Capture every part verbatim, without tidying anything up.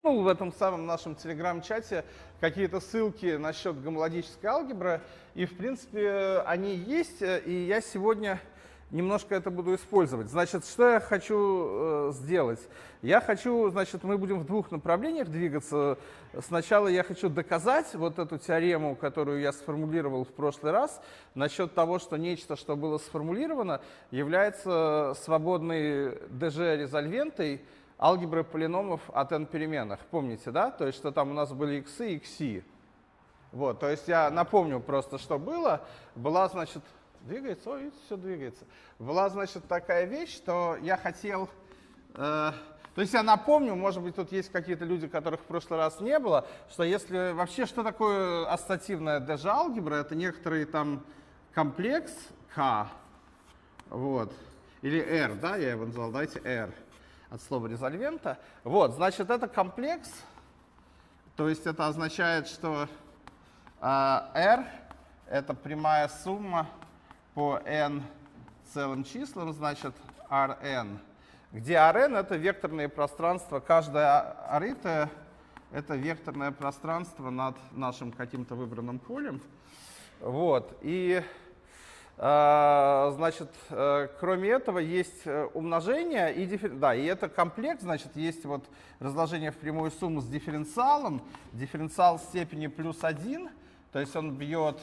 в этом самом нашем телеграм-чате какие-то ссылки насчет гомологической алгебры, и в принципе они есть, и я сегодня немножко это буду использовать. Значит, что я хочу э, сделать? Я хочу, значит, мы будем в двух направлениях двигаться. Сначала я хочу доказать вот эту теорему, которую я сформулировал в прошлый раз, насчет того, что нечто, что было сформулировано, является свободной дэ жэ-резольвентой алгебры полиномов от n переменных. Помните, да? То есть, что там у нас были x и xi. Вот, то есть я напомню просто, что было. Была, значит, двигается, ой, все двигается. Была, значит, такая вещь, что я хотел... Э, то есть я напомню, может быть, тут есть какие-то люди, которых в прошлый раз не было, что если вообще, что такое ассоциативная дэ жэ-алгебра, это некоторый там комплекс K, вот, или R, да, я его назвал, давайте R. От слова резольвента. Вот, значит, это комплекс, то есть это означает, что э, R это прямая сумма по n целым числам, значит, Rn, где Rn это векторные пространства, каждая аритая это векторное пространство над нашим каким-то выбранным полем. Вот, и значит, кроме этого есть умножение и дифференциал. Да, и это комплекс, значит, есть вот разложение в прямую сумму с дифференциалом, дифференциал степени плюс один, то есть он бьет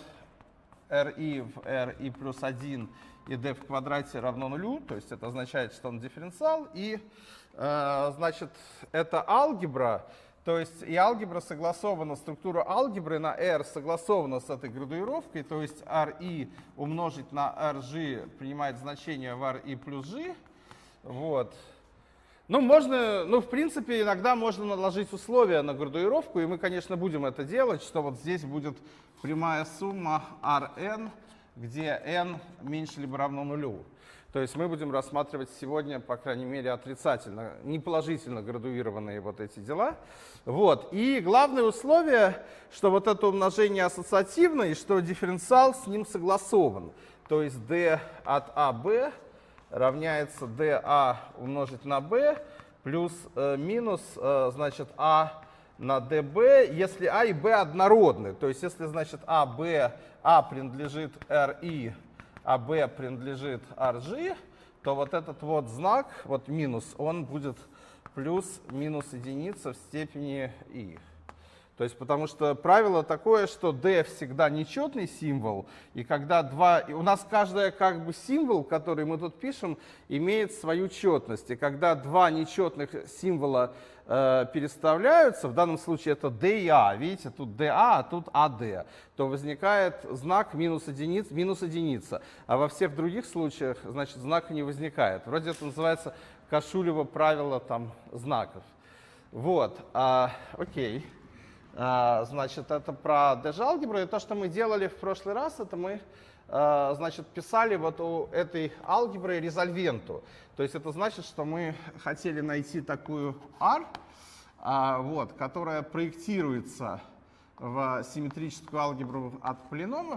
ri в ri плюс один и d в квадрате равно нулю, то есть это означает, что он дифференциал, и значит, это алгебра. То есть и алгебра согласована, структура алгебры на R согласована с этой градуировкой, то есть Ri умножить на Rg принимает значение в Ri плюс G. Вот. Ну, можно, ну, в принципе, иногда можно наложить условия на градуировку, и мы, конечно, будем это делать, что вот здесь будет прямая сумма Rn, где n меньше либо равно нулю. То есть мы будем рассматривать сегодня, по крайней мере, отрицательно, не положительно градуированные вот эти дела. Вот. И главное условие, что вот это умножение ассоциативно, и что дифференциал с ним согласован. То есть d от АБ равняется dA умножить на b плюс э, минус, э, значит, А на dB, если А и b однородны. То есть если, значит, А, b, А принадлежит Ri, а b принадлежит Rg, то вот этот вот знак, вот минус, он будет плюс-минус единица в степени i. То есть потому что правило такое, что d всегда нечетный символ, и когда два... И у нас каждый как бы символ, который мы тут пишем, имеет свою четность. И когда два нечетных символа э, переставляются, в данном случае это d и a, видите, тут dA, а тут ad, то возникает знак минус единица, минус единица. А во всех других случаях, значит, знака не возникает. Вроде это называется Кашулево правило там, знаков. Вот, а, окей. А, значит, это про дэ жэ-алгебру. И то, что мы делали в прошлый раз, это мы, а, значит, писали вот у этой алгебры резольвенту. То есть это значит, что мы хотели найти такую R, а, вот, которая проектируется в симметрическую алгебру от полиномов.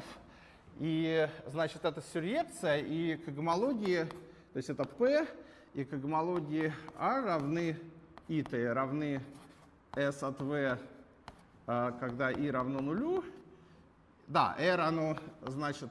И, значит, это сюръекция, и к гомологии, то есть это P, и к гомологии R равны I, T равны S от V, когда i равно нулю. Да, R, оно, значит,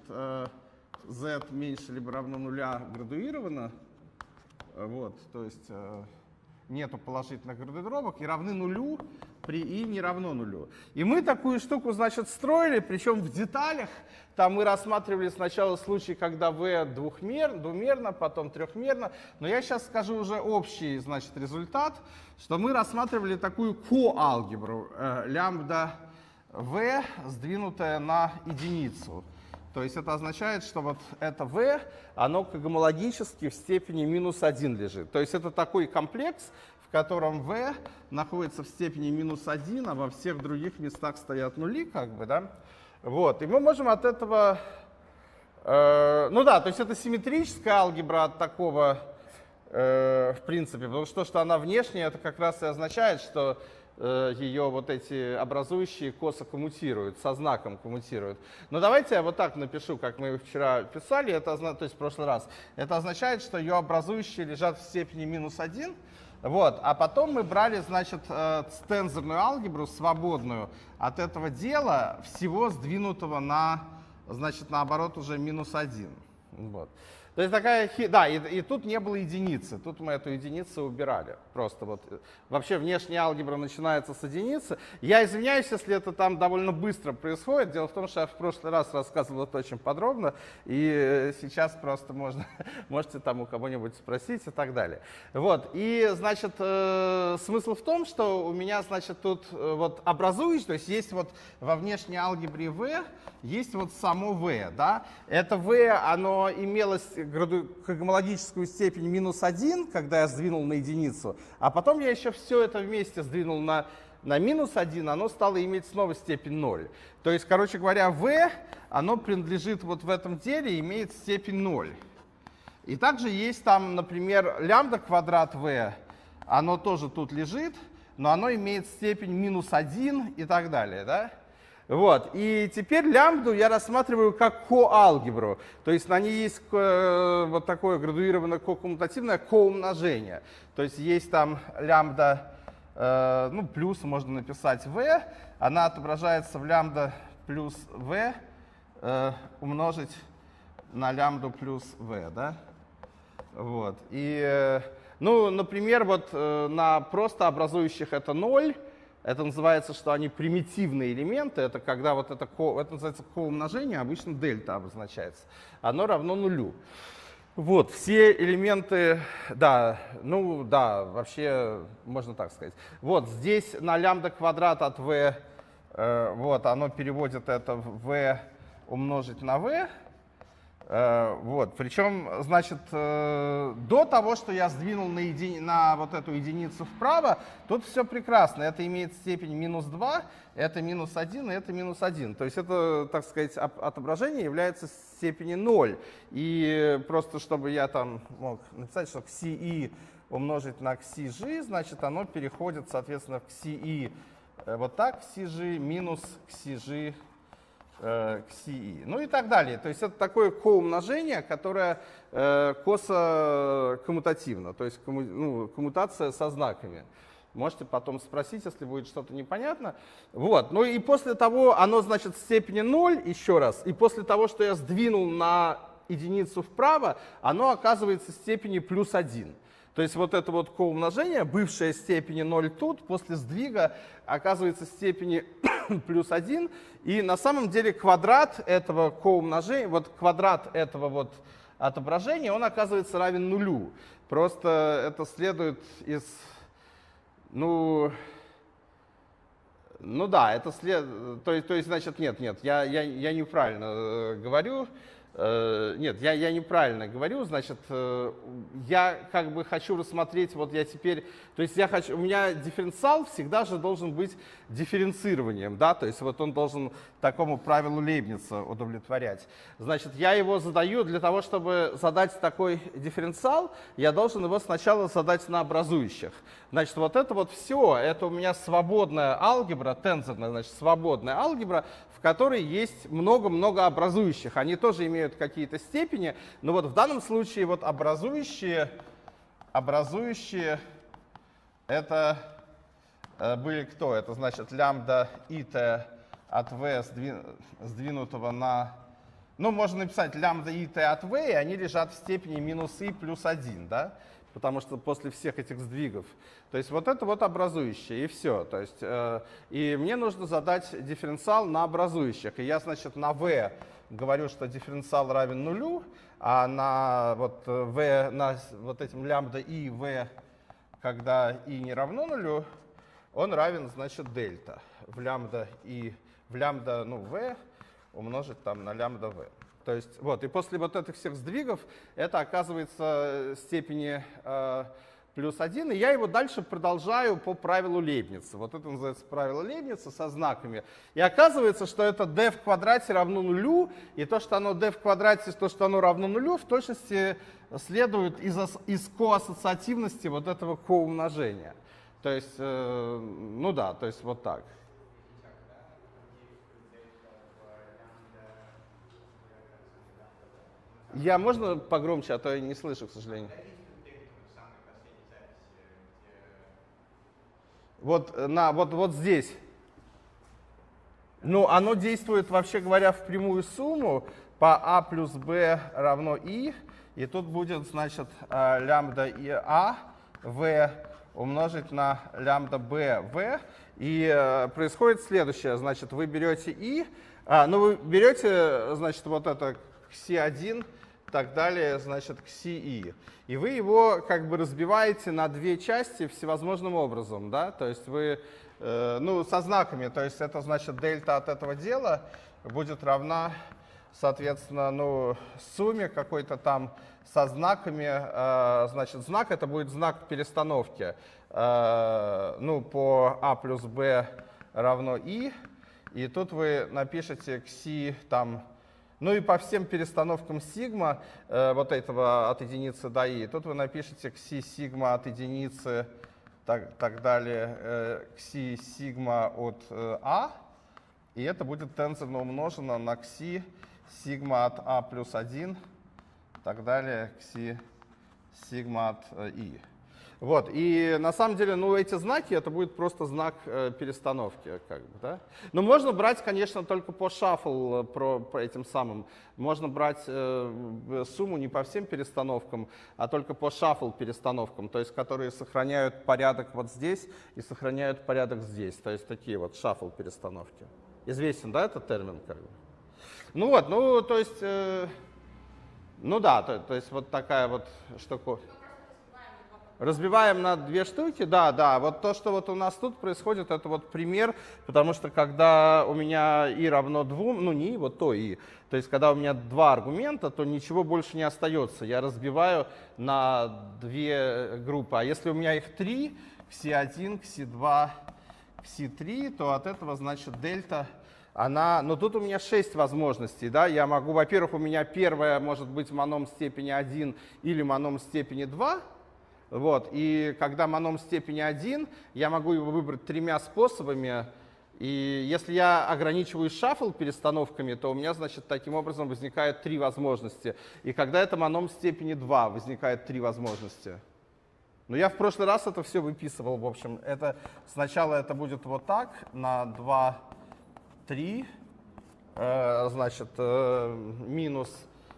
z меньше либо равно нуля градуировано. Вот, то есть нету положительных градуировок, и равны нулю при i не равно нулю. И мы такую штуку, значит, строили, причем в деталях. Там мы рассматривали сначала случай, когда v двухмер, двумерно, потом трехмерно. Но я сейчас скажу уже общий, значит, результат, что мы рассматривали такую коалгебру, э, лямбда v, сдвинутая на единицу. То есть это означает, что вот это v, оно гомологически в степени минус один лежит. То есть это такой комплекс, в котором v находится в степени минус один, а во всех других местах стоят нули, как бы, да. Вот, и мы можем от этого, э, ну да, то есть это симметрическая алгебра от такого, э, в принципе, потому что то, что она внешняя, это как раз и означает, что э, ее вот эти образующие косо коммутируют, со знаком коммутируют. Но давайте я вот так напишу, как мы вчера писали, это, то есть в прошлый раз. Это означает, что ее образующие лежат в степени минус один, Вот. А потом мы брали, значит, тензорную алгебру, свободную от этого дела, всего сдвинутого на, значит, наоборот, уже минус один. Вот. То есть такая, да, и, и тут не было единицы, тут мы эту единицу убирали. Просто вот вообще внешняя алгебра начинается с единицы. Я извиняюсь, если это там довольно быстро происходит. Дело в том, что я в прошлый раз рассказывал это очень подробно, и сейчас просто можно, можете там у кого-нибудь спросить и так далее. Вот, и, значит, э, смысл в том, что у меня, значит, тут вот образующий, то есть есть вот во внешней алгебре V, есть вот само V, да. Это V, оно имелось гомологическую степень минус один, когда я сдвинул на единицу, а потом я еще все это вместе сдвинул на, на минус один, оно стало иметь снова степень ноль. То есть, короче говоря, V, оно принадлежит вот в этом деле, имеет степень ноль. И также есть там, например, лямбда квадрат V, оно тоже тут лежит, но оно имеет степень минус один и так далее, да? Вот. И теперь лямбду я рассматриваю как коалгебру. То есть на ней есть э, вот такое градуированное кокоммутативное коумножение. То есть есть там лямбда, э, ну плюс можно написать v, она отображается в лямбда плюс v э, умножить на лямбду плюс v, да? Вот. И, э, ну, например, вот э, на просто образующих это ноль. Это называется, что они примитивные элементы. Это когда вот это, ко, это называется коумножение, обычно дельта обозначается. Оно равно нулю. Вот, все элементы, да, ну да, вообще можно так сказать. Вот здесь на лямбда квадрат от v, э, вот, оно переводит это в v умножить на v. Вот, причем, значит, до того, что я сдвинул на, еди... на вот эту единицу вправо, тут все прекрасно. Это имеет степень минус два, это минус один, и это минус один. То есть это, так сказать, отображение является степени ноль. И просто, чтобы я там мог написать, что кси умножить на кси, значит, оно переходит, соответственно, в кси вот так, кси минус кси кси, ну и так далее. То есть это такое коумножение, которое э, косокоммутативно, то есть комму, ну, коммутация со знаками. Можете потом спросить, если будет что-то непонятно. Вот. Ну и после того, оно, значит, в степени ноль, еще раз, и после того, что я сдвинул на единицу вправо, оно оказывается в степени плюс один. То есть вот это вот коумножение, бывшее степени ноль тут, после сдвига оказывается в степени плюс один. И на самом деле квадрат этого коумножения, вот квадрат этого вот отображения, он оказывается равен нулю. Просто это следует из, ну, ну да, это след, то есть, то есть значит, нет, нет, я, я, я неправильно говорю. Нет, я, я неправильно говорю, значит, я как бы хочу рассмотреть, вот я теперь, то есть я хочу, у меня дифференциал всегда же должен быть дифференцированием, да, то есть вот он должен такому правилу Лейбница удовлетворять. Значит, я его задаю для того, чтобы задать такой дифференциал, я должен его сначала задать на образующих. Значит, вот это вот все, это у меня свободная алгебра, тензорная, значит, свободная алгебра, в которой есть много-много образующих. Они тоже имеют какие-то степени, но вот в данном случае вот образующие, образующие это э, были кто? Это значит лямбда ит от v сдвинутого на... Ну, можно написать лямбда ит от v, и они лежат в степени минус и плюс один, да? Потому что после всех этих сдвигов. То есть вот это вот образующее, и все. То есть, э, и мне нужно задать дифференциал на образующих. И я, значит, на v говорю, что дифференциал равен нулю, а на вот v, на вот этим лямбда и v, когда и не равно нулю, он равен, значит, дельта. В лямбда и в лямбда, ну, v умножить там на лямбда v. То есть, вот, и после вот этих всех сдвигов это оказывается степени э, плюс один, и я его дальше продолжаю по правилу Лейбница. Вот это называется правило Лейбница со знаками. И оказывается, что это d в квадрате равно нулю, и то, что оно d в квадрате, то, что оно равно нулю, в точности следует из, из коассоциативности вот этого коумножения. То есть, э, ну да, то есть вот так. Я можно погромче, а то я не слышу, к сожалению. вот, на, вот, вот здесь. Ну, оно действует, вообще говоря, в прямую сумму по а плюс b равно i. И тут будет, значит, лямбда и а v умножить на лямбда b v. И происходит следующее. Значит, вы берете i, а, ну, вы берете, значит, вот это кси один, так далее, значит, кси-i. И вы его как бы разбиваете на две части всевозможным образом, да, то есть вы, э, ну, со знаками, то есть это значит дельта от этого дела будет равна, соответственно, ну, сумме какой-то там со знаками, э, значит, знак это будет знак перестановки, э, ну, по а плюс b равно i, и тут вы напишете кси там. Ну и по всем перестановкам сигма, э, вот этого от единицы до i, тут вы напишете кси сигма от единицы, так, так далее, э, кси сигма от э, а, и это будет тензорно умножено на кси сигма от а плюс один, так далее, кси сигма от э, i. Вот, и на самом деле, ну, эти знаки, это будет просто знак э, перестановки, как бы, да. Но можно брать, конечно, только по шаффл, про, по этим самым. Можно брать э, сумму не по всем перестановкам, а только по шаффл перестановкам, то есть которые сохраняют порядок вот здесь и сохраняют порядок здесь. То есть такие вот шаффл перестановки. Известен, да, этот термин, как бы? Ну вот, ну, то есть, э, ну да, то, то есть вот такая вот штука. Разбиваем на две штуки, да, да. Вот то, что вот у нас тут происходит, это вот пример, потому что когда у меня i равно двум, ну не i, вот то i, то есть когда у меня два аргумента, то ничего больше не остается. Я разбиваю на две группы. А если у меня их три, кси один, кси два, кси три, то от этого, значит, дельта, она, ну тут у меня шесть возможностей, да, я могу, во-первых, у меня первая может быть маном степени один или маном степени два. Вот, и когда маном степени один, я могу его выбрать тремя способами. И если я ограничиваюсь шаффл перестановками, то у меня, значит, таким образом возникает три возможности. И когда это маном степени два, возникает три возможности. Но я в прошлый раз это все выписывал, в общем. Это, сначала это будет вот так, на два, три, э, значит, э, минус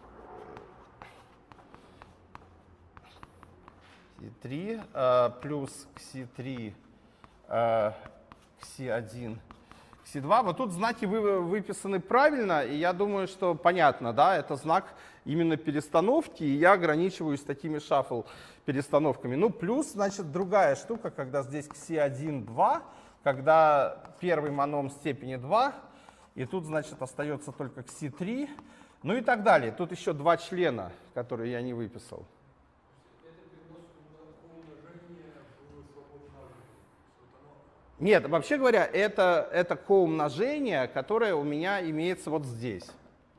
кси три, э, плюс кси три, э, кси один, кси два. Вот тут знаки вы, выписаны правильно, и я думаю, что понятно, да, это знак именно перестановки, и я ограничиваюсь такими шаффл перестановками. Ну, плюс, значит, другая штука, когда здесь кси один, два, когда первый маном степени два, и тут, значит, остается только кси три, ну и так далее. Тут еще два члена, которые я не выписал. Нет, вообще говоря, это, это коумножение, которое у меня имеется вот здесь.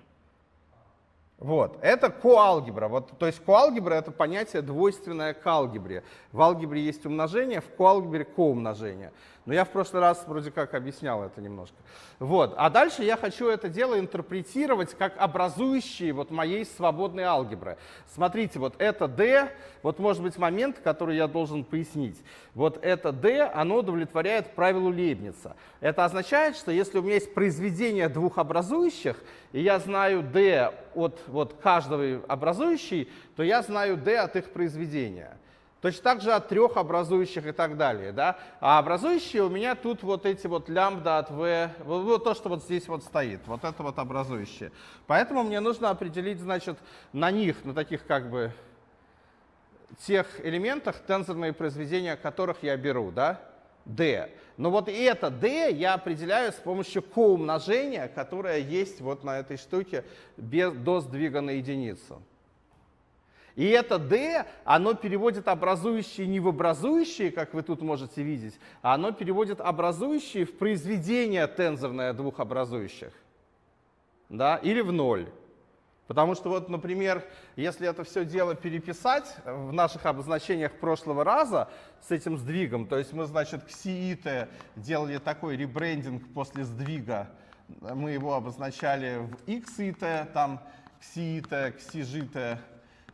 Вот, это коалгебра. Вот, то есть коалгебра — это понятие двойственное к алгебре. В алгебре есть умножение, в коалгебре коумножение. Но я в прошлый раз вроде как объяснял это немножко. Вот. А дальше я хочу это дело интерпретировать как образующие вот моей свободной алгебры. Смотрите, вот это D, вот может быть момент, который я должен пояснить. Вот это D, оно удовлетворяет правилу Лейбница. Это означает, что если у меня есть произведение двух образующих, и я знаю D от вот каждого образующей, то я знаю D от их произведения. Точно так же от трех образующих и так далее. Да? А образующие у меня тут вот эти вот лямбда от v, вот, вот то, что вот здесь вот стоит, вот это вот образующие. Поэтому мне нужно определить, значит, на них, на таких как бы тех элементах, тензорные произведения которых я беру, да, d. Но вот и это d я определяю с помощью коумножения, которое есть вот на этой штуке без, до сдвига на единицу. И это D, оно переводит образующие не в образующие, как вы тут можете видеть, а оно переводит образующие в произведение тензорное двух образующих. Да? Или в ноль. Потому что, вот, например, если это все дело переписать в наших обозначениях прошлого раза с этим сдвигом, то есть мы, значит, кси-ите делали такой ребрендинг после сдвига, мы его обозначали в икс-ите, там кси-ите, кси-жите,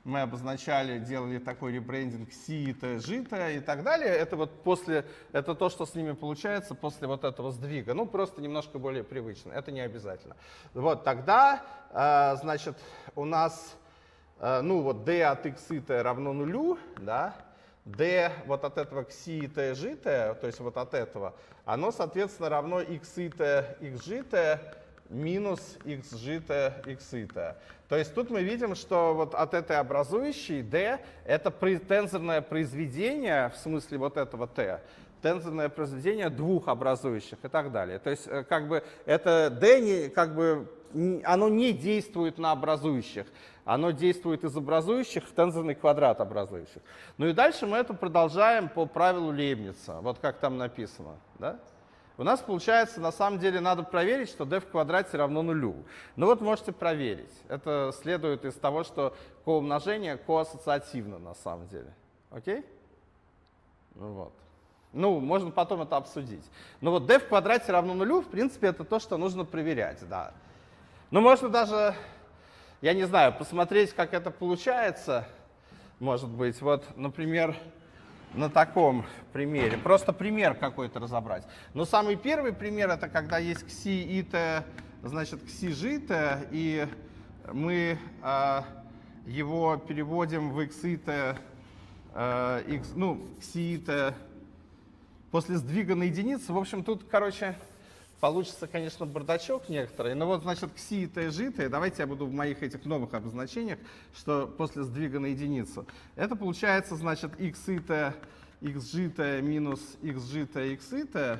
мы обозначали, делали такой ребрендинг си-то, жито и так далее. Это вот после, это то, что с ними получается после вот этого сдвига. Ну, просто немножко более привычно, это не обязательно. Вот тогда, э, значит, у нас, э, ну вот d от x-то равно нулю, да, d вот от этого к си-то, жито, то есть вот от этого, оно, соответственно, равно x-то, x-жито, минус x жито x ито. То есть тут мы видим, что вот от этой образующей d это тензорное произведение, в смысле вот этого t, тензорное произведение двух образующих и так далее. То есть как бы это d не, как бы, оно не действует на образующих, оно действует из образующих в тензорный квадрат образующих. Ну и дальше мы это продолжаем по правилу Лейбница, вот как там написано, да? У нас получается, на самом деле, надо проверить, что d в квадрате равно нулю. Ну вот можете проверить. Это следует из того, что коумножение коассоциативно на самом деле. Окей? Ну вот. Ну, можно потом это обсудить. Но вот d в квадрате равно нулю, в принципе, это то, что нужно проверять, да. Ну, можно даже, я не знаю, посмотреть, как это получается. Может быть, вот, например, на таком примере. Просто пример какой-то разобрать. Но самый первый пример — это когда есть кси-ито, значит, кси-жито, и мы э, его переводим в x-ито, э, x, ну, кси-ито после сдвига на единицу. В общем, тут, короче, получится, конечно, бардачок некоторый. Но вот, значит, кси-ито и жито, давайте я буду в моих этих новых обозначениях, что после сдвига на единицу. Это получается, значит, x-ито, x-жито минус x-жито, x-ито.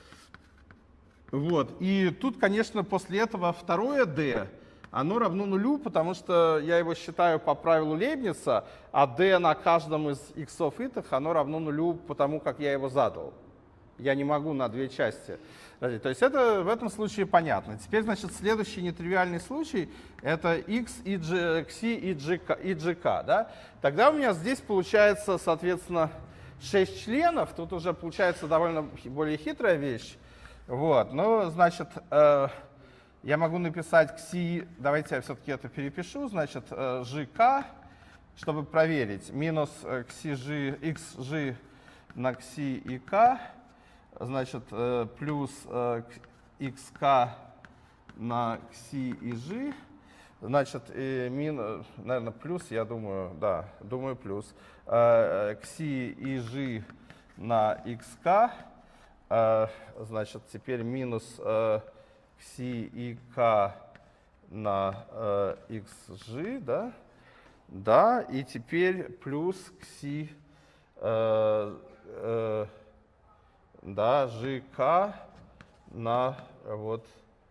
Вот. И тут, конечно, после этого второе d, оно равно нулю, потому что я его считаю по правилу Лейбница, а d на каждом из иксов итых, оно равно нулю, потому как я его задал. Я не могу на две части. То есть это в этом случае понятно. Теперь, значит, следующий нетривиальный случай — это x и g, кси и gk, и gk, да? Тогда у меня здесь получается, соответственно, шесть членов. Тут уже получается довольно более хитрая вещь. Вот. Ну, значит, э, я могу написать кси, давайте я все-таки это перепишу, значит, э, gk, чтобы проверить, минус э, кси-g, xg на кси и k, значит, э, плюс э, xk на кси и g, значит, и мин, наверное, плюс, я думаю, да, думаю, плюс, э, кси и g на xk, э, значит, теперь минус э, кси и k на э, xg, да, да, и теперь плюс кси, э, э, да, gk на вот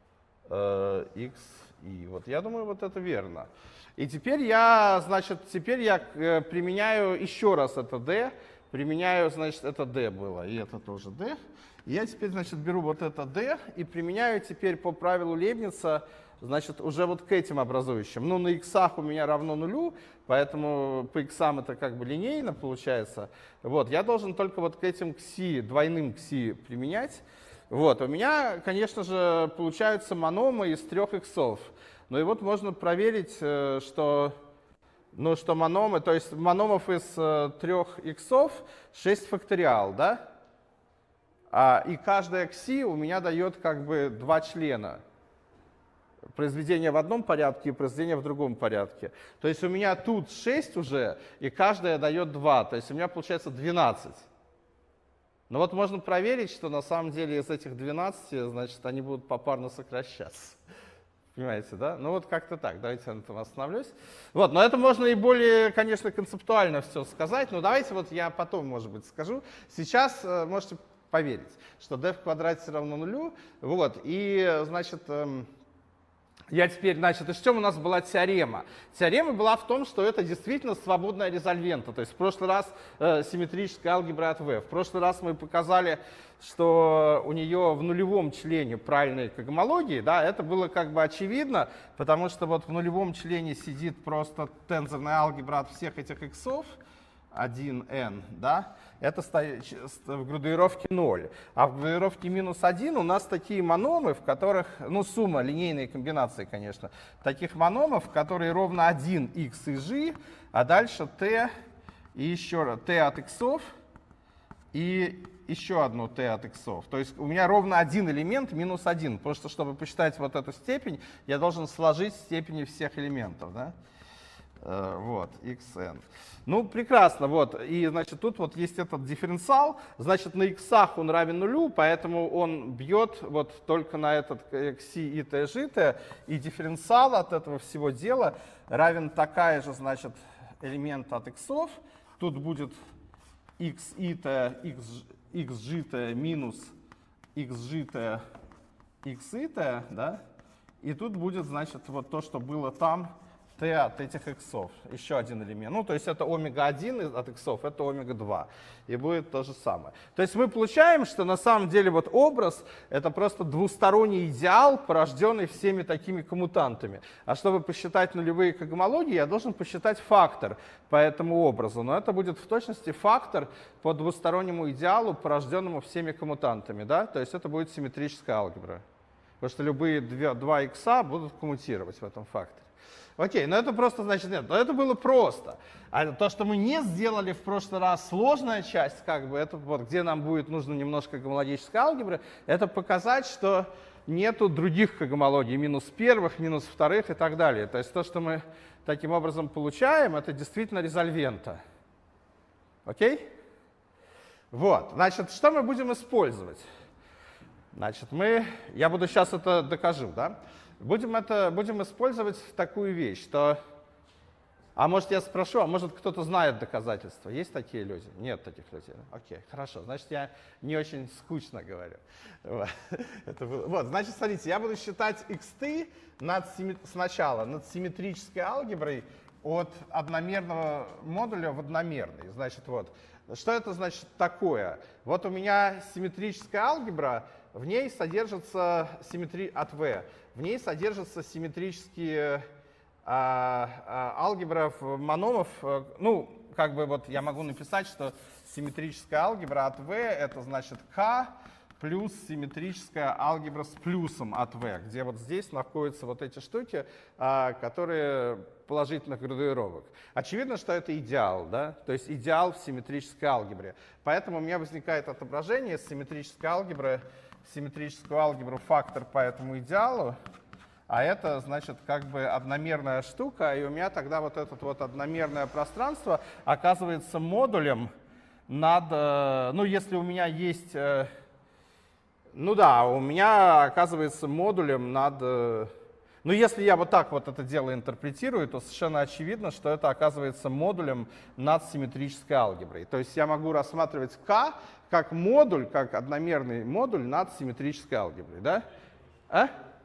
э, x и. Вот я думаю, вот это верно. И теперь я, значит, теперь я э, применяю еще раз это d, применяю, значит, это d было, и это тоже d. И я теперь, значит, беру вот это d и применяю теперь по правилу Лейбница, значит, уже вот к этим образующим. Ну, на иксах у меня равно нулю, поэтому по иксам это как бы линейно получается. Вот, я должен только вот к этим кси, двойным кси применять. Вот, у меня, конечно же, получаются мономы из трех иксов. Ну и вот можно проверить, что, ну, что мономы, то есть мономов из трех иксов шесть факториал, да? А, и каждая кси у меня дает как бы два члена. Произведение в одном порядке и произведение в другом порядке. То есть у меня тут шесть уже, и каждая дает два. То есть у меня получается двенадцать. Но вот можно проверить, что на самом деле из этих двенадцати, значит, они будут попарно сокращаться. Понимаете, да? Ну вот как-то так. Давайте я на этом остановлюсь. Вот, но это можно и более, конечно, концептуально все сказать. Но давайте вот я потом, может быть, скажу. Сейчас э, можете поверить, что d в квадрате равно нулю. Вот, и, значит... Эм, Я теперь, значит, и в чем у нас была теорема? Теорема была в том, что это действительно свободная резольвента. То есть в прошлый раз э, симметрическая алгебра от V. В прошлый раз мы показали, что у нее в нулевом члене правильной когомологии, да, это было как бы очевидно, потому что вот в нулевом члене сидит просто тензорная алгебра от всех этих иксов, один эн, да, это в градуировке ноль. А в градуировке минус один у нас такие мономы, в которых, ну, сумма, линейные комбинации, конечно, таких мономов, которые ровно один x и g, а дальше t и еще раз t от x и еще одну t от x. То есть у меня ровно один элемент минус один, потому что, чтобы посчитать вот эту степень, я должен сложить степени всех элементов, да? Вот, xn. Ну, прекрасно, вот. И, значит, тут вот есть этот дифференциал. Значит, на x он равен нулю, поэтому он бьет вот только на этот xi и t, житое. И дифференциал от этого всего дела равен такая же, значит, элемент от x. Тут будет x и-то, x, x житое минус x житое, x и-то, да? И тут будет, значит, вот то, что было там, t от этих иксов, еще один элемент. Ну, то есть это омега один от иксов, это омега два. И будет то же самое. То есть мы получаем, что на самом деле вот образ — это просто двусторонний идеал, порожденный всеми такими коммутантами. А чтобы посчитать нулевые когомологии, я должен посчитать фактор по этому образу. Но это будет в точности фактор по двустороннему идеалу, порожденному всеми коммутантами. Да? То есть это будет симметрическая алгебра. Потому что любые два икса будут коммутировать в этом факторе. Окей, но это просто, значит, нет, но это было просто. А то, что мы не сделали в прошлый раз, сложная часть, как бы, это вот, где нам будет нужно немножко гомологической алгебры, это показать, что нету других когомологий, минус первых, минус вторых и так далее. То есть то, что мы таким образом получаем, это действительно резольвента. Окей? Вот, значит, что мы будем использовать? Значит, мы, я буду сейчас это докажу, да? Будем, это, будем использовать такую вещь, что... А может, я спрошу, а может, кто-то знает доказательства? Есть такие люди? Нет таких людей. Окей, хорошо. Значит, я не очень скучно говорю. Вот, это было. Вот, значит, смотрите, я буду считать xt над, сначала над симметрической алгеброй от одномерного модуля в одномерный. Значит, вот. Что это значит такое? Вот у меня симметрическая алгебра, в ней содержится симметри... от V. В ней содержатся симметрические а, а, алгебра мономов. Ну, как бы вот я могу написать, что симметрическая алгебра от V — это значит K плюс симметрическая алгебра с плюсом от V, где вот здесь находятся вот эти штуки, а, которые положительных градуировок. Очевидно, что это идеал, да? То есть идеал в симметрической алгебре. Поэтому у меня возникает отображение с симметрической алгебры, симметрическую алгебру фактор по этому идеалу, а это, значит, как бы одномерная штука, и у меня тогда вот это вот одномерное пространство оказывается модулем над, ну, если у меня есть, ну да, у меня оказывается модулем над, ну, если я вот так вот это дело интерпретирую, то совершенно очевидно, что это оказывается модулем над симметрической алгеброй. То есть я могу рассматривать K как модуль, как одномерный модуль над симметрической алгеброй, да? А?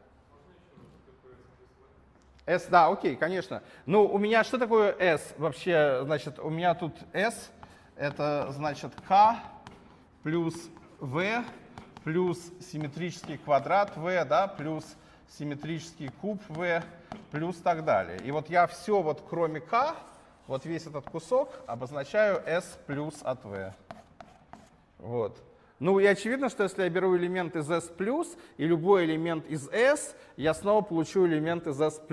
S, да, окей, конечно. Ну, у меня что такое S вообще? Значит, у меня тут S, это значит K плюс V плюс симметрический квадрат V, да, плюс симметрический куб V, плюс так далее. И вот я все вот кроме K, вот весь этот кусок обозначаю S плюс от V. Вот. Ну и очевидно, что если я беру элемент из S+, и любой элемент из S, я снова получу элемент из S+.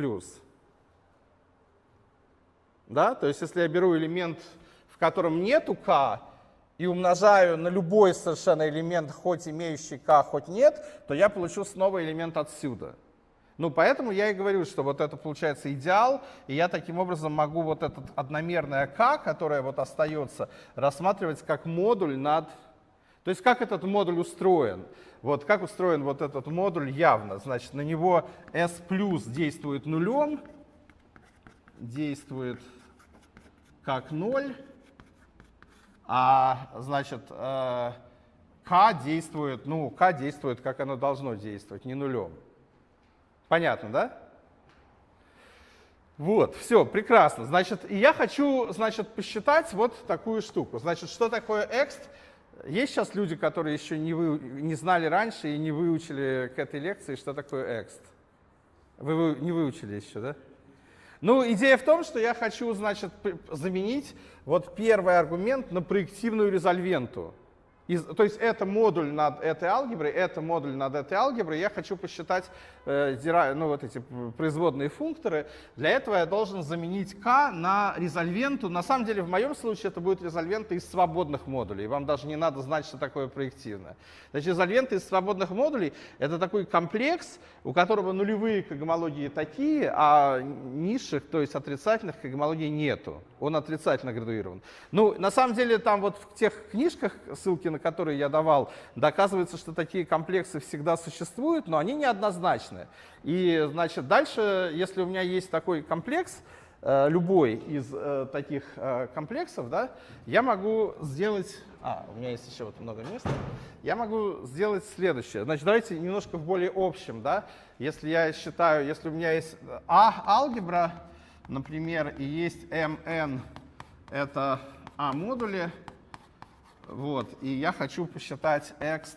Да? То есть если я беру элемент, в котором нету K, и умножаю на любой совершенно элемент, хоть имеющий K, хоть нет, то я получу снова элемент отсюда. Ну, поэтому я и говорю, что вот это получается идеал, и я таким образом могу вот этот одномерное K, которое вот остается, рассматривать как модуль над... То есть как этот модуль устроен? Вот как устроен вот этот модуль явно. Значит, на него S плюс действует нулем, действует как ноль, а значит K действует, ну, K действует, как оно должно действовать, не нулем. Понятно, да? Вот, все, прекрасно. Значит, и я хочу, значит, посчитать вот такую штуку. Значит, что такое экст? Есть сейчас люди, которые еще не, вы, не знали раньше и не выучили к этой лекции, что такое экст? Вы, вы не выучили еще, да? Ну, идея в том, что я хочу, значит, заменить вот первый аргумент на проективную резольвенту. Из, то есть это модуль над этой алгеброй, это модуль над этой алгеброй. Я хочу посчитать э, дира, ну, вот эти производные функторы. Для этого я должен заменить k на резольвенту. На самом деле, в моем случае это будет резольвента из свободных модулей. Вам даже не надо знать, что такое проективное. Значит, резольвенты из свободных модулей — это такой комплекс, у которого нулевые когомологии такие, а низших, то есть отрицательных когомологий нету. Он отрицательно градуирован. Ну, на самом деле, там вот в тех книжках, ссылки на которые я давал, доказывается, что такие комплексы всегда существуют, но они неоднозначны. И, значит, дальше, если у меня есть такой комплекс, э, любой из э, таких э, комплексов, да, я могу сделать... А, у меня есть еще вот много места. Я могу сделать следующее. Значит, давайте немножко в более общем, да. Если я считаю, если у меня есть А-алгебра, например, и есть эм эн, это А-модули, вот, и я хочу посчитать экст,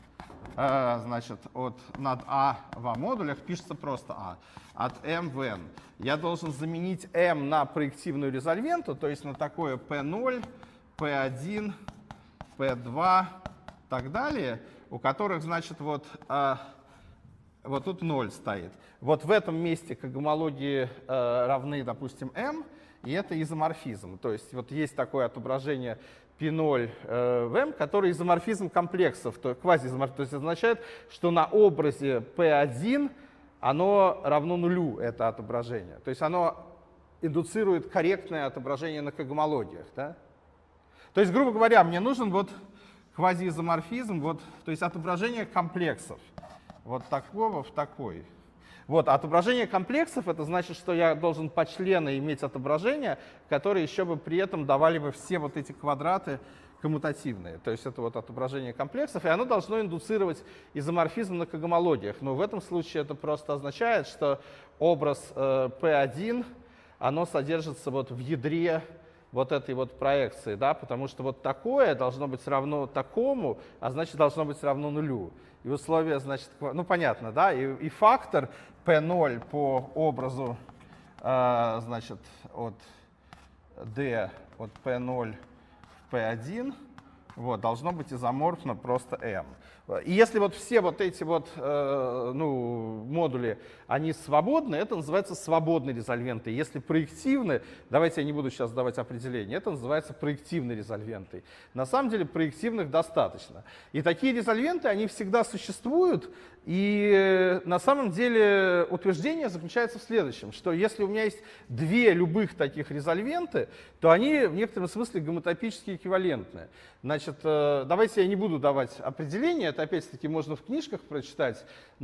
э, значит, от, над А в А-модулях, пишется просто А, от M в N. Я должен заменить M на проективную резольвенту, то есть на такое пи ноль, пи один, пи два и так далее, у которых, значит, вот, э, вот тут ноль стоит. Вот в этом месте когомологии э, равны, допустим, M, и это изоморфизм. То есть вот есть такое отображение пи ноль э, в M, который изоморфизм комплексов, то, квазиизоморфизм, то есть означает, что на образе пи один оно равно нулю, это отображение. То есть оно индуцирует корректное отображение на когомологиях. Да? То есть, грубо говоря, мне нужен вот квазиизоморфизм, вот, то есть отображение комплексов. Вот такого в такой. Вот, отображение комплексов — это значит, что я должен по члену иметь отображения, которые еще бы при этом давали бы все вот эти квадраты коммутативные. То есть это вот отображение комплексов, и оно должно индуцировать изоморфизм на когомологиях. Но в этом случае это просто означает, что образ э, пи один, оно содержится вот в ядре вот этой вот проекции, да, потому что вот такое должно быть равно такому, а значит должно быть равно нулю. И условия, значит, ну понятно, да, и, и фактор пи ноль по образу, э, значит, от D от пи ноль в пи один, вот, должно быть изоморфно просто M. И если вот все вот эти вот э, ну, модули, они свободны, это называется свободные резольвенты. Если проективны, давайте я не буду сейчас давать определение, это называется проективные резольвенты. На самом деле проективных достаточно. И такие резольвенты, они всегда существуют. И на самом деле утверждение заключается в следующем, что если у меня есть две любых таких резольвенты, то они в некотором смысле гомотопически эквивалентны. Значит, давайте я не буду давать определение, это опять-таки можно в книжках прочитать,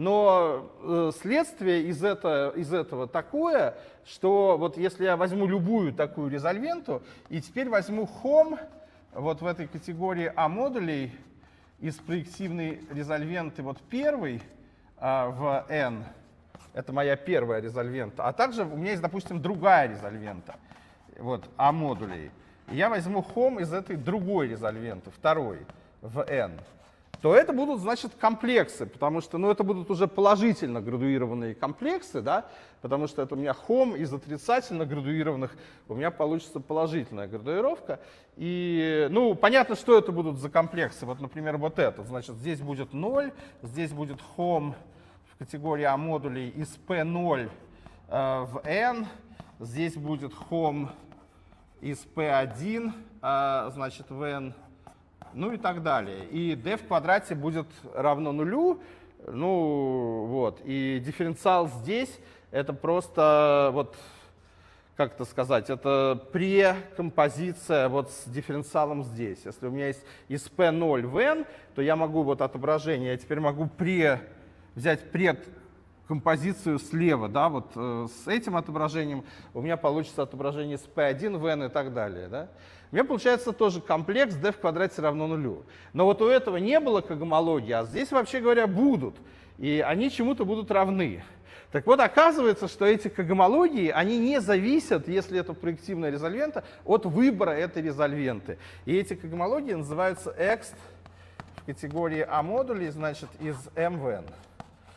но следствие из этого, из этого такое, что вот если я возьму любую такую резольвенту и теперь возьму хом вот в этой категории А-модулей, из проективной резольвенты вот первый а, в N, это моя первая резольвента, а также у меня есть, допустим, другая резольвента, вот, А-модулей. Я возьму хом из этой другой резольвенты, второй, в N, то это будут, значит, комплексы, потому что, ну, это будут уже положительно градуированные комплексы, да, потому что это у меня хом из отрицательно градуированных, у меня получится положительная градуировка. И, ну, понятно, что это будут за комплексы. Вот, например, вот этот, значит, здесь будет ноль, здесь будет хом в категории А-модулей из пи ноль э, в N, здесь будет хом из пи один, э, значит, в N, ну и так далее. И d в квадрате будет равно нулю, ну вот, и дифференциал здесь это просто, вот, как это сказать, это прекомпозиция вот с дифференциалом здесь. Если у меня есть из пи ноль в N, то я могу вот отображение, я теперь могу пре, взять предкомпозицию слева, да, вот э, с этим отображением у меня получится отображение с пи один в N и так далее, да. У меня получается тоже комплекс d в квадрате равно нулю. Но вот у этого не было когомологии, а здесь, вообще говоря, будут. И они чему-то будут равны. Так вот, оказывается, что эти когомологии, они не зависят, если это проективная резольвента, от выбора этой резольвенты. И эти когомологии называются экст в категории А-модулей, значит, из M в N.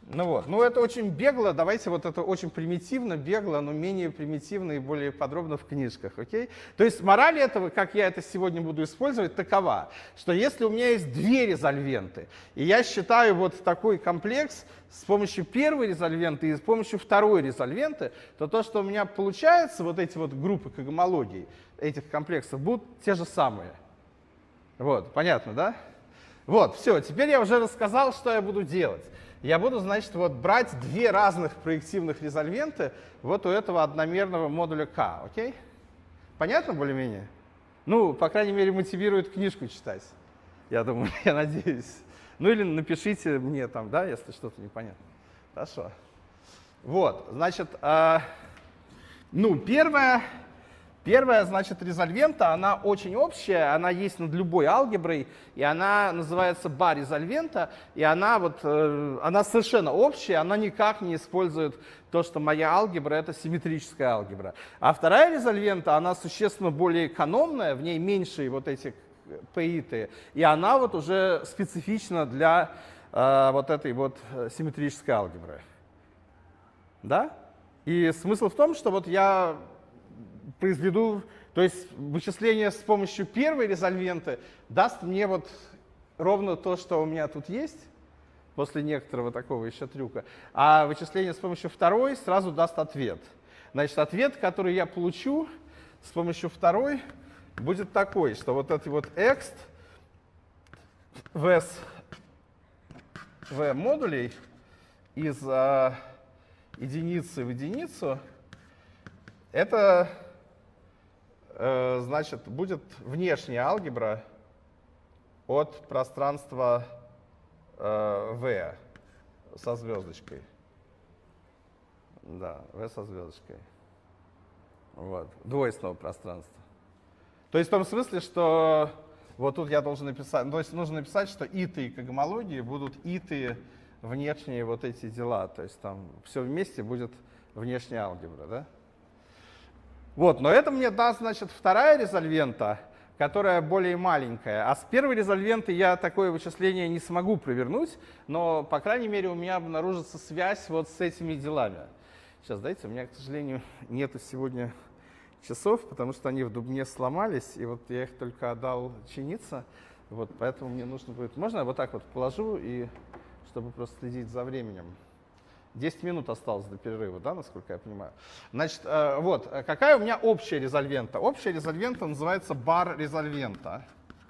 Ну вот, ну это очень бегло, давайте вот это очень примитивно, бегло, но менее примитивно и более подробно в книжках, окей? То есть мораль этого, как я это сегодня буду использовать, такова, что если у меня есть две резольвенты, и я считаю вот такой комплекс с помощью первой резольвенты и с помощью второй резольвенты, то то, что у меня получается, вот эти вот группы когомологий этих комплексов, будут те же самые. Вот, понятно, да? Вот, все, теперь я уже рассказал, что я буду делать. Я буду, значит, вот брать две разных проективных резольвенты вот у этого одномерного модуля К, окей? Понятно более-менее? Ну, по крайней мере, мотивирует книжку читать, я думаю, я надеюсь. Ну или напишите мне там, да, если что-то непонятно. Хорошо. Вот, значит, э, ну, первое... Первая, значит, резольвента, она очень общая, она есть над любой алгеброй, и она называется бар-резольвента, и она, вот, э, она совершенно общая, она никак не использует то, что моя алгебра — это симметрическая алгебра. А вторая резольвента, она существенно более экономная, в ней меньше вот эти пи-ты, и она вот уже специфична для э, вот этой вот симметрической алгебры. Да? И смысл в том, что вот я произведу, то есть вычисление с помощью первой резольвенты даст мне вот ровно то, что у меня тут есть, после некоторого такого еще трюка, а вычисление с помощью второй сразу даст ответ. Значит, ответ, который я получу с помощью второй, будет такой, что вот этот вот ext v, v модулей из а, единицы в единицу, это значит, будет внешняя алгебра от пространства э, V со звездочкой. Да, V со звездочкой. Вот, двойственного пространства. То есть в том смысле, что вот тут я должен написать, то есть нужно написать, что ИТы и когомологии будут ИТы внешние вот эти дела. То есть там все вместе будет внешняя алгебра, да? Вот, но это мне даст, значит, вторая резольвента, которая более маленькая. А с первой резольвенты я такое вычисление не смогу провернуть, но, по крайней мере, у меня обнаружится связь вот с этими делами. Сейчас, дайте, у меня, к сожалению, нету сегодня часов, потому что они в Дубне сломались, и вот я их только отдал чиниться, вот, поэтому мне нужно будет... Можно я вот так вот положу, и чтобы просто следить за временем? десять минут осталось до перерыва, да, насколько я понимаю. Значит, э, вот, какая у меня общая резольвента? Общая резольвента называется бар-резольвента,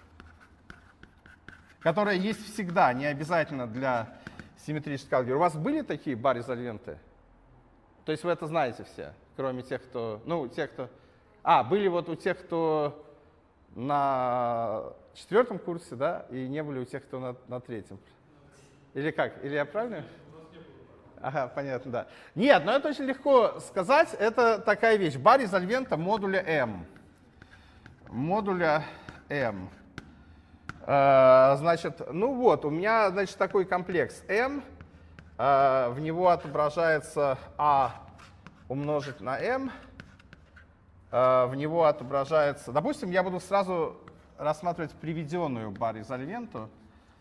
которая есть всегда, не обязательно для симметрической алгебры. У вас были такие бар-резольвенты? То есть вы это знаете все, кроме тех, кто... Ну, тех, кто... А, были вот у тех, кто на четвертом курсе, да, и не были у тех, кто на, на третьем. Или как? Или я правильно? Ага, понятно, да. Нет, но это очень легко сказать. Это такая вещь. Бар-резольвента модуля M. Модуля M. Э, значит, ну вот, у меня, значит, такой комплекс M. Э, в него отображается A умножить на M. Э, в него отображается... Допустим, я буду сразу рассматривать приведенную бар-резольвенту.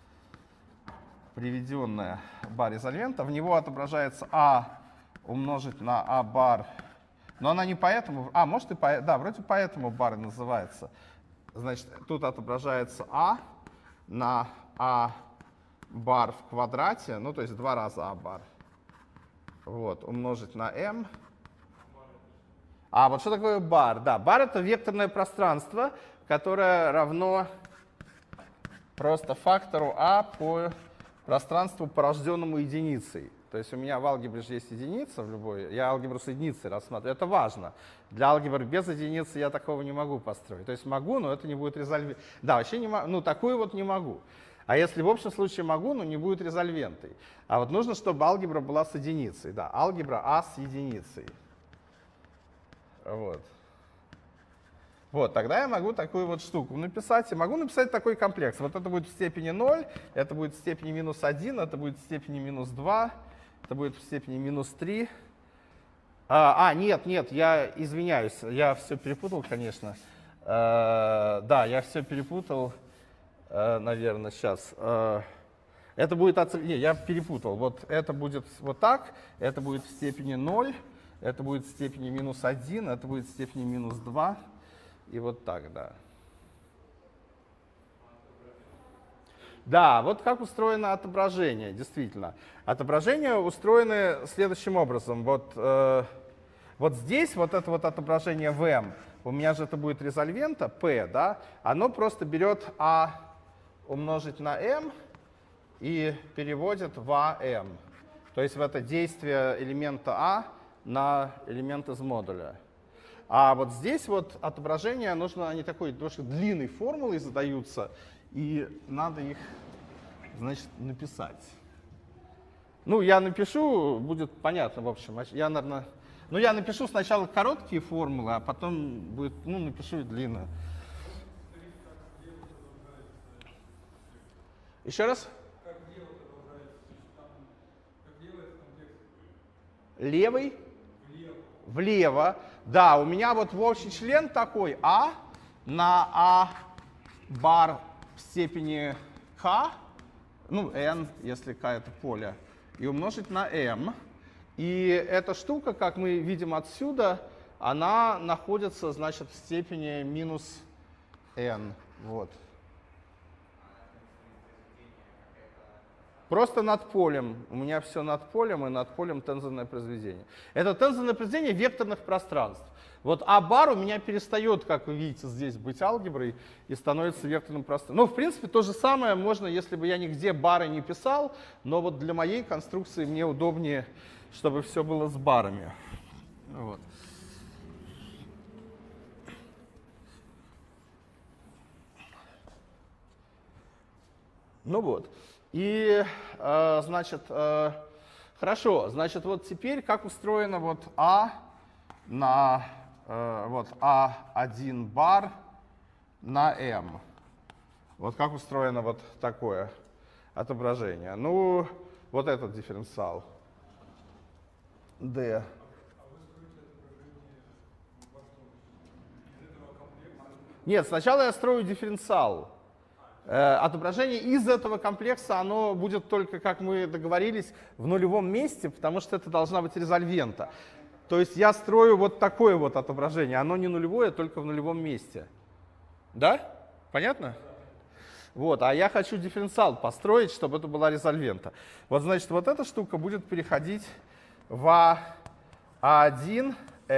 Приведенная бар-резольвента, в него отображается А умножить на А бар, но она не поэтому, а может и по, да, вроде поэтому бар называется. Значит, тут отображается А на А бар в квадрате, ну то есть два раза А бар, вот, умножить на М. А вот что такое бар? Да, бар — это векторное пространство, которое равно просто фактору А по пространству, порожденному единицей. То есть у меня в алгебре же есть единица в любой, я алгебру с единицей рассматриваю. Это важно. Для алгебры без единицы я такого не могу построить. То есть могу, но это не будет резольвентой. Да, вообще не могу, ну такую вот не могу. А если в общем случае могу, но не будет резольвентой. А вот нужно, чтобы алгебра была с единицей. Да, алгебра А с единицей. Вот. Вот, тогда я могу такую вот штуку написать, и могу написать такой комплекс. Вот это будет в степени ноль, это будет в степени минус один, это будет в степени минус два, это будет в степени минус три. А, а, нет, нет, я извиняюсь, я все перепутал, конечно. А, да, я все перепутал, а, наверное, сейчас. А, Это будет от... Не, я перепутал. Вот это будет вот так, это будет в степени ноль, это будет в степени минус один, это будет в степени минус два. И вот так, да. Да, вот как устроено отображение, действительно. Отображения устроены следующим образом. Вот, э, вот здесь вот это вот отображение в m, у меня же это будет резольвента p, да, оно просто берет a умножить на m и переводит в am. То есть в это действие элемента a на элемент из модуля. А вот здесь вот отображения нужно, они такой немножко длинной формулой задаются, и надо их, значит, написать. Ну, я напишу, будет понятно, в общем. Я, наверное, ну, я напишу сначала короткие формулы, а потом будет, ну, напишу и длинную. Еще раз? Как дело отображается? Как делается комплекс? Левый? Влево. Влево. Да, у меня вот в общий член такой А на А бар в степени k, ну, n, если k это поле, и умножить на m. И эта штука, как мы видим отсюда, она находится, значит, в степени минус n. Вот. Просто над полем. У меня все над полем, и над полем тензорное произведение. Это тензорное произведение векторных пространств. Вот А-бар у меня перестает, как вы видите, здесь быть алгеброй и становится векторным пространством. Ну, в принципе, то же самое можно, если бы я нигде бары не писал, но вот для моей конструкции мне удобнее, чтобы все было с барами. Вот. Ну вот. И, э, значит, э, хорошо, значит, вот теперь как устроено вот А на э, вот А один бар на М. Вот как устроено вот такое отображение. Ну, вот этот дифференциал D. Нет, сначала я строю дифференциал. Отображение из этого комплекса, оно будет только, как мы договорились, в нулевом месте, потому что это должна быть резольвента. То есть я строю вот такое вот отображение, оно не нулевое, только в нулевом месте. Да? Понятно? Вот, а я хочу дифференциал построить, чтобы это была резольвента. Вот, значит, вот эта штука будет переходить в А1М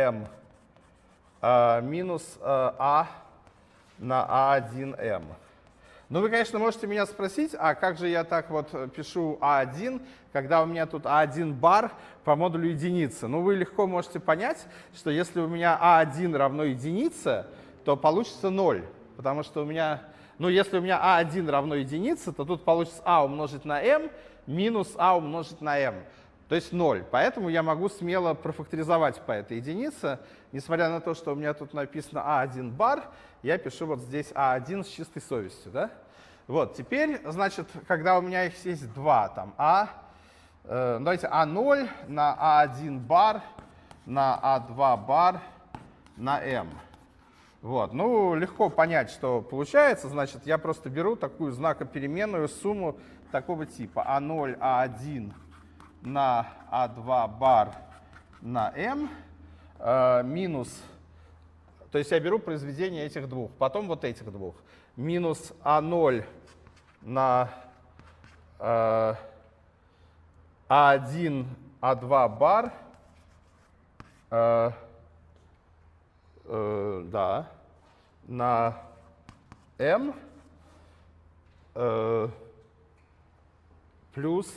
э, минус э, А на А1М. Ну, вы, конечно, можете меня спросить, а как же я так вот пишу А один, когда у меня тут А один бар по модулю единицы? Ну, вы легко можете понять, что если у меня А один равно единице, то получится ноль, потому что у меня, ну, если у меня А один равно единице, то тут получится А умножить на М минус А умножить на М, то есть ноль. Поэтому я могу смело профакторизовать по этой единице. Несмотря на то, что у меня тут написано А один бар, я пишу вот здесь А один с чистой совестью. Да? Вот, теперь, значит, когда у меня их есть два, там А, э, давайте А ноль на А один бар, на А два бар, на М. Вот, ну, легко понять, что получается. Значит, я просто беру такую знакопеременную сумму такого типа А ноль, А один на А два бар на М э, минус, то есть я беру произведение этих двух, потом вот этих двух, минус А ноль на э, А один, А два бар, э, э, да, на М э, плюс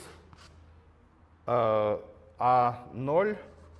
э, А ноль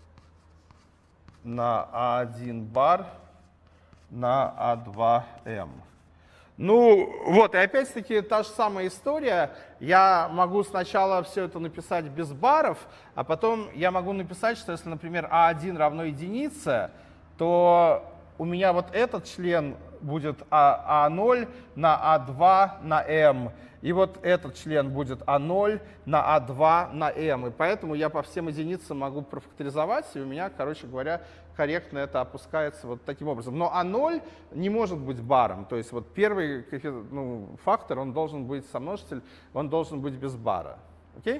на А один бар на А два М. Ну вот, и опять-таки та же самая история. Я могу сначала все это написать без баров, а потом я могу написать, что если, например, А один равно единице, то у меня вот этот член будет а, А0 на А2 на М. И вот этот член будет А0 на А2 на М. И поэтому я по всем единицам могу профакторизовать, и у меня, короче говоря, корректно это опускается вот таким образом. Но А0 не может быть баром. То есть вот первый ну, фактор, он должен быть сомножитель, он должен быть без бара. Окей?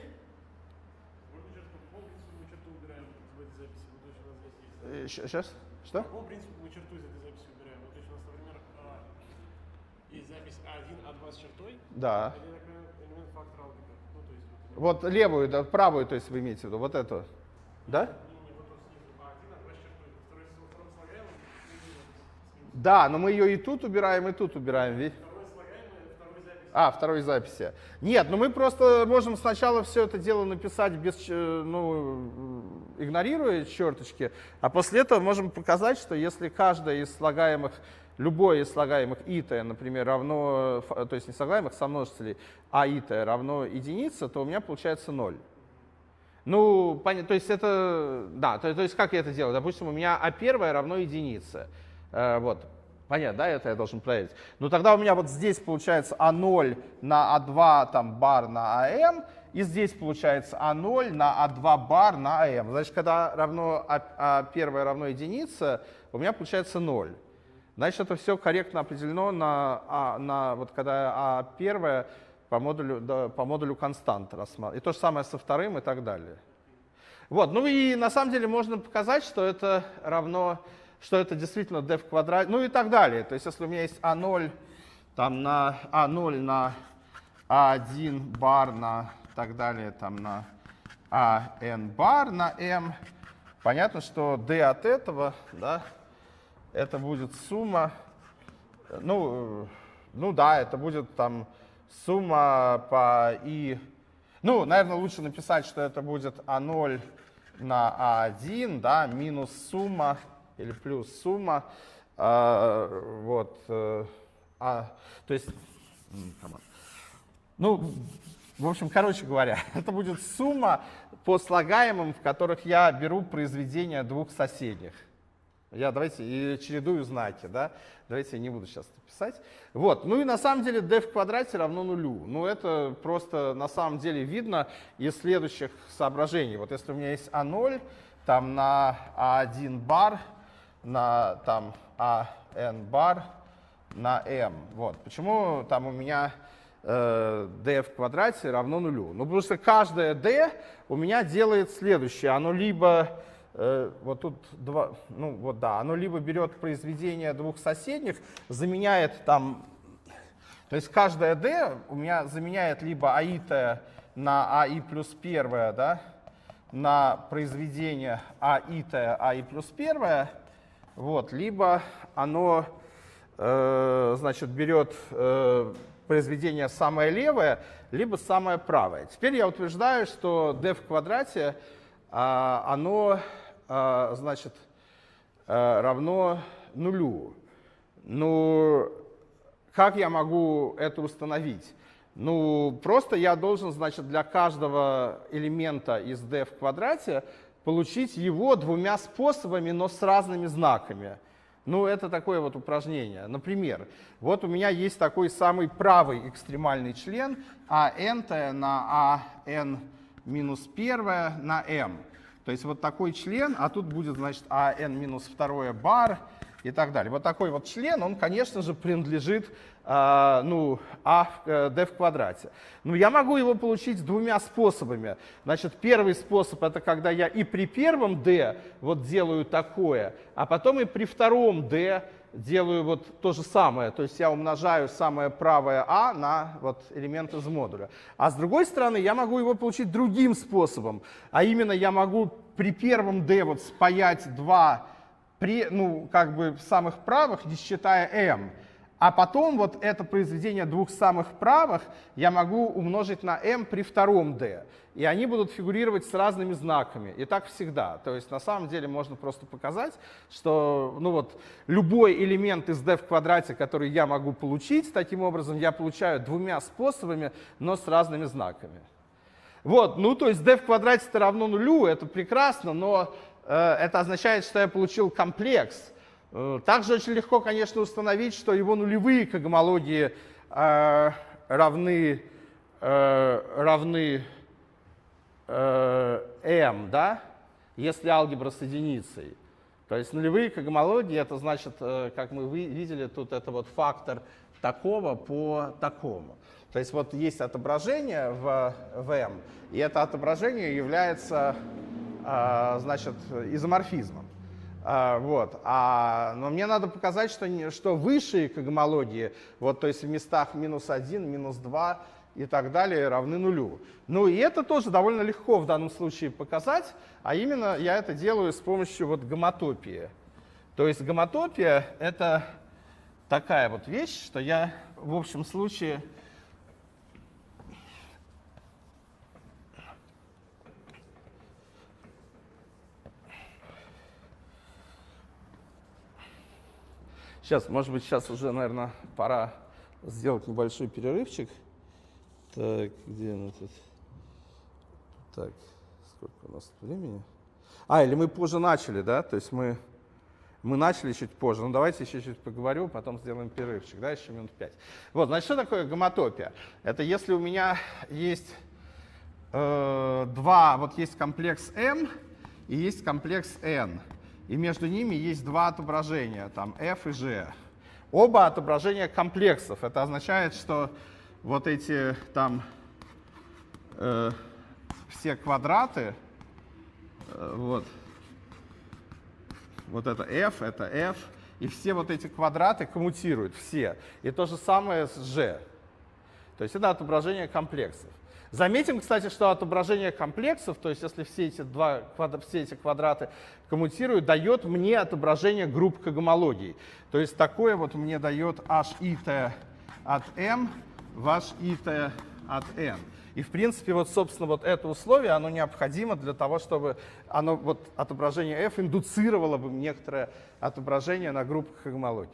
Сейчас? Что? По какому принципу мы черту из этой записи убираем? Вот, то есть у нас, например, есть запись А1, А2 с чертой. Да. Это элемент фактора алгебры. Ну, то есть, вот левую, да, правую, то есть вы имеете в виду, вот эту. Да? Да, но мы ее и тут убираем, и тут убираем. Ведь... А, второй записи. Нет, ну мы просто можем сначала все это дело написать, без, ну, игнорируя черточки, а после этого можем показать, что если каждая из слагаемых, любое из слагаемых ит, например, равно, то есть не слагаемых, сомножителей, а ит равно единице, то у меня получается ноль. Ну, понятно, то есть это, да, то, то есть как я это делаю? Допустим, у меня а первое равно единице. Э, вот. Понятно, да, это я должен проверить. Но тогда у меня вот здесь получается А0 на А2 там, бар на АМ, и здесь получается А0 на А2 бар на АМ. Значит, когда равно А1 равно единице, у меня получается ноль. Значит, это все корректно определено на, а, на вот когда А1 по модулю, да, по модулю констант рассматривать. И то же самое со вторым и так далее. Вот, ну и на самом деле можно показать, что это равно... что это действительно d в квадрате, ну и так далее. То есть если у меня есть А0 там, на А0 на А1 бар на так далее, там на АN бар на M, понятно, что d от этого, да, это будет сумма, ну, ну да, это будет там сумма по I, ну, наверное, лучше написать, что это будет А0 на А1, да, минус сумма, или плюс сумма, а, вот, а, то есть, ну, в общем, короче говоря, это будет сумма по слагаемым, в которых я беру произведение двух соседних. Я, давайте, и чередую знаки, да, давайте я не буду сейчас это писать. Вот, ну и на самом деле d в квадрате равно нулю. Ну это просто на самом деле видно из следующих соображений. Вот если у меня есть А0, там на А1 бар, на там АN бар на M. Вот. Почему там у меня э, d в квадрате равно нулю? Ну, потому что каждое d у меня делает следующее. Оно либо, э, вот тут два, ну вот да, оно либо берет произведение двух соседних, заменяет там, то есть каждое d у меня заменяет либо аит на аи плюс первое, да, на произведение аит, аи плюс первое, вот, либо оно, э, значит, берет э, произведение самое левое, либо самое правое. Теперь я утверждаю, что d в квадрате, э, оно, э, значит, э, равно нулю. Ну, как я могу это установить? Ну, просто я должен, значит, для каждого элемента из d в квадрате получить его двумя способами, но с разными знаками. Ну, это такое вот упражнение. Например, вот у меня есть такой самый правый экстремальный член АН на АН минус первое на m. То есть вот такой член, а тут будет, значит, АН минус второе бар и так далее. Вот такой вот член, он, конечно же, принадлежит э, ну, а в, э, d в квадрате. Но я могу его получить двумя способами. Значит, первый способ — это когда я и при первом d вот делаю такое, а потом и при втором d делаю вот то же самое. То есть я умножаю самое правое а на вот элемент из модуля. А с другой стороны, я могу его получить другим способом. А именно я могу при первом d вот спаять два при, ну, как бы самых правых, не считая m. А потом вот это произведение двух самых правых я могу умножить на m при втором d. И они будут фигурировать с разными знаками. И так всегда. То есть на самом деле можно просто показать, что ну вот, любой элемент из d в квадрате, который я могу получить, таким образом я получаю двумя способами, но с разными знаками. Вот, ну то есть d в квадрате равно нулю, это прекрасно, но э, это означает, что я получил комплекс. Также очень легко, конечно, установить, что его нулевые к гомологии э, равны, э, равны э, m, да, если алгебра с единицей. То есть нулевые к гомологии, это значит, э, как мы видели, тут это вот фактор такого по такому. То есть вот есть отображение в, в m, и это отображение является, э, значит, изоморфизмом. А, вот. а, но мне надо показать, что, что высшие к гомологии, вот, то есть в местах минус один, минус два и так далее, равны нулю. Ну и это тоже довольно легко в данном случае показать, а именно я это делаю с помощью вот гомотопии. То есть гомотопия — это такая вот вещь, что я в общем случае Сейчас, может быть, сейчас уже, наверное, пора сделать небольшой перерывчик. Так, где она тут? Так, сколько у нас времени? А, или мы позже начали, да? То есть мы, мы начали чуть позже. Ну, давайте еще чуть поговорю, потом сделаем перерывчик, да, еще минут пять. Вот, значит, что такое гомотопия? Это если у меня есть э, два, вот есть комплекс M и есть комплекс N. И между ними есть два отображения, там f и g. Оба отображения комплексов. Это означает, что вот эти там э, все квадраты, э, вот, вот это f, это f, и все вот эти квадраты коммутируют, все. И то же самое с g. То есть это отображение комплексов. Заметим, кстати, что отображение комплексов, то есть если все эти, два, все эти квадраты коммутируют, дает мне отображение групп к гомологии. То есть такое вот мне дает hit от m в hit от n. И в принципе, вот, собственно, вот это условие, оно необходимо для того, чтобы оно, вот, отображение f индуцировало бы некоторое отображение на группах к гомологии.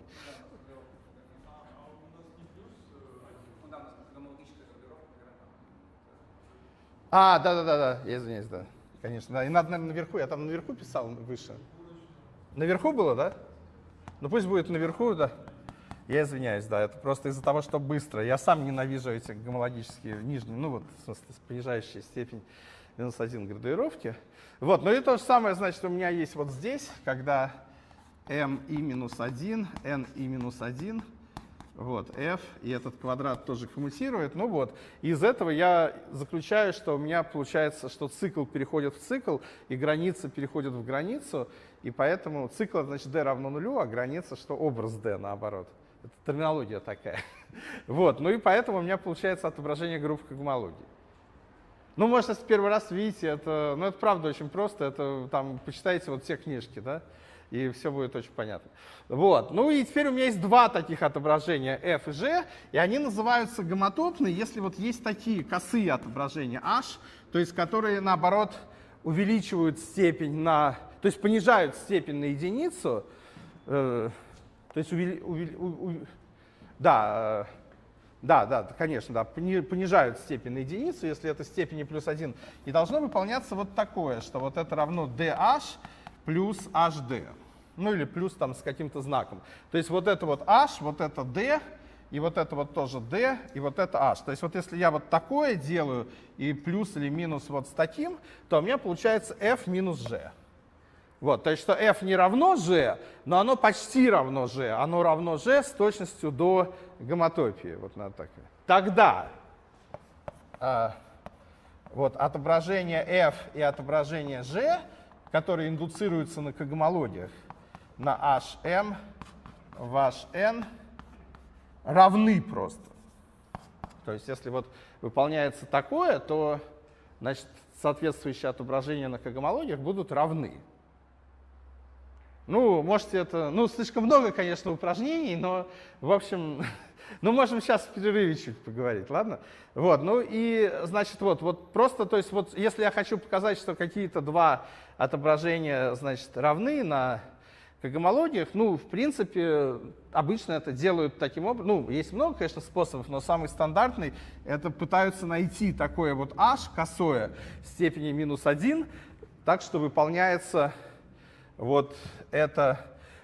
А, да-да-да, я извиняюсь, да, конечно. Да. И надо, наверное, наверху, я там наверху писал, выше. Наверху было, да? Ну пусть будет наверху, да. Я извиняюсь, да, это просто из-за того, что быстро. Я сам ненавижу эти гомологические нижние, ну вот, в смысле, понижающая степень минус один градуировки. Вот, ну и то же самое, значит, у меня есть вот здесь, когда m и минус один, n и минус один, вот, f, и этот квадрат тоже коммутирует. Ну вот, из этого я заключаю, что у меня получается, что цикл переходит в цикл, и граница переходит в границу, и поэтому цикл, значит, d равно нулю, а граница, что образ d, наоборот. Это терминология такая. Вот, ну и поэтому у меня получается отображение групп к гомологии. Ну, может, если первый раз видите, это, ну, это правда очень просто, это там, почитайте вот все книжки, да, и все будет очень понятно. Вот. Ну и теперь у меня есть два таких отображения f и g, и они называются гомотопные, если вот есть такие косые отображения h, то есть которые, наоборот, увеличивают степень на, то есть понижают степень на единицу, э, то есть увели, увели, у, у, да, э, да, да, конечно, да, понижают степень на единицу, если это степени плюс один, и должно выполняться вот такое, что вот это равно dh плюс hd, ну или плюс там с каким-то знаком. То есть вот это вот h, вот это d, и вот это вот тоже d, и вот это h. То есть вот если я вот такое делаю, и плюс или минус вот с таким, то у меня получается f минус g. Вот, то есть что f не равно g, но оно почти равно g. Оно равно g с точностью до гомотопии. Вот надо так. Тогда э, вот отображение f и отображение g, которые индуцируются на когомологиях, на hm в hn, равны просто. То есть если вот выполняется такое, то значит, соответствующие отображения на когомологиях будут равны. Ну, можете это, ну, слишком много, конечно, упражнений, но, в общем, ну, можем сейчас в перерыве чуть поговорить, ладно? Вот, ну и, значит, вот, вот просто, то есть, вот, если я хочу показать, что какие-то два отображения, значит, равны на когомологиях, ну, в принципе, обычно это делают таким образом, ну, есть много, конечно, способов, но самый стандартный, это пытаются найти такое вот h косое степени минус один, так что выполняется вот это,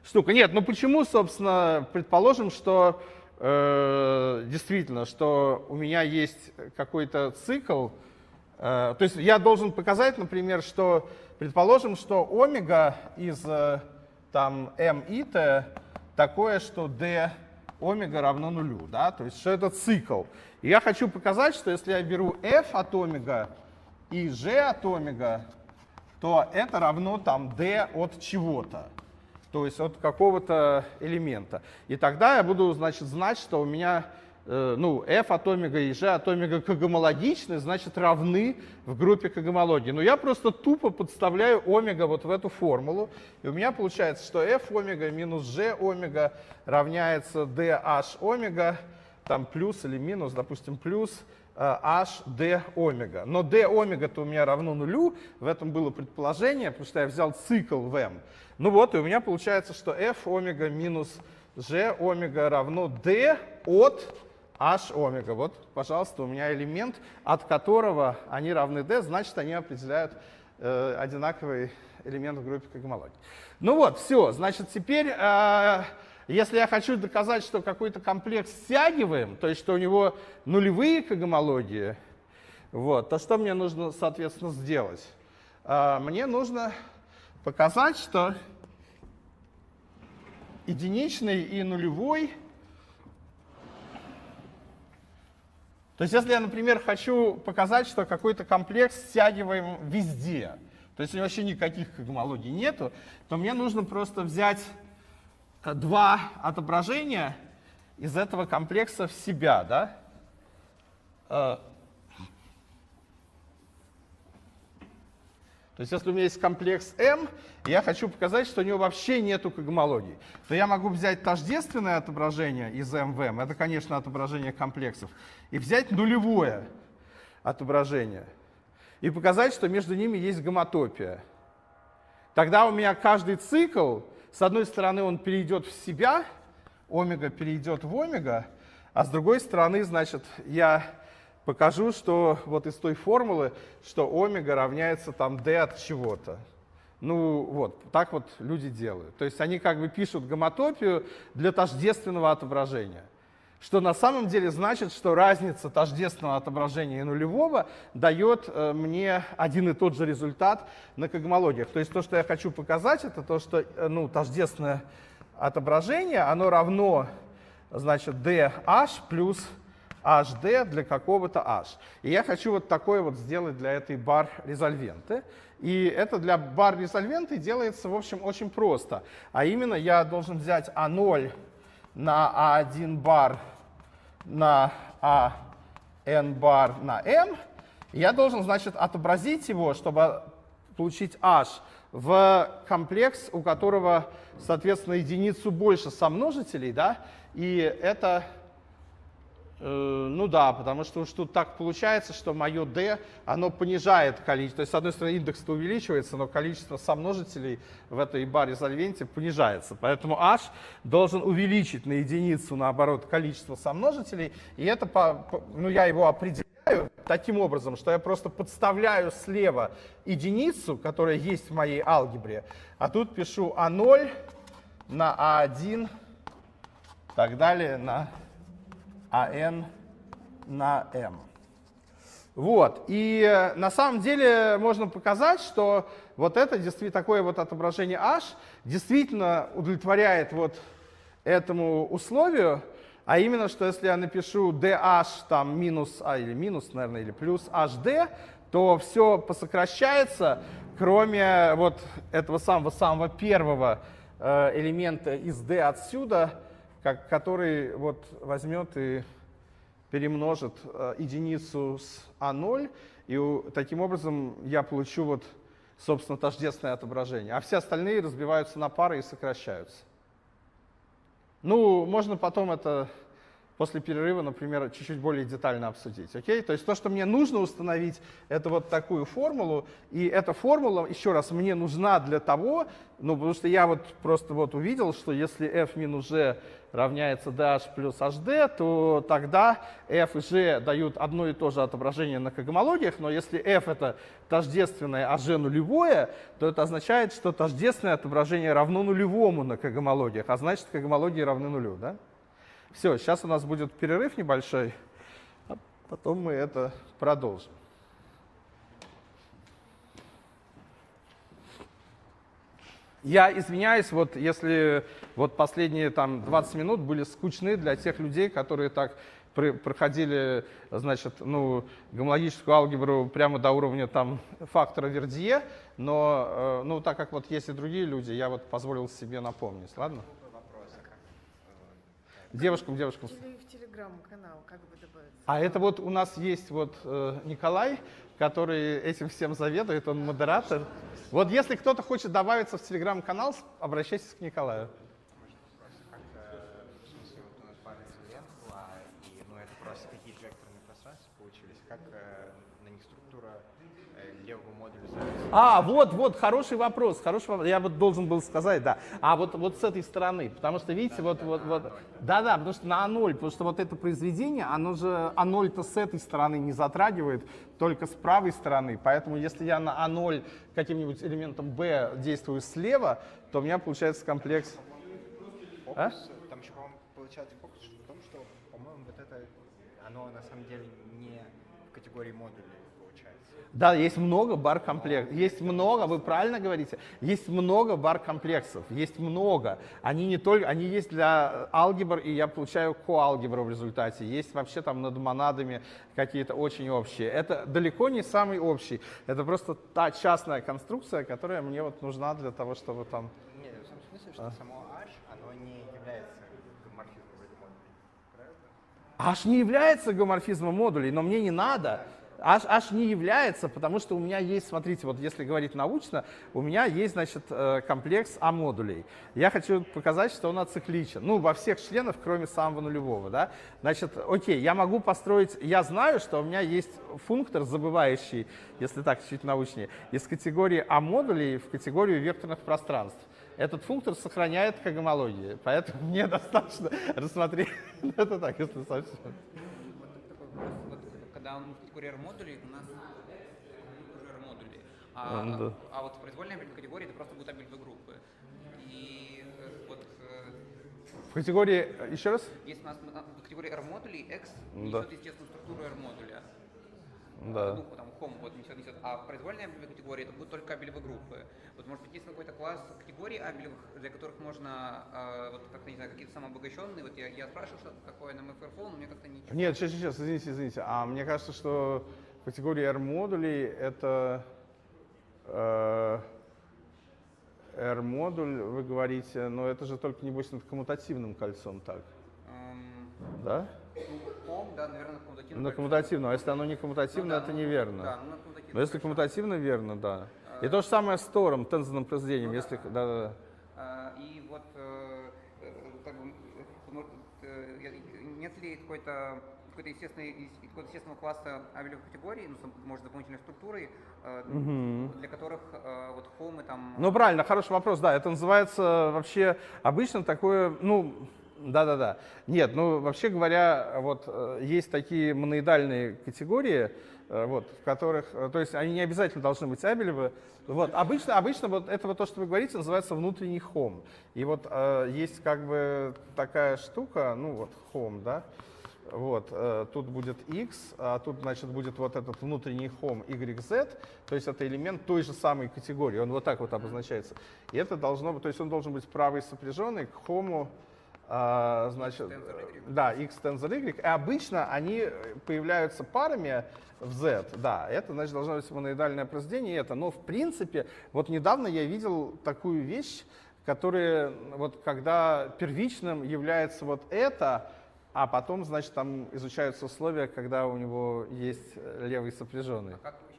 штука. Нет, ну почему, собственно, предположим, что э, действительно, что у меня есть какой-то цикл, э, то есть я должен показать, например, что, предположим, что омега из э, там m и t такое, что d омега равно нулю, да, то есть что это цикл. И я хочу показать, что если я беру f от омега и g от омега, то это равно там d от чего-то, то есть от какого-то элемента. И тогда я буду, значит, знать, что у меня э, ну, f от омега и g от омега когомологичны, значит, равны в группе когомологии. Но я просто тупо подставляю омега вот в эту формулу, и у меня получается, что f омега минус g омега равняется dh омега, там плюс или минус, допустим, плюс h d омега. Но d омега-то у меня равно нулю, в этом было предположение, потому что я взял цикл в m. Ну вот, и у меня получается, что f омега минус g омега равно d от h омега. Вот, пожалуйста, у меня элемент, от которого они равны d, значит, они определяют э, одинаковый элемент в группе когомологии. Ну вот, все, значит, теперь... Э, Если я хочу доказать, что какой-то комплекс стягиваем, то есть что у него нулевые когомологии, вот, то что мне нужно, соответственно, сделать? Мне нужно показать, что единичный и нулевой, то есть если я, например, хочу показать, что какой-то комплекс стягиваем везде, то есть у него вообще никаких когомологий нету, то мне нужно просто взять два отображения из этого комплекса в себя, да? То есть если у меня есть комплекс M, и я хочу показать, что у него вообще нету когомологий, то я могу взять тождественное отображение из M в M, это, конечно, отображение комплексов, и взять нулевое отображение, и показать, что между ними есть гомотопия. Тогда у меня каждый цикл, с одной стороны, он перейдет в себя, омега перейдет в омега, а с другой стороны, значит, я покажу, что вот из той формулы, что омега равняется там d от чего-то. Ну вот, так вот люди делают. То есть они как бы пишут гомотопию для тождественного отображения. Что на самом деле значит, что разница тождественного отображения и нулевого дает э, мне один и тот же результат на когомологиях. То есть то, что я хочу показать, это то, что э, ну, тождественное отображение, оно равно, значит, dh плюс hd для какого-то h. И я хочу вот такое вот сделать для этой бар-резольвенты. И это для бар-резольвенты делается, в общем, очень просто. А именно я должен взять а ноль на а один бар на ан бар на m, и я должен, значит, отобразить его, чтобы получить h в комплекс, у которого, соответственно, единицу больше сомножителей, да, и это, э, ну да, потому что уж тут так получается, что мое d, оно понижает количество, то есть, с одной стороны, индекс-то увеличивается, но количество сомножителей в этой бар-резольвенте понижается, поэтому h должен увеличить на единицу, наоборот, количество сомножителей, и это, по, по, ну, я его определяю таким образом, что я просто подставляю слева единицу, которая есть в моей алгебре, а тут пишу а ноль на а один, так далее, на ан на m. Вот, и на самом деле можно показать, что вот это действительно такое вот отображение h действительно удовлетворяет вот этому условию, а именно, что если я напишу dh там минус, а или минус, наверное, или плюс hd, то все посокращается, кроме вот этого самого, самого первого э, элемента из d отсюда, как, который вот возьмет и перемножит э, единицу с а ноль, и у, таким образом я получу вот, собственно, тождественное отображение. А все остальные разбиваются на пары и сокращаются. Ну, можно потом это после перерыва, например, чуть-чуть более детально обсудить. Окей? То есть то, что мне нужно установить, это вот такую формулу. И эта формула, еще раз, мне нужна для того, ну, потому что я вот просто вот увидел, что если f минус g равняется dh плюс hd, то тогда f и g дают одно и то же отображение на когомологиях, но если f это тождественное, а g нулевое, то это означает, что тождественное отображение равно нулевому на когомологиях, а значит когомологии равны нулю, да? Все, сейчас у нас будет перерыв небольшой, а потом мы это продолжим. Я извиняюсь, вот если вот последние там двадцать минут были скучны для тех людей, которые так при, проходили, значит, ну, гомологическую алгебру прямо до уровня там фактора Вердье, но э, ну, так как вот есть и другие люди, я вот позволил себе напомнить, ладно? Девушкам, девушкам. Или в телеграм-канал, как бы добавить. А это вот у нас есть вот э, Николай, который этим всем заведует, он модератор. Вот если кто-то хочет добавиться в телеграм-канал, обращайтесь к Николаю. Как, в смысле, вот у нас пара вселенных была, и ну, это просто какие-то векторные пространства получились, как на них структура левого модуля зависит. А, вот, вот, хороший вопрос, хороший вопрос. Я вот должен был сказать, да. А вот, вот с этой стороны, потому что, видите, вот, вот, вот, да-да, потому что на а ноль, потому что вот это произведение, оно же а ноль-то с этой стороны не затрагивает, только с правой стороны. Поэтому если я на а ноль каким-нибудь элементом b действую слева, то у меня получается комплекс. Фокус, А? Там еще, по-моему, получается фокус в том, что, по-моему, вот это, оно на самом деле не в категории модулей получается. Да, есть много бар-комплексов, есть много, вы правильно говорите, есть много бар-комплексов, есть много. Они не только, они есть для алгебр, и я получаю коалгебру в результате. Есть вообще там над монадами какие-то очень общие. Это далеко не самый общий, это просто та частная конструкция, которая мне вот нужна для того, чтобы там... Нет, в том смысле, что А? само H, оно не является гомоморфизмом в этом модуле. Правильно? H не является гомоморфизмом модулей, но мне не надо. H, H не является, потому что у меня есть, смотрите, вот если говорить научно, у меня есть, значит, комплекс А-модулей. Я хочу показать, что он ацикличен. Ну, во всех членах, кроме самого нулевого, да. Значит, окей, я могу построить, я знаю, что у меня есть функтор, забывающий, если так чуть научнее, из категории А-модулей в категорию векторных пространств. Этот функтор сохраняет когомологии, поэтому мне достаточно рассмотреть это так, если совсем. Когда он в категории R-модулей, у нас уже R-модули. А, А, да. а вот в произвольной категории это просто будут абельфы группы. И э, вот э, В категории, еще раз? если у нас в категории R-модулей X Да. несет естественную структуру R-модуля. Да. Ну, там home вот несет, несет. А в произвольной абельфой категории это будут только абельфы группы. Вот может быть есть какой-то класс категорий абельфов, для которых можно э, вот как-то, не знаю, какие-то самообогащенные. Вот я, я спрашиваю, что такое на MFRFall, но мне как-то ничего. Нет, сейчас, сейчас, извините, извините. А мне кажется, что в категории R-модулей это э, R-модуль, вы говорите, но это же только, небось, над коммутативным кольцом, так? Эм, Да? ну, home, да, наверное, коммутативный. На коммутативном. А если оно не коммутативно, Ну да, это ну, неверно. Да, ну, на коммутативном. Но если коммутативно, верно, да. И то же самое с Тором, тензорным произведением. Ну, если, да. да, да, да. А, и вот э, э, как бы, э, может, э, я- нет ли какой-то какой-то естественной, какого-то естественного класса абелевых категорий, ну, с, может, дополнительной структурой, э, Мгм. для которых э, вот хомы там... Ну, правильно, хороший вопрос, да. Это называется вообще обычно такое, ну, да-да-да. Нет, ну, вообще говоря, вот э, есть такие моноидальные категории, э, вот, в которых, э, то есть они не обязательно должны быть абелевы. Вот, обычно, обычно вот это вот то, что вы говорите, называется внутренний хом. И вот э, есть как бы такая штука, ну, вот, хом, да, вот, э, тут будет x, а тут, значит, будет вот этот внутренний хом yz, то есть это элемент той же самой категории, он вот так вот обозначается. И это должно быть, то есть он должен быть правый сопряженный к хому, а, значит, да, x тензор y, и обычно они появляются парами в z, да, это, значит, должно быть моноидальное произведение, это, но в принципе, вот недавно я видел такую вещь, которая, вот когда первичным является вот это, а потом, значит, там изучаются условия, когда у него есть левый сопряженный. А как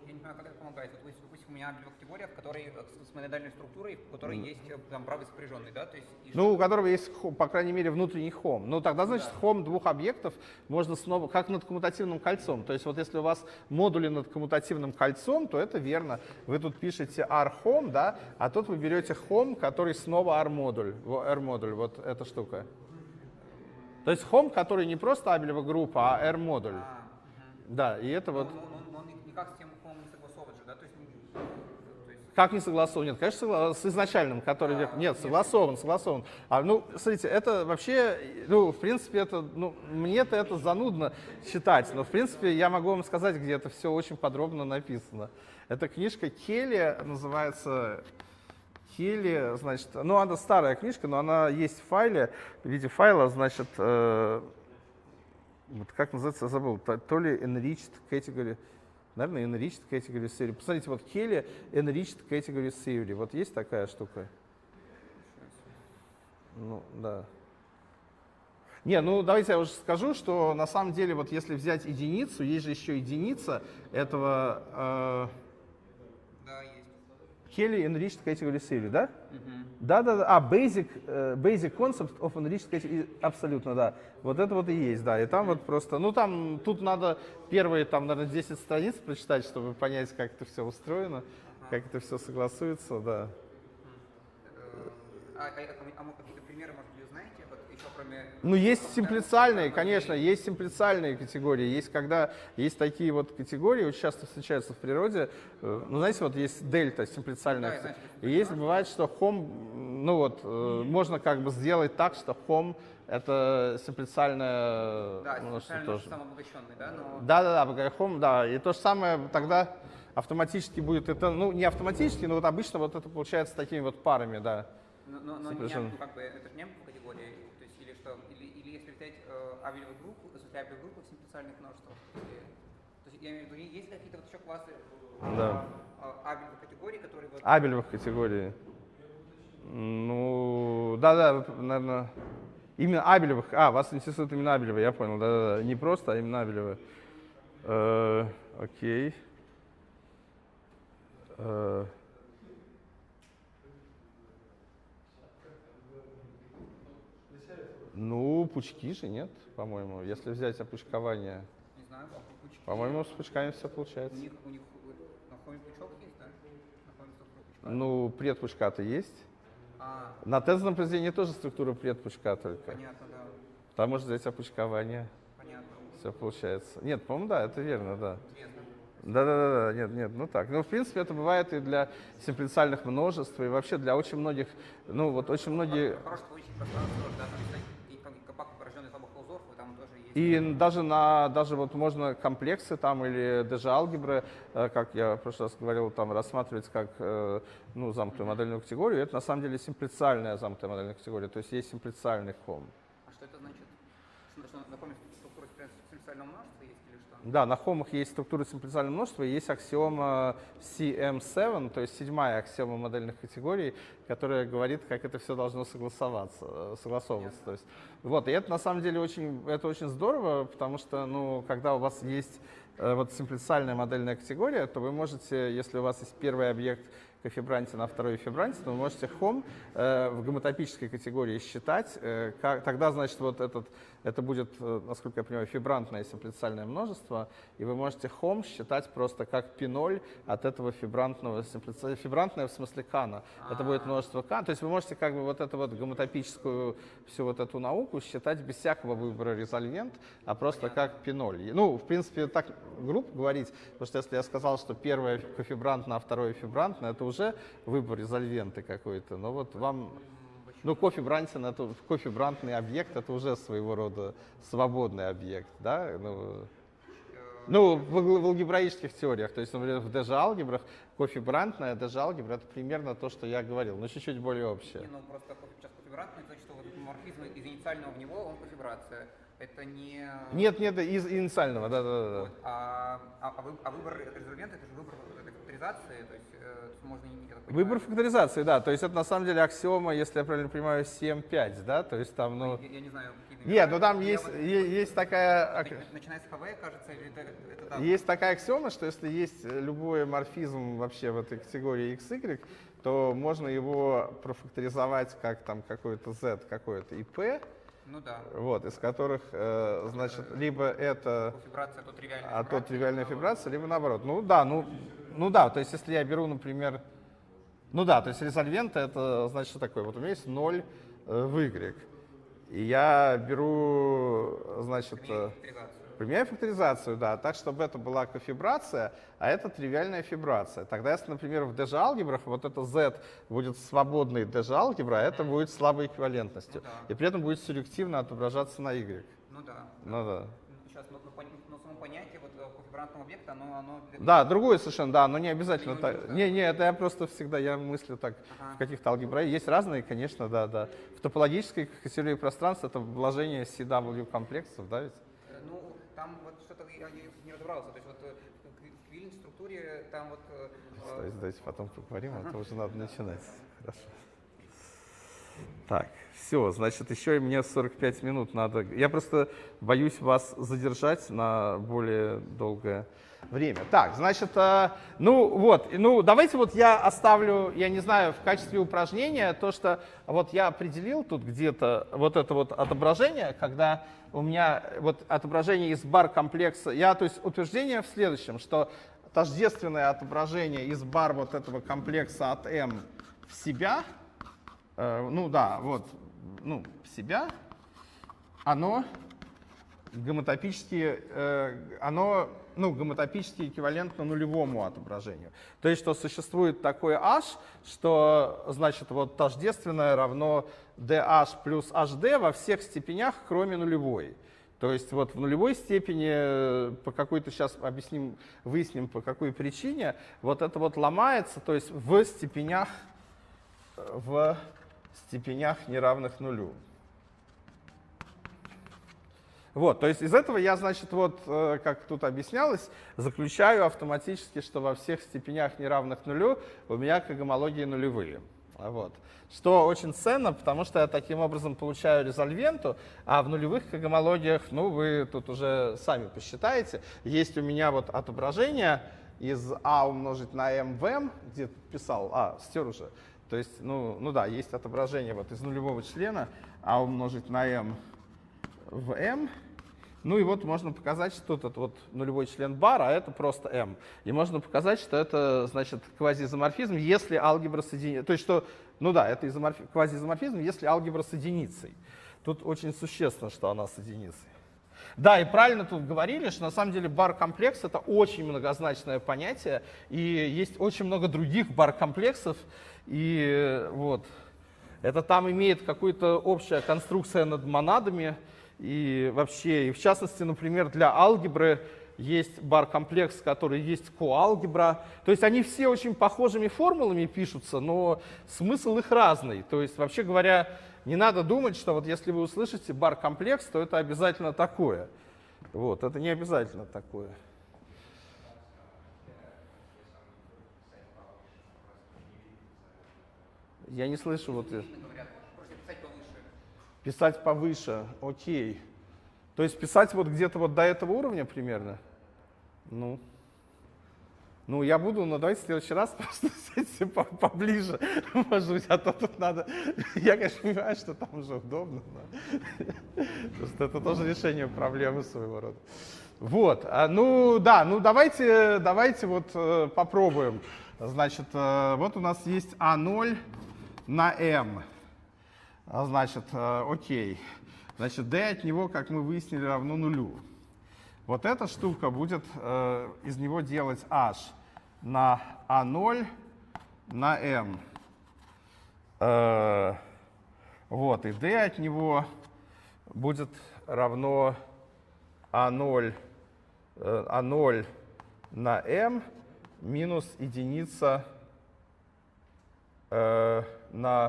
я не понимаю, как это помогает. Вот, допустим, у меня абелевая категория, в которой с монодальной структурой, в которой есть там правый сопряженный, да? То есть, ну, у которого есть, по крайней мере, внутренний хом. Ну, тогда, значит, да. Хом двух объектов можно снова, как над коммутативным кольцом. То есть, вот если у вас модули над коммутативным кольцом, то это верно. Вы тут пишете R-хом, да, а тут вы берете хом, который снова R-модуль, R-модуль, вот эта штука. То есть хом, который не просто абелева группа, а R-модуль. А, угу. Да, и это но, вот... Но, но, но он никак с тем хомом не согласован же, да? То есть, то есть... Как не согласован? Нет, конечно, с изначальным, который... А, нет, согласован, согласован. А, ну, смотрите, это вообще, ну, в принципе, это, ну, мне-то это занудно читать, но, в принципе, я могу вам сказать, где это все очень подробно написано. Это книжка Келли, называется... Келли, значит, ну, она старая книжка, но она есть в файле, в виде файла, значит, э, вот как называется, я забыл, то, то ли Enriched Category, наверное, Enriched Category Theory. Посмотрите, вот Келли Enriched Category Theory, вот есть такая штука? Ну, да. Не, ну, давайте я уже скажу, что на самом деле, вот если взять единицу, есть же еще единица этого... Э, да, есть. Kelly Enriched Category Theory, да? Да-да-да. Uh-huh. А, basic, uh, basic Concept of Enriched Category, абсолютно, да. Вот это вот и есть, да. И там вот просто, ну там, тут надо первые, там, наверное, десять страниц прочитать, чтобы понять, как это все устроено, uh-huh. как это все согласуется, да. Uh-huh. А, а, а какие-то примеры, может быть, знаете? Вот еще кроме... Ну, есть симплициальные, конечно, есть симплициальные категории. Есть, когда есть такие вот категории, очень часто встречаются в природе. Ну, знаете, вот есть дельта, симплициальная. Да, и есть, бывает, что хом, ну вот, можно как бы сделать так, что хом это симплициальная... Да, ну, симплициальный тоже самообогащенный, да? Но... Да-да-да, хом, да. И то же самое тогда автоматически будет, это, ну, не автоматически, но вот обычно вот это получается такими вот парами, да. Но, но, но не, ну, как бы, это же не категория, то есть, или что, или, или если взять э, абелевую группу, то есть абелевую группу в симплициальных множествах, или, то есть, я имею в виду, есть какие-то вот еще классы да. э, абелевых категорий, которые вот... Абелевых категорий. Ну, да-да, наверное, именно абелевых, а, вас интересует именно абелевые, я понял, да-да-да, не просто, а именно абелевые. Э, окей. Э, Ну, пучки же нет, по-моему. Если взять опучкование, не знаю, пучки. По-моему, с пучками все получается. У них, у них на хоме пучок есть, да? На хоме пучка. Ну, предпучка-то есть. А. На тезовом произведении тоже структура предпучка только. Понятно, да. Там можно взять опучкование. Понятно. Все получается. Нет, по-моему, да, это верно, да. Интересно. Да-да-да, нет, нет, ну так. Ну, в принципе, это бывает и для симплициальных множеств, и вообще для очень многих, ну, вот очень многие... Хорошее получить пространство тоже, да, там есть компакт порожденный слабых ползов, и там тоже есть... И даже на, даже вот можно комплексы там или даже алгебры, как я в прошлый раз говорил, там рассматривать как, ну, замкнутую модельную категорию. Это на самом деле симплициальная замкнутая модельная категория, то есть есть симплициальный хом. А что это значит? Что на хоме структура симплициального множества есть или что? Да, на хомах есть структура симплициального множества, и есть аксиома си эм семь, то есть седьмая аксиома модельных категорий, которая говорит, как это все должно согласоваться, согласовываться. То есть, вот, и это на самом деле очень, это очень здорово, потому что, ну, когда у вас есть э, вот симплициальная модельная категория, то вы можете, если у вас есть первый объект кофибрантин, а второй фибрантин, вы можете хом э, в гомотопической категории считать, э, как, тогда, значит, вот этот, это будет, э, насколько я понимаю, фибрантное симплициальное множество, и вы можете хом считать просто как пи ноль от этого фибрантного симплициального, фибрантное в смысле кана. Это будет множество кан, то есть вы можете как бы вот эту вот гомотопическую всю вот эту науку считать без всякого выбора резольвент, а просто как пи ноль. Ну, в принципе, так грубо говорить, потому что если я сказал, что первое кофибрантное, а второе фибрантное, это уже выбор резольвенты какой-то, но вот вам, ну, кофибрантин, это кофибрантный объект, это уже своего рода свободный объект, да, ну, ну в, в алгебраических теориях, то есть, например, в дж-алгебрах кофибрантная дж-алгебра это примерно то, что я говорил, но чуть-чуть более общее. Не, ну просто сейчас кофибрантный, значит, что вот морфизм из инициального в него, он кофибрация. Это не... Нет, нет, из инициального, да-да-да. Вот. А, а, а выбор резольвента, это же выбор факторизации, то есть э, можно, я так понимаю, Выбор факторизации, да, то есть это на самом деле аксиома, если я правильно понимаю, семь пять, да, то есть там, ну... я, я не знаю, какие Нет, ну там я есть, вот- е- есть такая... ак- Начиная с ХВ, кажется, или это, это да. Есть такая аксиома, что если есть любой морфизм вообще в этой категории икс игрек, то можно его профакторизовать как там какой-то z, какой-то и p, Ну да. вот, из которых, э, значит, либо это Фибрация, то тривиальная а то фибрация, тривиальная наоборот. фибрация, либо наоборот. Ну да, ну, ну да, то есть если я беру, например, ну да, то есть резольвент это значит что такое? Вот у меня есть ноль э, в y, и я беру, значит, э, Фибрацию. применяю факторизацию, да, так, чтобы это была кофибрация, а это тривиальная фибрация. Тогда, если, например, в дж-алгебрах вот это z будет свободной дж-алгебра, это будет слабой эквивалентностью. Ну да. И при этом будет селективно отображаться на y. Ну да. Ну да. Сейчас, но, но, пон- но само понятие вот, э, кофибрантного объекта, оно... оно для- Да, другое совершенно, да, но не обязательно Его не так. нужно. Не, не, это я просто всегда, я мыслю так, Ага. в каких-то алгебрах. Есть разные, конечно, да, да. В топологической кассировой пространстве это вложение си дабл ю комплексов, да, ведь? Э, Ну, там вот что-то я не, не разобрался. То есть вот э, в квилинг структуре там вот... э, Давайте, давайте потом поговорим, а то уже надо начинать. Хорошо. Так, все, значит, еще и мне сорок пять минут надо. Я просто боюсь вас задержать на более долгое время. Так, значит, э, ну вот, ну давайте вот я оставлю, я не знаю, в качестве упражнения то, что вот я определил тут где-то вот это вот отображение, когда у меня вот отображение из бар комплекса, я, то есть утверждение в следующем, что тождественное отображение из бар вот этого комплекса от M в себя, э, ну да, вот, ну, в себя, оно гомотопически, э, оно, ну, гомотопически эквивалентно нулевому отображению. То есть, что существует такое h, что, значит, вот тождественное равно dh плюс hd во всех степенях, кроме нулевой. То есть вот в нулевой степени, по какой-то сейчас объясним, выясним, по какой причине, вот это вот ломается, то есть в степенях, в степенях неравных нулю. Вот, то есть из этого я, значит, вот, как тут объяснялось, заключаю автоматически, что во всех степенях неравных нулю у меня когомологии нулевые. Вот. Что очень ценно, потому что я таким образом получаю резольвенту, а в нулевых когомологиях, ну, вы тут уже сами посчитаете, есть у меня вот отображение из а умножить на m в m, где тут писал, а, стер уже. То есть, ну, ну да, есть отображение вот из нулевого члена а умножить на m в m. Ну и вот можно показать, что этот вот нулевой член бар, а это просто m. И можно показать, что это, значит, квазиизоморфизм, если алгебра с единицей. То есть, что, ну да, это изоморфи... квазиизоморфизм, если алгебра с единицей. Тут очень существенно, что она с единицей. Да, и правильно тут говорили, что на самом деле бар-комплекс — это очень многозначное понятие, и есть очень много других бар-комплексов, и вот, это там имеет какую-то общая конструкция над монадами, и вообще, и в частности, например, для алгебры есть бар-комплекс, который есть коалгебра. То есть они все очень похожими формулами пишутся, но смысл их разный. То есть, вообще говоря, не надо думать, что вот если вы услышите бар-комплекс, то это обязательно такое. Вот, это не обязательно такое. Я не слышу вот это. говорят, просто писать повыше. Писать повыше, окей. То есть писать вот где-то вот до этого уровня примерно? Ну, ну я буду, но давайте в следующий раз просто сядьте по- поближе, может быть, а то тут надо... Я, конечно, понимаю, что там уже удобно, но просто это тоже решение проблемы своего рода. Вот, а, ну да, ну давайте, давайте вот э, попробуем. Значит, э, вот у нас есть а ноль на m. А, Значит, э, окей. Значит, d от него, как мы выяснили, равно нулю. Вот эта штука будет э, из него делать h на а ноль на m. Э, вот, и d от него будет равно а ноль, э, а ноль на m минус единица э, на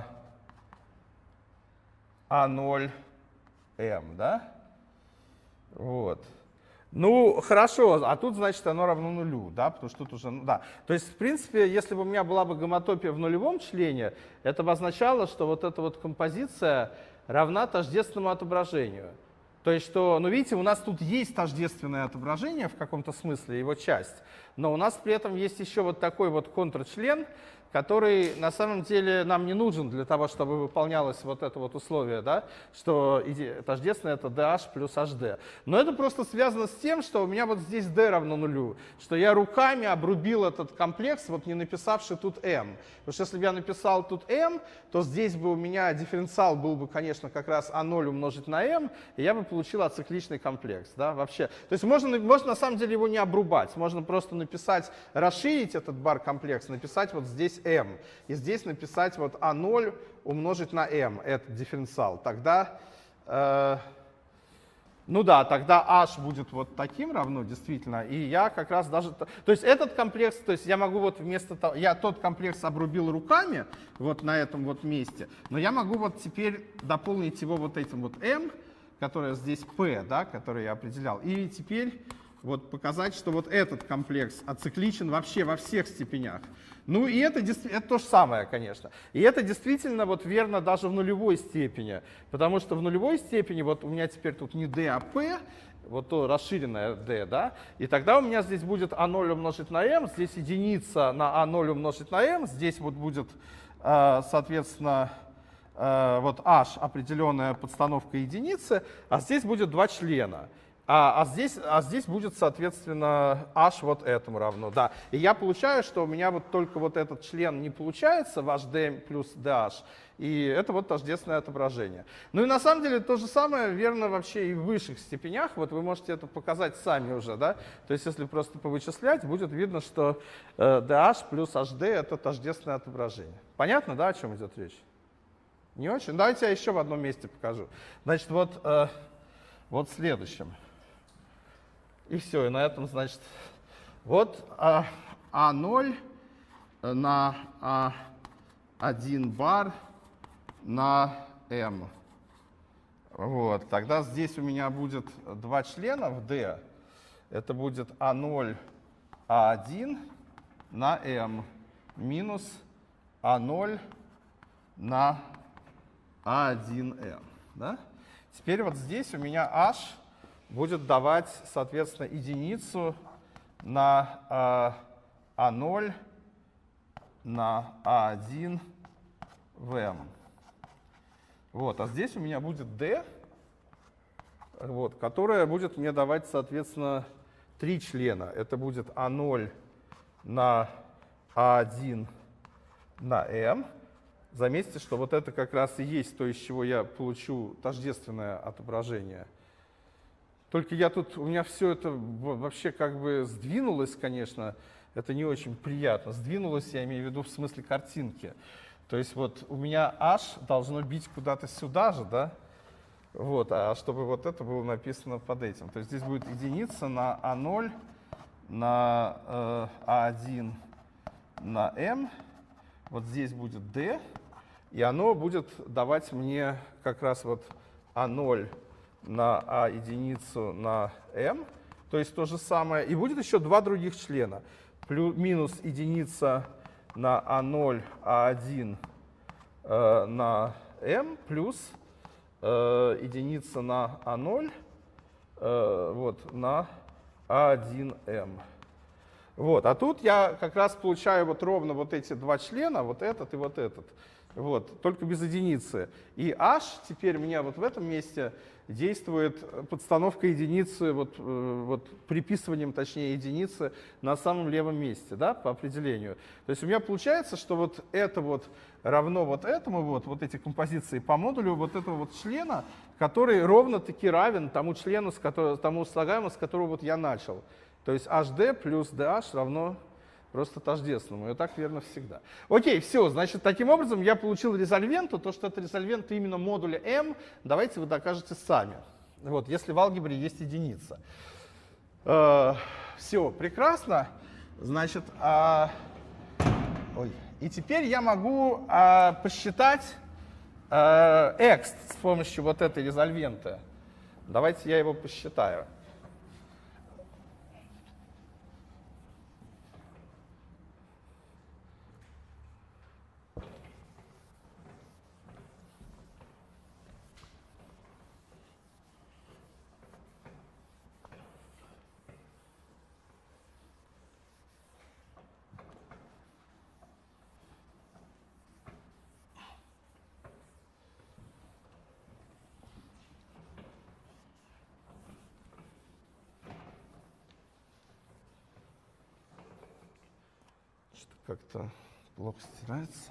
а ноль m, да? Вот. Ну, хорошо, а тут, значит, оно равно нулю, да, потому что тут уже, ну, да. То есть, в принципе, если бы у меня была бы гомотопия в нулевом члене, это бы означало, что вот эта вот композиция равна тождественному отображению. То есть, что, ну, видите, у нас тут есть тождественное отображение в каком-то смысле, его часть, но у нас при этом есть еще вот такой вот контрчлен, который на самом деле нам не нужен для того, чтобы выполнялось вот это вот условие, да, что тождественное это dh плюс hd. Но это просто связано с тем, что у меня вот здесь d равно нулю, что я руками обрубил этот комплекс, вот не написавший тут m. Потому что если бы я написал тут m, то здесь бы у меня дифференциал был бы, конечно, как раз а ноль умножить на m, и я бы получил ацикличный комплекс, да, вообще. То есть можно, можно на самом деле его не обрубать, можно просто написать, расширить этот бар-комплекс, написать вот здесь m, и здесь написать вот а ноль умножить на m, это дифференциал. Тогда, э, ну да, тогда h будет вот таким равно, действительно, и я как раз даже, то есть этот комплекс, то есть я могу вот вместо того, я тот комплекс обрубил руками вот на этом вот месте, но я могу вот теперь дополнить его вот этим вот m, которое здесь p, да, который я определял, и теперь вот показать, что вот этот комплекс ацикличен вообще во всех степенях. Ну и это, это то же самое, конечно. И это действительно вот верно даже в нулевой степени, потому что в нулевой степени вот у меня теперь тут не d, а p, вот то расширенное d, да, и тогда у меня здесь будет а ноль умножить на m, здесь единица на а ноль умножить на m, здесь вот будет, соответственно, вот h определенная подстановка единицы, а здесь будет два члена. А, а, здесь, а здесь будет, соответственно, h вот этому равно. Да. И я получаю, что у меня вот только вот этот член не получается в hd плюс dh, и это вот тождественное отображение. Ну и на самом деле то же самое верно вообще и в высших степенях. Вот вы можете это показать сами уже, да. То есть если просто повычислять, будет видно, что э, dh плюс hd это тождественное отображение. Понятно, да, о чем идет речь? Не очень? Давайте я еще в одном месте покажу. Значит, вот, э, вот в следующем. И все, и на этом, значит, вот а, а ноль на а один бар на m. Вот, тогда здесь у меня будет два члена в d. Это будет а ноль а один на m минус а ноль на а один m. Да? Теперь вот здесь у меня h будет давать, соответственно, единицу на э, а ноль на а один в m. Вот, а здесь у меня будет d, вот, которая будет мне давать, соответственно, три члена. Это будет а ноль на а один на m. Заметьте, что вот это как раз и есть то, из чего я получу тождественное отображение. Только я тут, у меня все это вообще как бы сдвинулось, конечно, это не очень приятно. Сдвинулось, я имею в виду в смысле картинки. То есть вот у меня h должно бить куда-то сюда же, да? Вот, а чтобы вот это было написано под этим. То есть здесь будет единица на а ноль на э, а один на m. Вот здесь будет d, и оно будет давать мне как раз вот а ноль на а единицу на m, то есть то же самое. И будет еще два других члена. Плюс, минус единица на а ноль а один э, на m плюс э, единица на а ноль э, вот, на а один m. Вот. А тут я как раз получаю вот ровно вот эти два члена, вот этот и вот этот. Вот, только без единицы. И h теперь у меня вот в этом месте действует подстановка единицы, вот, вот приписыванием, точнее, единицы на самом левом месте, да, по определению. То есть у меня получается, что вот это вот равно вот этому, вот, вот эти композиции по модулю вот этого вот члена, который ровно-таки равен тому члену, с которого, тому слагаемому, с которого вот я начал. То есть hd плюс dh равно просто тождественному. И так верно всегда. Окей, все. Значит, таким образом я получил резольвенту. То, что это резольвент именно модуля m, давайте вы докажете сами. Вот, если в алгебре есть единица. Э, все, прекрасно. Значит, а... Ой. И теперь я могу а, посчитать а, экст с помощью вот этой резольвенты. Давайте я его посчитаю. как-то плохо стирается.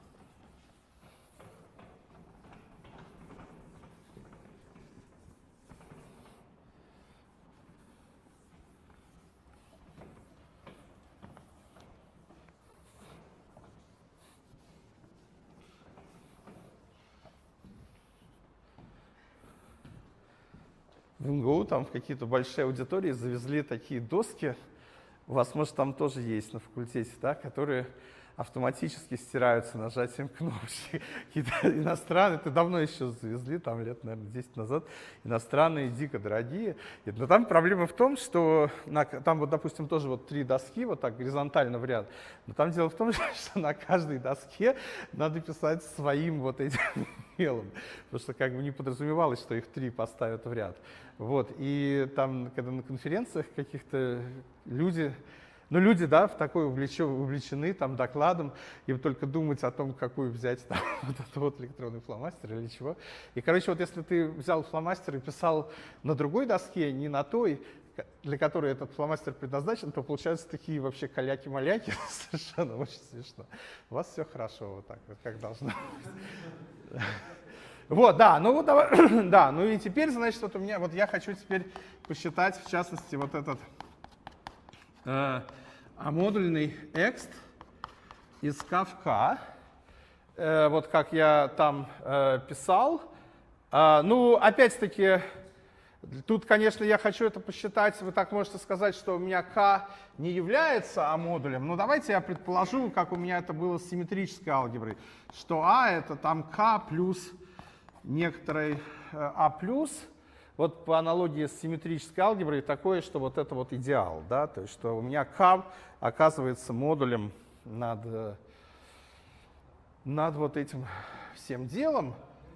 В эм гэ у там в какие-то большие аудитории завезли такие доски, у вас, может, там тоже есть на факультете, да, которые автоматически стираются нажатием кнопочки. Какие-то иностранные, это давно еще завезли, там лет, наверное, десять назад, иностранные, дико дорогие. Но там проблема в том, что на, там, вот, допустим, тоже вот три доски, вот так горизонтально в ряд, но там дело в том, что на каждой доске надо писать своим вот этим мелом, потому что как бы не подразумевалось, что их три поставят в ряд. Вот, и там, когда на конференциях каких-то люди, ну люди, да, в такой увлечен, увлечены там докладом, им только думать о том, какую взять там вот этот вот электронный фломастер или чего. И, короче, вот если ты взял фломастер и писал на другой доске, не на той, для которой этот фломастер предназначен, то получаются такие вообще каляки-маляки, совершенно очень смешно. У вас все хорошо вот так вот, как должно быть. Вот, да, ну вот давай, да, ну и теперь, значит, вот у меня, вот я хочу теперь посчитать, в частности, вот этот э, амодульный экст из КАВК, э, вот как я там э, писал. Э, ну, опять-таки, тут, конечно, я хочу это посчитать, вы так можете сказать, что у меня К не является А-модулем, но давайте я предположу, как у меня это было с симметрической алгеброй, что А это там К плюс некоторый А+, вот по аналогии с симметрической алгеброй такое, что вот это вот идеал, да, то есть что у меня К оказывается модулем над, над вот этим всем делом.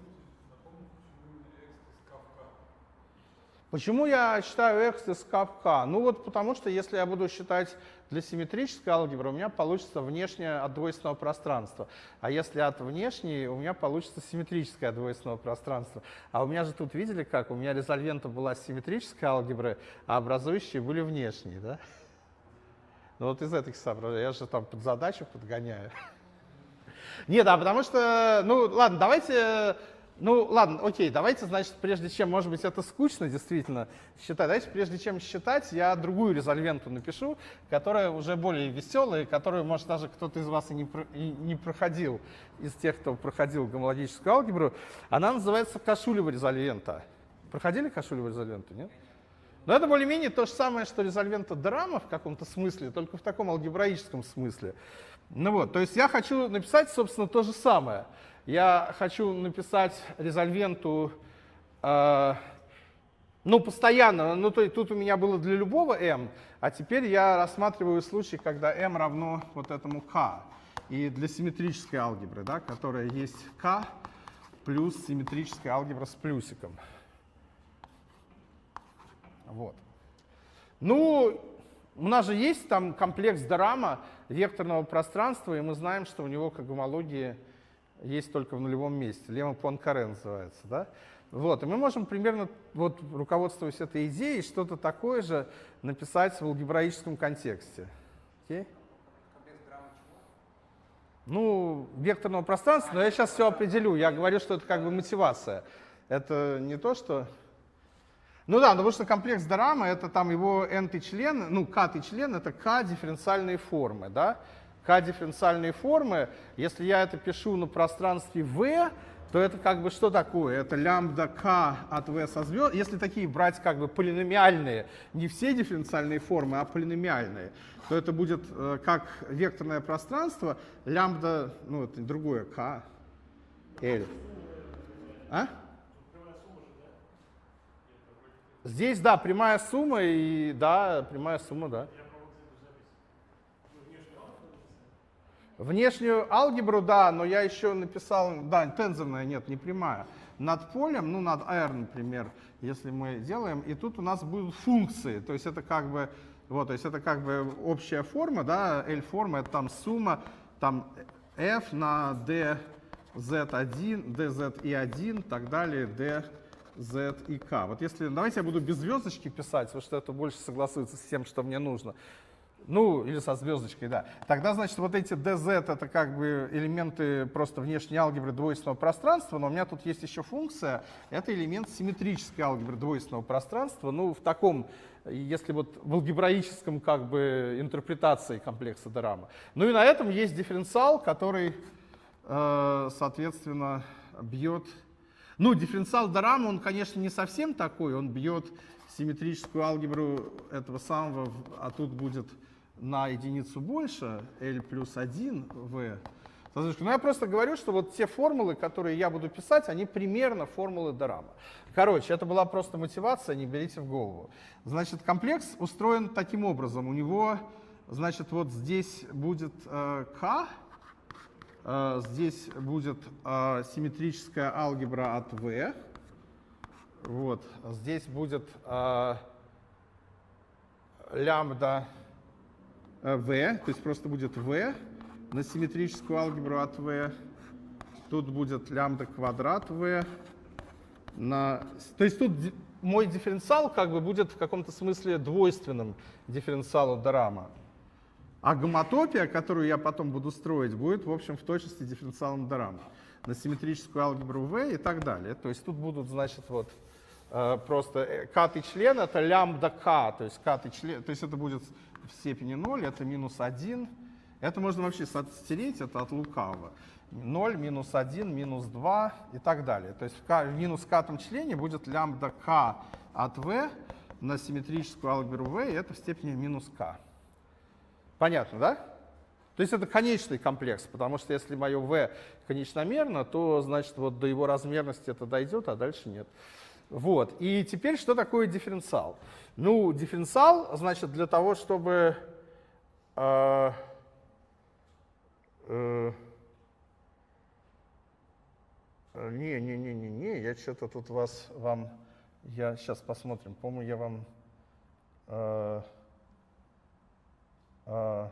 Почему я считаю экст из КАВК? Ну вот потому что если я буду считать для симметрической алгебры, у меня получится внешнее от двойственного пространства. А если от внешней, у меня получится симметрическое от двойственного пространства. А у меня же тут видели как? У меня резольвента была симметрическая алгебра, а образующие были внешние, да? Ну вот из этих соображений. Я же там под задачу подгоняю. Нет, а потому что, ну ладно, давайте... Ну, ладно, окей, давайте, значит, прежде чем, может быть, это скучно действительно считать, давайте, прежде чем считать, я другую резольвенту напишу, которая уже более веселая, которую, может, даже кто-то из вас и не, про, и не проходил, из тех, кто проходил гомологическую алгебру. Она называется Кашулева резольвента. Проходили Кашулеву резольвенту, нет? Но это более-менее то же самое, что резольвента Дерама в каком-то смысле, только в таком алгебраическом смысле. Ну вот, то есть я хочу написать, собственно, то же самое. Я хочу написать резольвенту, э, ну, постоянно, ну, то есть тут у меня было для любого m, а теперь я рассматриваю случай, когда m равно вот этому k. И для симметрической алгебры, да, которая есть k плюс симметрическая алгебра с плюсиком. Вот. Ну, у нас же есть там комплекс Дерама векторного пространства, и мы знаем, что у него к гомологии есть только в нулевом месте. Лемма-Пуанкаре называется, да? Вот, и мы можем примерно, вот, руководствуясь этой идеей, что-то такое же написать в алгебраическом контексте. Окей? Комплекс Дерама чего? Ну, векторного пространства, но я сейчас все определю. Я говорю, что это как бы мотивация. Это не то, что... Ну да, потому что комплекс Дерама, это там его n-й член, ну, k-й член, это k дифференциальные формы, да? К-дифференциальные формы, если я это пишу на пространстве V, то это как бы что такое? Это лямбда К от V со звезд. Если такие брать как бы полиномиальные, не все дифференциальные формы, а полиномиальные, то это будет э, как векторное пространство, лямбда, ну это другое, К, L. А? Здесь, да, прямая сумма, и да, прямая сумма, да. Внешнюю алгебру, да, но я еще написал, да, тензорная, нет, не прямая. Над полем, ну, над R, например, если мы делаем, и тут у нас будут функции, то есть это как бы, вот, то есть это как бы общая форма, да, L-форма, это там сумма, там f на d z один, dz и один, так далее, d, z и k. Вот если, давайте я буду без звездочки писать, потому что это больше согласуется с тем, что мне нужно. Ну, или со звездочкой, да. Тогда, значит, вот эти ди зет это как бы элементы просто внешней алгебры двойственного пространства, но у меня тут есть еще функция, это элемент симметрической алгебры двойственного пространства, ну, в таком, если вот в алгебраическом как бы интерпретации комплекса де Рама. Ну и на этом есть дифференциал, который, э, соответственно, бьет... Ну, дифференциал де Рама, он, конечно, не совсем такой, он бьет симметрическую алгебру этого самого, а тут будет на единицу больше, L плюс один V. Но я просто говорю, что вот те формулы, которые я буду писать, они примерно формулы де Рама. Короче, это была просто мотивация, не берите в голову. Значит, комплекс устроен таким образом. У него, значит, вот здесь будет э, K, э, здесь будет э, симметрическая алгебра от V. Вот, здесь будет э, лямбда V, то есть просто будет V на симметрическую алгебру от V. Тут будет лямбда квадрат V. На... То есть тут мой дифференциал как бы будет в каком-то смысле двойственным дифференциалу де Рама. А гомотопия, которую я потом буду строить, будет, в общем, в точности дифференциалом де Рама на симметрическую алгебру V и так далее. То есть тут будут, значит, вот просто k-ый член — это лямбда k, то есть k-ый член, то есть это будет в степени ноль, это минус один. Это можно вообще стереть, это от лукавого. ноль, минус один, минус два и так далее. То есть в, k, в минус k-том члене будет лямбда k от v на симметрическую алгебру v, и это в степени минус k. Понятно, да? То есть это конечный комплекс, потому что если мое v конечномерно, то значит вот до его размерности это дойдет, а дальше нет. Вот. И теперь что такое дифференциал? Ну, дифференциал, значит, для того, чтобы... Э, э, не, не, не, не, не, я что-то тут вас, вам... Я сейчас посмотрим, по-моему, я вам... Э, э,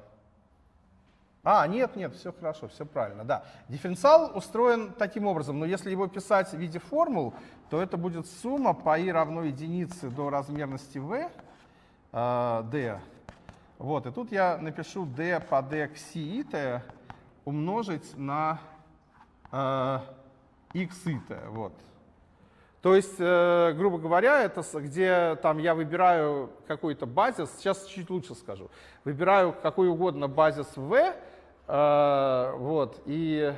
А, нет, нет, все хорошо, все правильно, да. Дифференциал устроен таким образом, но если его писать в виде формул, то это будет сумма по i равно единице до размерности v, э, d. Вот, и тут я напишу d по d кси ит умножить на э, x ит. Вот. То есть, э, грубо говоря, это где там я выбираю какой-то базис, сейчас чуть лучше скажу, выбираю какой угодно базис v, э, вот, и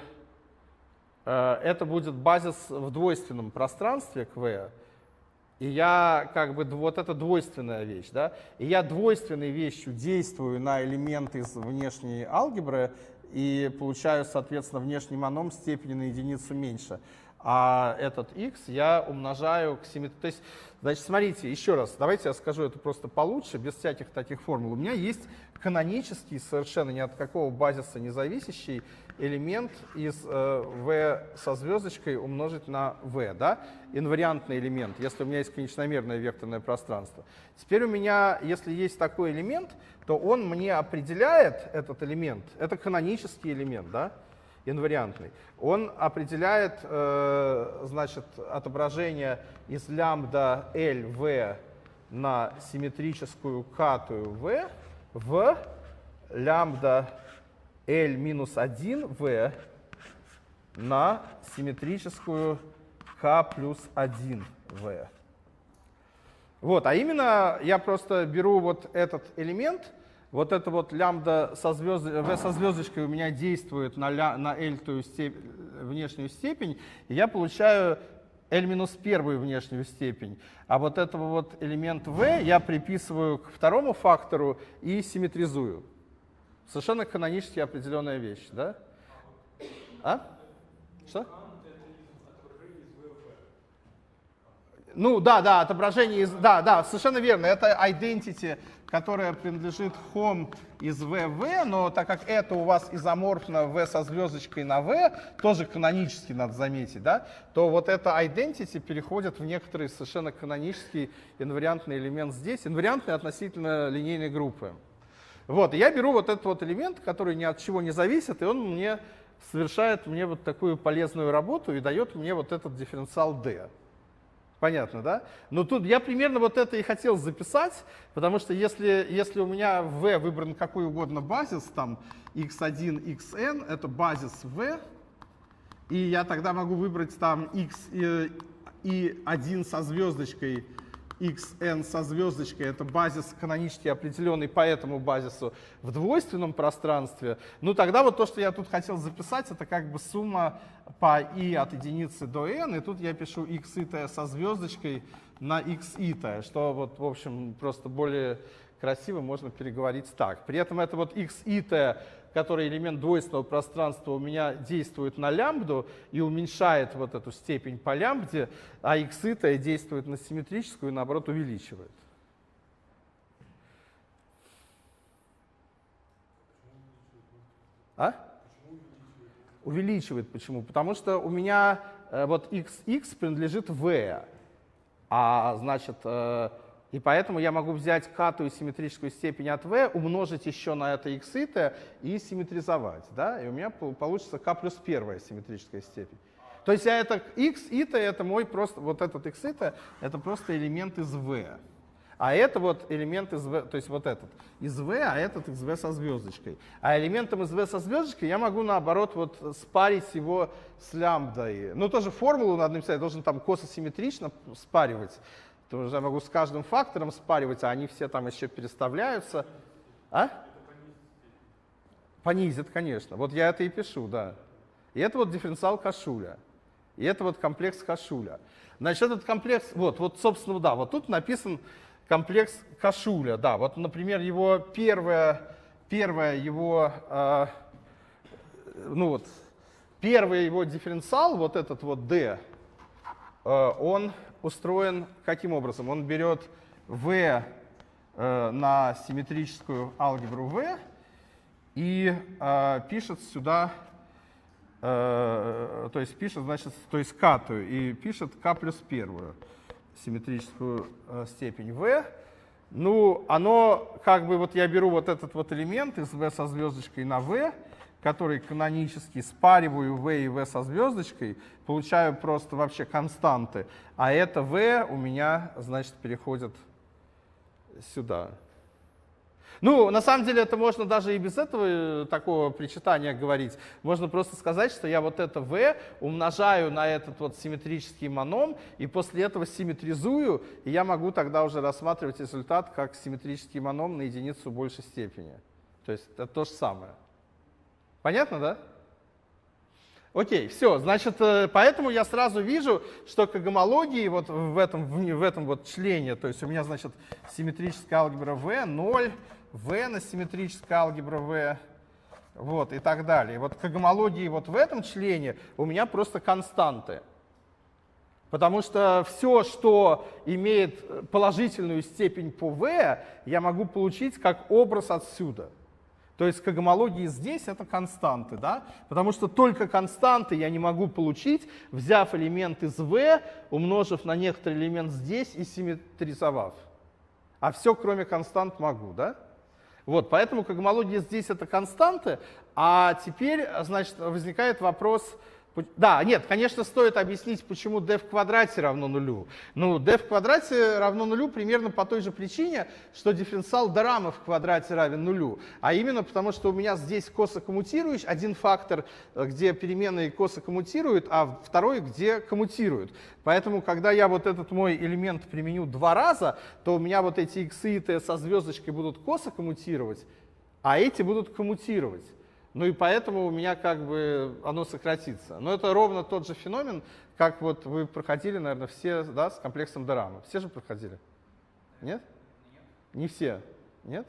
э, это будет базис в двойственном пространстве к v, и я как бы, вот это двойственная вещь, да, и я двойственной вещью действую на элементы из внешней алгебры и получаю, соответственно, внешний моном степени на единицу меньше. А этот x я умножаю к симметрии. То есть, значит, смотрите, еще раз, давайте я скажу это просто получше, без всяких таких формул. У меня есть канонический, совершенно ни от какого базиса не зависящий элемент из э, v со звездочкой умножить на v, да? Инвариантный элемент, если у меня есть конечномерное векторное пространство. Теперь у меня, если есть такой элемент, то он мне определяет этот элемент, это канонический элемент, да? Инвариантный, он определяет, э, значит, отображение из лямбда Lv на симметрическую катую v в лямбда L минус один v на симметрическую k плюс один v. Вот, а именно я просто беру вот этот элемент. Вот это вот лямбда со, звезд... v со звездочкой у меня действует на, ля... на L-тую степ... внешнюю степень, и я получаю L минус первую внешнюю степень. А вот этого вот элемент v я приписываю к второму фактору и симметризую. Совершенно канонически определенная вещь, да? А? Что? Ну да, да, отображение из... Да, да, совершенно верно. Это identity, которая принадлежит home из вэ-вэ, но так как это у вас изоморфно v со звездочкой на v, тоже канонически надо заметить, да, то вот это identity переходит в некоторый совершенно канонический инвариантный элемент здесь, инвариантный относительно линейной группы. Вот, и я беру вот этот вот элемент, который ни от чего не зависит, и он мне совершает мне вот такую полезную работу и дает мне вот этот дифференциал d. Понятно, да? Но тут я примерно вот это и хотел записать, потому что если, если у меня в V выбран какой угодно базис, там икс один, икс эн, это базис V, и я тогда могу выбрать там x и, и один со звездочкой, xn со звездочкой, это базис канонически определенный по этому базису в двойственном пространстве, ну тогда вот то, что я тут хотел записать, это как бы сумма по i от единицы до n, и тут я пишу x и со звездочкой на x и, что вот, в общем, просто более красиво можно переговорить так. При этом это вот x и, который элемент двойственного пространства, у меня действует на лямбду и уменьшает вот эту степень по лямбде, а x и действует на симметрическую и наоборот увеличивает. А? Увеличивает почему? Потому что у меня э, вот xx принадлежит v, а значит, э, и поэтому я могу взять катую симметрическую степень от v, умножить еще на это x и и симметризовать, да? И у меня получится k плюс первая симметрическая степень. То есть я это x и это мой просто, вот этот x и это просто элемент из v. А это вот элемент из v, то есть вот этот из v, а этот из v со звездочкой. А элементом из v со звездочкой я могу наоборот вот спарить его с лямбдой. Ну тоже формулу надо написать, я должен там кососимметрично спаривать. Потому что я могу с каждым фактором спаривать, а они все там еще переставляются. А? Понизит, конечно. Вот я это и пишу, да. И это вот дифференциал Кашуля. И это вот комплекс Кашуля. Значит, этот комплекс, вот, вот, собственно, да, вот тут написан комплекс Кашуля, да. Вот, например, его первое, первое его, э, ну вот, первый его дифференциал, вот этот вот D, э, он устроен каким образом? Он берет V э, на симметрическую алгебру V и э, пишет сюда, э, то есть пишет, значит, то есть катую, и пишет k плюс первую симметрическую э, степень V. Ну, оно как бы, вот я беру вот этот вот элемент из V со звездочкой на V, который канонически спариваю V и V со звездочкой, получаю просто вообще константы, а это V у меня, значит, переходит сюда. Ну, на самом деле, это можно даже и без этого такого причитания говорить. Можно просто сказать, что я вот это V умножаю на этот вот симметрический моном, и после этого симметризую, и я могу тогда уже рассматривать результат как симметрический моном на единицу большей степени. То есть это то же самое. Понятно, да? Окей, все. Значит, поэтому я сразу вижу, что к гомологии вот в этом, в этом вот члене, то есть у меня, значит, симметрическая алгебра V, ноль, V на симметрическая алгебра V, вот, и так далее. И вот к гомологии вот в этом члене у меня просто константы. Потому что все, что имеет положительную степень по V, я могу получить как образ отсюда. То есть к гомологии здесь это константы, да? Потому что только константы я не могу получить, взяв элемент из V, умножив на некоторый элемент здесь и симметризовав. А все, кроме констант, могу, да? Вот, поэтому к гомологии здесь это константы, а теперь, значит, возникает вопрос. Да, нет, конечно, стоит объяснить, почему d в квадрате равно нулю. Ну, d в квадрате равно нулю примерно по той же причине, что дифференциал Дарама в квадрате равен нулю. А именно потому, что у меня здесь косокоммутирующий, один фактор, где переменные косокоммутируют, а второй, где коммутируют. Поэтому, когда я вот этот мой элемент применю два раза, то у меня вот эти x и t со звездочкой будут косокоммутировать, а эти будут коммутировать. Ну и поэтому у меня как бы оно сократится. Но это ровно тот же феномен, как вот вы проходили, наверное, все, да, с комплексом Дарама. Все же проходили? Нет? Не все. Нет?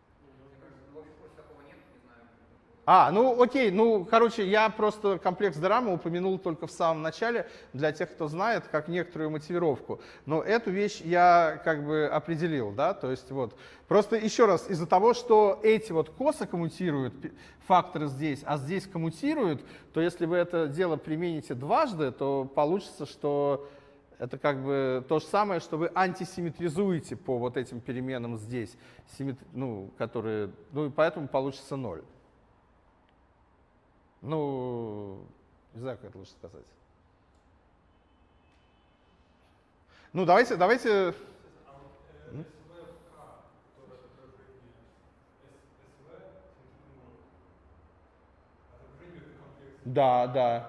А, ну окей, ну, короче, я просто комплекс Дарама упомянул только в самом начале, для тех, кто знает, как некоторую мотивировку. Но эту вещь я как бы определил, да, то есть вот. Просто еще раз, из-за того, что эти вот косы коммутируют, факторы здесь, а здесь коммутируют, то если вы это дело примените дважды, то получится, что это как бы то же самое, что вы антисимметризуете по вот этим переменам здесь, ну, которые, ну и поэтому получится ноль. Ну, не знаю, как это лучше сказать. Ну, давайте, давайте... Да, да.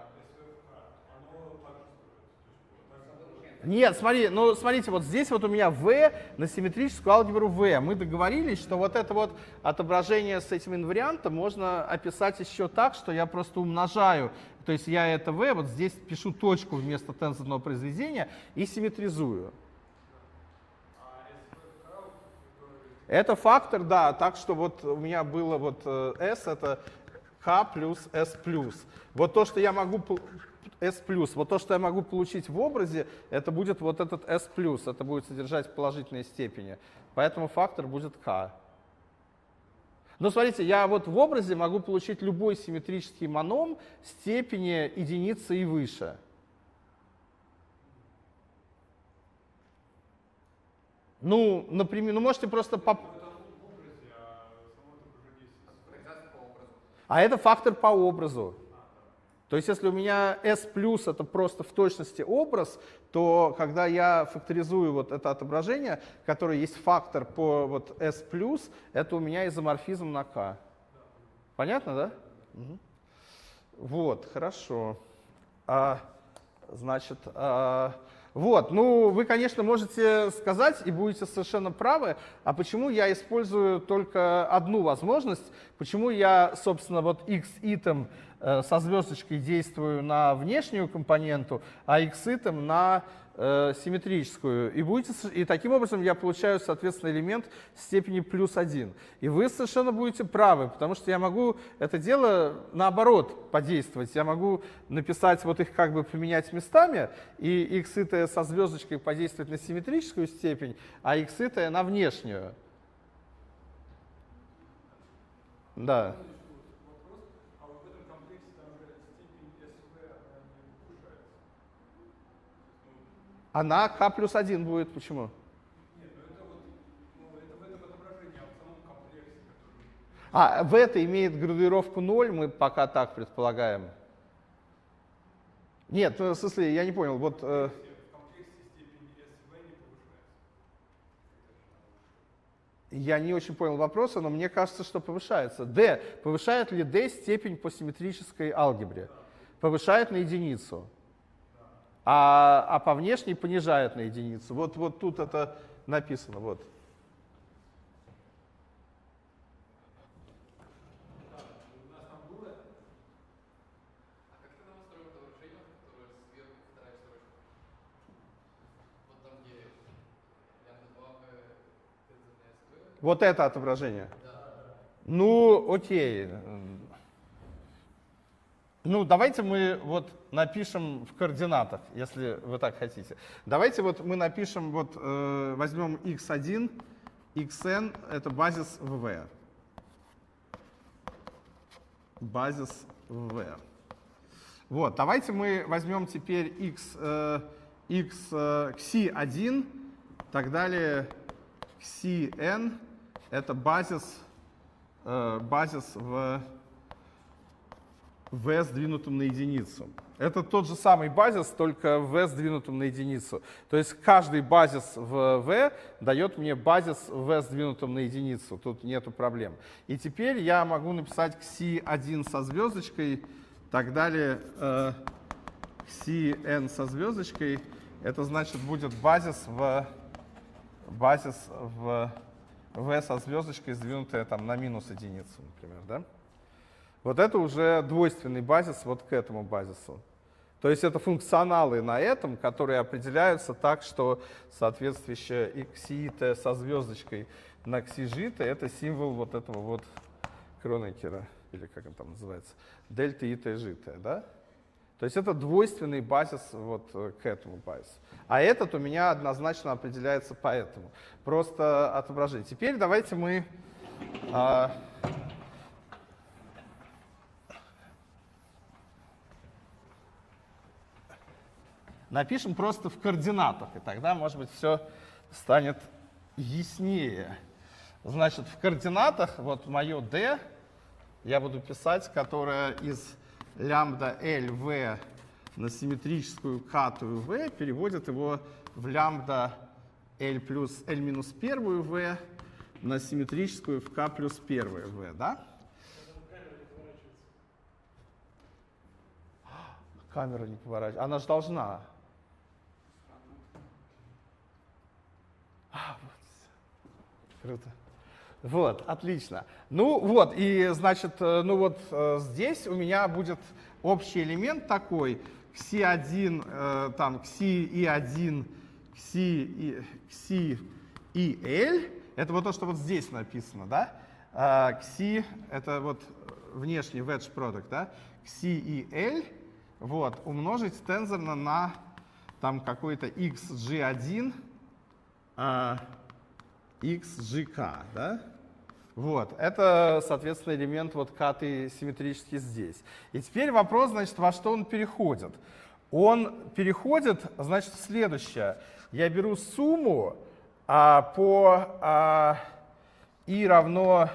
Нет, смотри, ну смотрите, вот здесь вот у меня V на симметрическую алгебру V. Мы договорились, что вот это вот отображение с этим инвариантом можно описать еще так, что я просто умножаю. То есть я это V, вот здесь пишу точку вместо тензорного произведения и симметризую. Это фактор, да, так что вот у меня было вот S, это K плюс S плюс. Вот то, что я могу... S+. Вот то, что я могу получить в образе, это будет вот этот S+. Это будет содержать положительные степени. Поэтому фактор будет K. Но смотрите, я вот в образе могу получить любой симметрический моном степени единицы и выше. Ну, например, ну можете просто... Поп... А это фактор по образу. То есть если у меня S плюс это просто в точности образ, то когда я факторизую вот это отображение, которое есть фактор по вот S плюс, это у меня изоморфизм на K. Понятно, да? Угу. Вот, хорошо. А, значит, а, вот, ну вы, конечно, можете сказать и будете совершенно правы, а почему я использую только одну возможность, почему я, собственно, вот x-item со звездочкой действую на внешнюю компоненту, а x-item на э, симметрическую. И, будете, и таким образом я получаю, соответственно, элемент степени плюс один. И вы совершенно будете правы, потому что я могу это дело наоборот подействовать. Я могу написать, вот их как бы поменять местами, и x-итая со звездочкой подействовать на симметрическую степень, а x-итая на внешнюю. Да. Она K плюс один будет. Почему? Нет, ну это вот, ну, это в этом отображении, а в самом комплексе. Который... А, в это имеет градуировку ноль, мы пока так предполагаем. Нет, ну, в смысле, я не понял. Вот, э... В комплексе степень эс вэ не повышается. Я не очень понял вопроса, но мне кажется, что повышается. D. Повышает ли D степень по симметрической алгебре? Повышает на единицу. А, а по внешней понижает на единицу. Вот, вот тут это написано. Вот. Вот это отображение? Ну, окей. Ну, давайте мы вот напишем в координатах, если вы так хотите. Давайте вот мы напишем, вот э, возьмем икс один, xn, это базис в V. Базис в V. Вот, давайте мы возьмем теперь x, э, x э, кси один, так далее cn, это базис, э, базис в v сдвинутым на единицу. Это тот же самый базис, только v сдвинутым на единицу. То есть каждый базис в v дает мне базис v сдвинутым на единицу. Тут нету проблем. И теперь я могу написать кси один со звездочкой, так далее э, cn со звездочкой. Это значит будет базис в базис в v со звездочкой, сдвинутая там на минус единицу, например, да? Вот это уже двойственный базис вот к этому базису. То есть это функционалы на этом, которые определяются так, что соответствующее кси-т со звездочкой на кси-жито — это символ вот этого вот Кронекера, или как он там называется, дельта ит житое, да? То есть это двойственный базис вот к этому базису. А этот у меня однозначно определяется по этому. Просто отображение. Теперь давайте мы... А, напишем просто в координатах, и тогда, может быть, все станет яснее. Значит, в координатах вот мое d я буду писать, которое из лямбда L V на симметрическую катую V переводит его в лямбда L плюс L минус первую v на симметрическую в k плюс первую v, да? Камера не поворачивается. Она же должна. А, вот. Круто. Вот, отлично. Ну вот, и значит, ну вот здесь у меня будет общий элемент такой, кси один, э, там, кси и один, кси и, кси и L. Это вот то, что вот здесь написано, да? А, кси, это вот внешний wedge product, да? Кси и L. Вот, умножить тензорно на там какой-то икс джи один, а, икс джи кей, да? Вот, это, соответственно, элемент вот k симметрический здесь. И теперь вопрос, значит, во что он переходит. Он переходит, значит, в следующее. Я беру сумму а, по а, i равно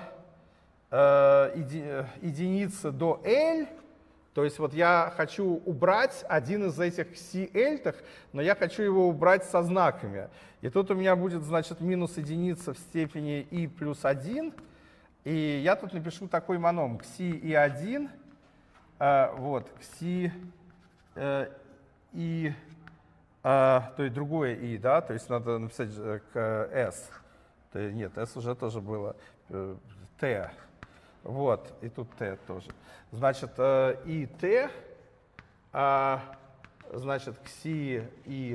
а, еди, единице до L. То есть вот я хочу убрать один из этих кси L, но я хочу его убрать со знаками. И тут у меня будет, значит, минус единица в степени i плюс один. И я тут напишу такой моном кси и один, э, вот, кси э, и, э, то есть другое и, да, то есть надо написать к s. То есть, нет, s уже тоже было, э, t. Вот, и тут t тоже. Значит, э, и t, э, значит, кси и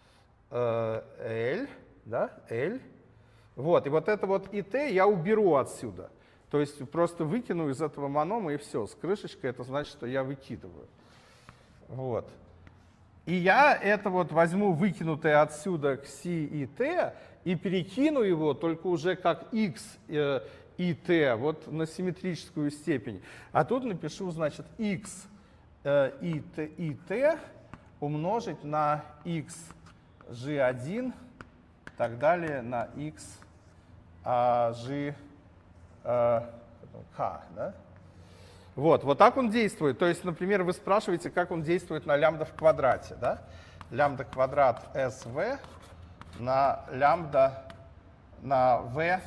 э, l, да, l. Вот, и вот это вот и t я уберу отсюда. То есть просто выкину из этого монома и все. С крышечкой это значит, что я выкидываю. Вот. И я это вот возьму выкинутое отсюда кси и t и перекину его только уже как x э, и t вот на симметрическую степень. А тут напишу, значит, x э, и, t, и t умножить на x джи один, так далее, на x а, g а, k, да? Вот, вот так он действует. То есть, например, вы спрашиваете, как он действует на лямбда в квадрате, да? Лямбда квадрат sv на лямбда на v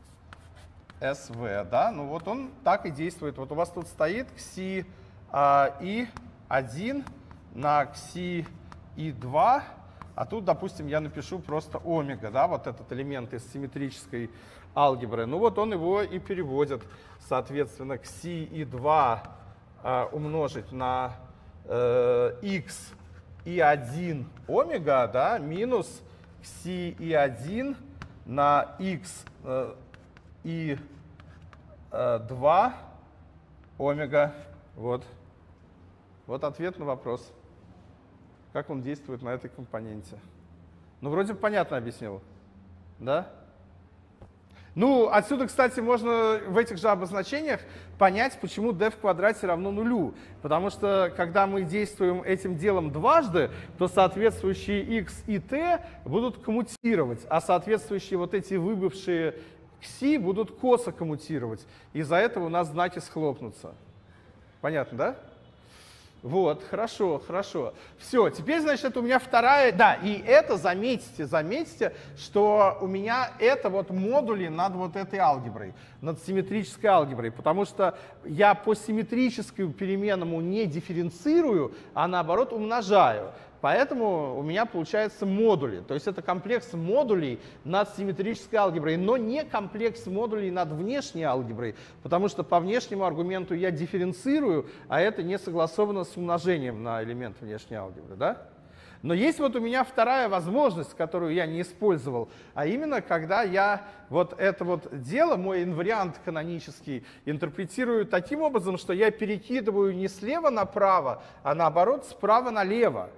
sv, да? Ну вот он так и действует. Вот у вас тут стоит кси а, и один на кси и два. А тут, допустим, я напишу просто омега, да, вот этот элемент из симметрической алгебры. Ну вот он его и переводит, соответственно, кси и два э, умножить на э, x и один омега, да, минус кси и один на x э, и два омега. Вот. Вот ответ на вопрос. Как он действует на этой компоненте. Ну, вроде понятно объяснил. Да? Ну, отсюда, кстати, можно в этих же обозначениях понять, почему d в квадрате равно нулю. Потому что, когда мы действуем этим делом дважды, то соответствующие x и t будут коммутировать, а соответствующие вот эти выбывшие кси будут косо коммутировать. Из-за этого у нас знаки схлопнутся. Понятно, да? Вот, хорошо, хорошо. Все, теперь, значит, это у меня вторая... Да, и это, заметьте, заметьте, что у меня это вот модули над вот этой алгеброй, над симметрической алгеброй, потому что я по симметрическому переменному не дифференцирую, а наоборот умножаю. Поэтому у меня получается модули. То есть это комплекс модулей над симметрической алгеброй, но не комплекс модулей над внешней алгеброй, потому что по внешнему аргументу я дифференцирую, а это не согласовано с умножением на элемент внешней алгебры. Да? Но есть вот у меня вторая возможность, которую я не использовал, а именно когда я вот это вот дело, мой инвариант канонический, интерпретирую таким образом, что я перекидываю не слева направо, а наоборот справа налево.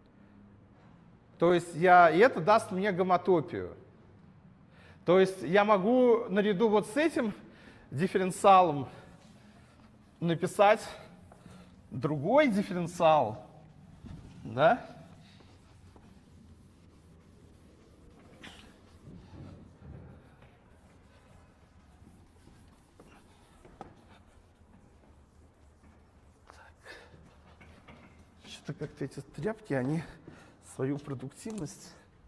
То есть я, и это даст мне гомотопию. То есть я могу наряду вот с этим дифференциалом написать другой дифференциал, да? Что-то как-то эти тряпки, они свою продуктивность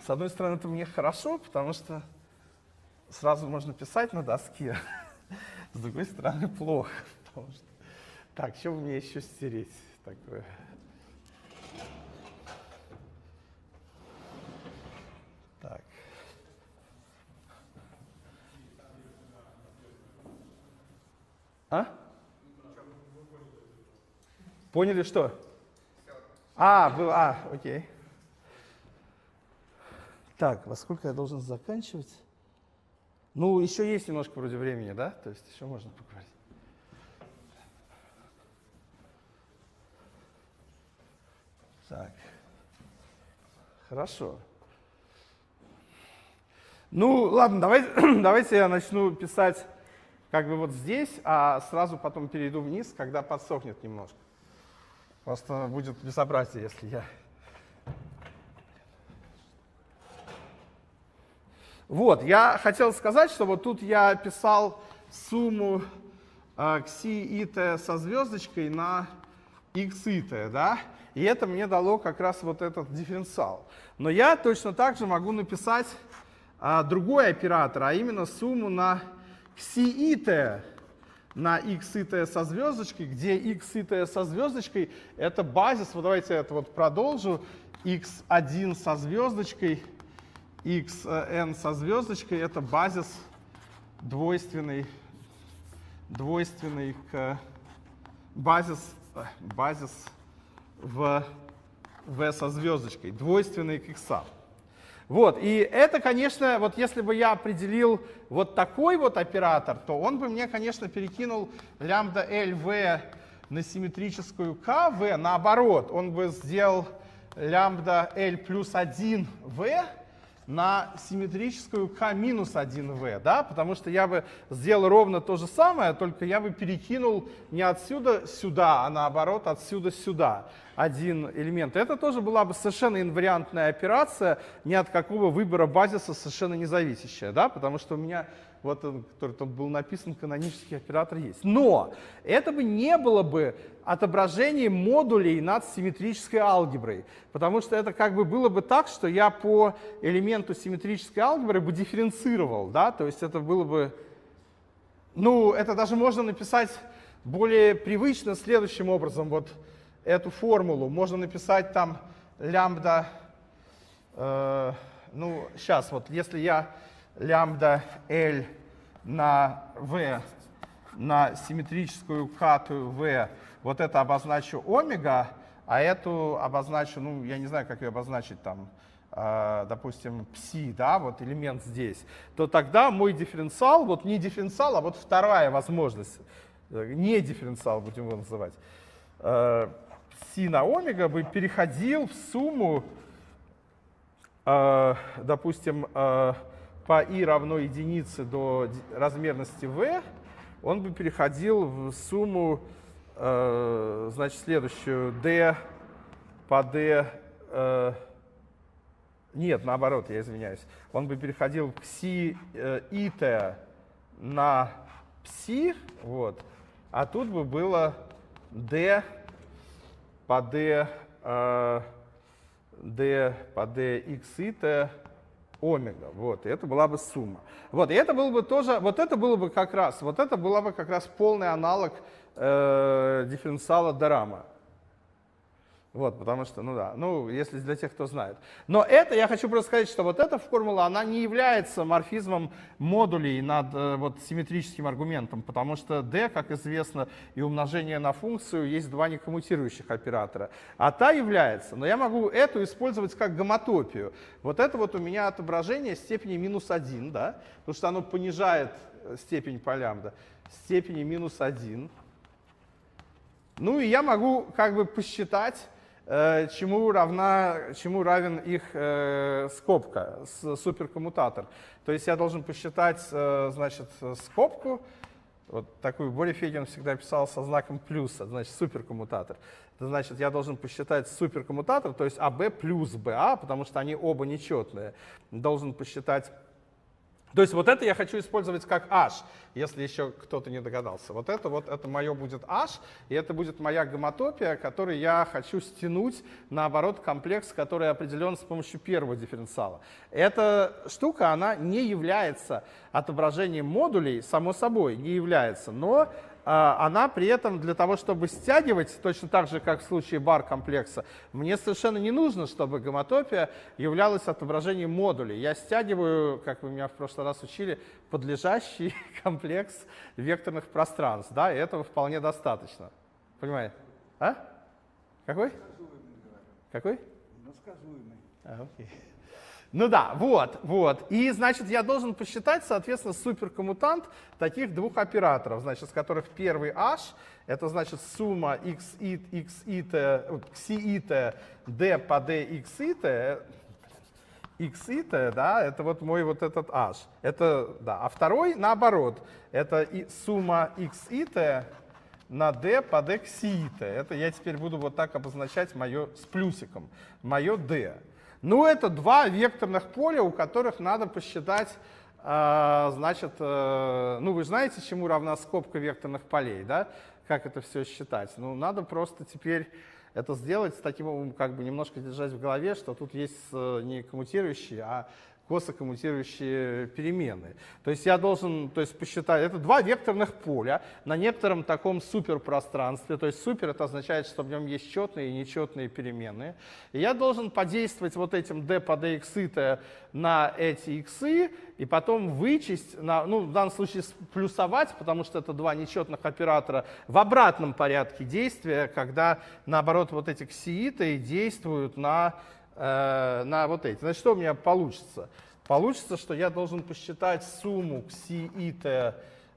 С одной стороны, это мне хорошо, потому что сразу можно писать на доске. С другой стороны, плохо. Потому что... Так, что бы мне еще стереть такое? Так. А? Поняли, что? А, был, а, окей. Так, во сколько я должен заканчивать? Ну, еще есть немножко вроде времени, да? То есть еще можно поговорить. Так. Хорошо. Ну, ладно, давайте, давайте я начну писать как бы вот здесь, а сразу потом перейду вниз, когда подсохнет немножко. Просто будет безобразие, если я... Вот, я хотел сказать, что вот тут я писал сумму э, кси и t со звездочкой на x и t, да? И это мне дало как раз вот этот дифференциал. Но я точно так же могу написать э, другой оператор, а именно сумму на кси и t на x и t со звездочкой, где x и t со звездочкой это базис, вот давайте я это вот продолжу, икс один со звездочкой, xn со звездочкой это базис двойственный, двойственный к базис, базис в v со звездочкой, двойственный к x. Вот, и это, конечно, вот если бы я определил вот такой вот оператор, то он бы мне, конечно, перекинул лямбда lv на симметрическую kv, наоборот, он бы сделал лямбда l плюс один v на симметрическую k минус один v, да, потому что я бы сделал ровно то же самое, только я бы перекинул не отсюда сюда, а наоборот отсюда сюда один элемент. Это тоже была бы совершенно инвариантная операция, ни от какого выбора базиса совершенно не зависящая, да, потому что у меня вот он, который тут был написан, канонический оператор есть. Но это бы не было бы отображением модулей над симметрической алгеброй, потому что это как бы было бы так, что я по элементу симметрической алгебры бы дифференцировал, да, то есть это было бы, ну, это даже можно написать более привычно следующим образом, вот эту формулу можно написать там лямбда, э, ну, сейчас вот, если я лямбда L на V на симметрическую катую V, вот это обозначу омега, а эту обозначу, ну, я не знаю, как ее обозначить там, э, допустим, пси, да, вот элемент здесь, то тогда мой дифференциал, вот не дифференциал, а вот вторая возможность, не дифференциал будем его называть, э, пси на омега бы переходил в сумму, э, допустим, э, по i равно единице до размерности v, он бы переходил в сумму, э, значит, следующую, d по d, э, нет, наоборот, я извиняюсь, он бы переходил к кси э, и t на пси, вот, а тут бы было d по d, э, d по d x и t омега, вот, и это была бы сумма. Вот, и это было бы тоже, вот это было бы как раз, вот это была бы как раз полный аналог э, дифференциала Дерама. Вот, потому что, ну да, ну, если для тех, кто знает. Но это, я хочу просто сказать, что вот эта формула, она не является морфизмом модулей над э, вот, симметрическим аргументом, потому что d, как известно, и умножение на функцию есть два некоммутирующих оператора. А та является, но я могу эту использовать как гомотопию. Вот это вот у меня отображение степени минус один, да, потому что оно понижает степень по лямбда, степени минус один. Ну и я могу как бы посчитать, чему, равна, чему равен их э, скобка, с, суперкоммутатор. То есть я должен посчитать, э, значит, скобку, вот такую, Боря Фегин всегда писал со знаком плюса, значит, суперкоммутатор. Это значит, я должен посчитать суперкоммутатор, то есть эй би плюс бэ а, потому что они оба нечетные. Должен посчитать То есть вот это я хочу использовать как h, если еще кто-то не догадался. Вот это вот это мое будет h, и это будет моя гомотопия, которую я хочу стянуть на оборот комплекс, который определен с помощью первого дифференциала. Эта штука, она не является отображением модулей, само собой, не является, но она при этом для того, чтобы стягивать, точно так же, как в случае бар-комплекса, мне совершенно не нужно, чтобы гомотопия являлась отображением модулей. Я стягиваю, как вы меня в прошлый раз учили, подлежащий комплекс векторных пространств. Да, и этого вполне достаточно. Понимаете? А? Какой? Какой? Насказуемый. А, окей. Ну да, вот, вот. И, значит, я должен посчитать, соответственно, суперкоммутант таких двух операторов, значит, с которых первый h, это, значит, сумма xi, xi, xi, d по d xi, xi, да, это вот мой вот этот h. Это, да. А второй, наоборот, это и сумма xi на d по d xi. Это я теперь буду вот так обозначать мое с плюсиком, мое d. Ну, это два векторных поля, у которых надо посчитать, э, значит, э, ну, вы знаете, чему равна скобка векторных полей, да? Как это все считать? Ну, надо просто теперь это сделать с таким образом, как бы немножко держать в голове, что тут есть э, не коммутирующие, а косокоммутирующие переменные. То есть я должен, то есть посчитать, это два векторных поля на некотором таком суперпространстве. То есть супер это означает, что в нем есть четные и нечетные переменные. И я должен подействовать вот этим d по d xi на эти иксы и потом вычесть, на, ну в данном случае плюсовать, потому что это два нечетных оператора в обратном порядке действия, когда наоборот вот эти ксииты действуют на на вот эти. Значит, что у меня получится? Получится, что я должен посчитать сумму кси-ит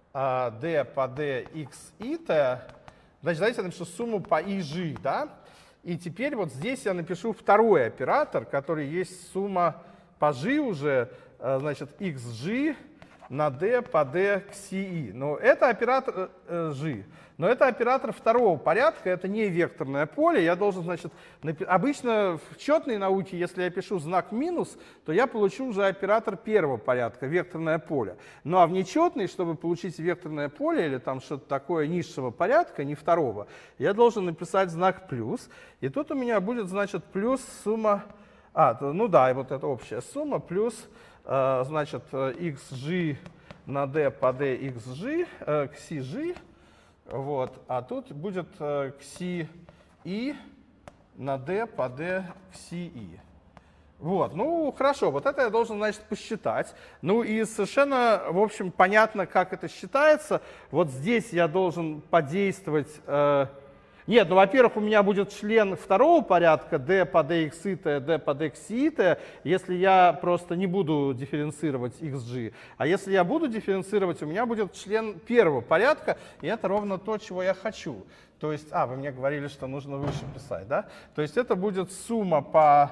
d по d x-ит. Значит, давайте я напишу сумму по ij, да? И теперь вот здесь я напишу второй оператор, который есть сумма по g уже, значит, xg на d по d xi. Но это оператор э, g. Но это оператор второго порядка, это не векторное поле. Я должен, значит, напи- обычно в четной науке, если я пишу знак минус, то я получу уже оператор первого порядка, векторное поле. Ну а в нечетной, чтобы получить векторное поле или там что-то такое низшего порядка, не второго, я должен написать знак плюс. И тут у меня будет, значит, плюс сумма, а, ну да, и вот это общая сумма, плюс, э, значит, xg на d по d xg, э, xg. Вот, а тут будет э, кси и на d по d кси и. Вот, ну хорошо, вот это я должен, значит, посчитать. Ну и совершенно, в общем, понятно, как это считается. Вот здесь я должен подействовать... Э, Нет, ну, во-первых, у меня будет член второго порядка d по d xi, d по d xi, если я просто не буду дифференцировать xg. А если я буду дифференцировать, у меня будет член первого порядка, и это ровно то, чего я хочу. То есть, а, вы мне говорили, что нужно выше писать, да? То есть это будет сумма по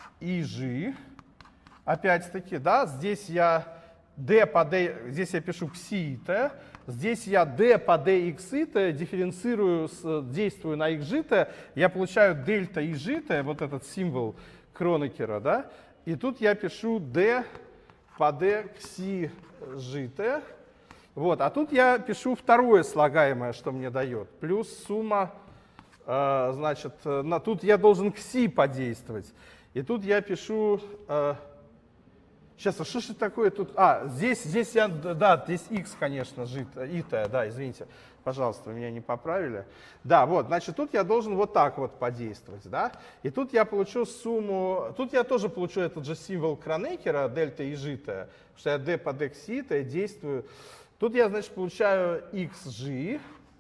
ij, опять-таки, да? Здесь я d по d, здесь я пишу xi, здесь я d по d xi дифференцирую, действую на xg, я получаю дельта ij, вот этот символ Кронекера, да, и тут я пишу d по d xi g, вот, а тут я пишу второе слагаемое, что мне дает, плюс сумма, э, значит, на, тут я должен xi подействовать, и тут я пишу... Э, Сейчас, а что же такое тут? А, здесь, здесь я, да, здесь x, конечно, жит, итая, да, извините, пожалуйста, вы меня не поправили. Да, вот, значит, тут я должен вот так вот подействовать, да, и тут я получу сумму, тут я тоже получу этот же символ Кронекера, дельта и житая, потому что я d по d xi действую. Тут я, значит, получаю xg,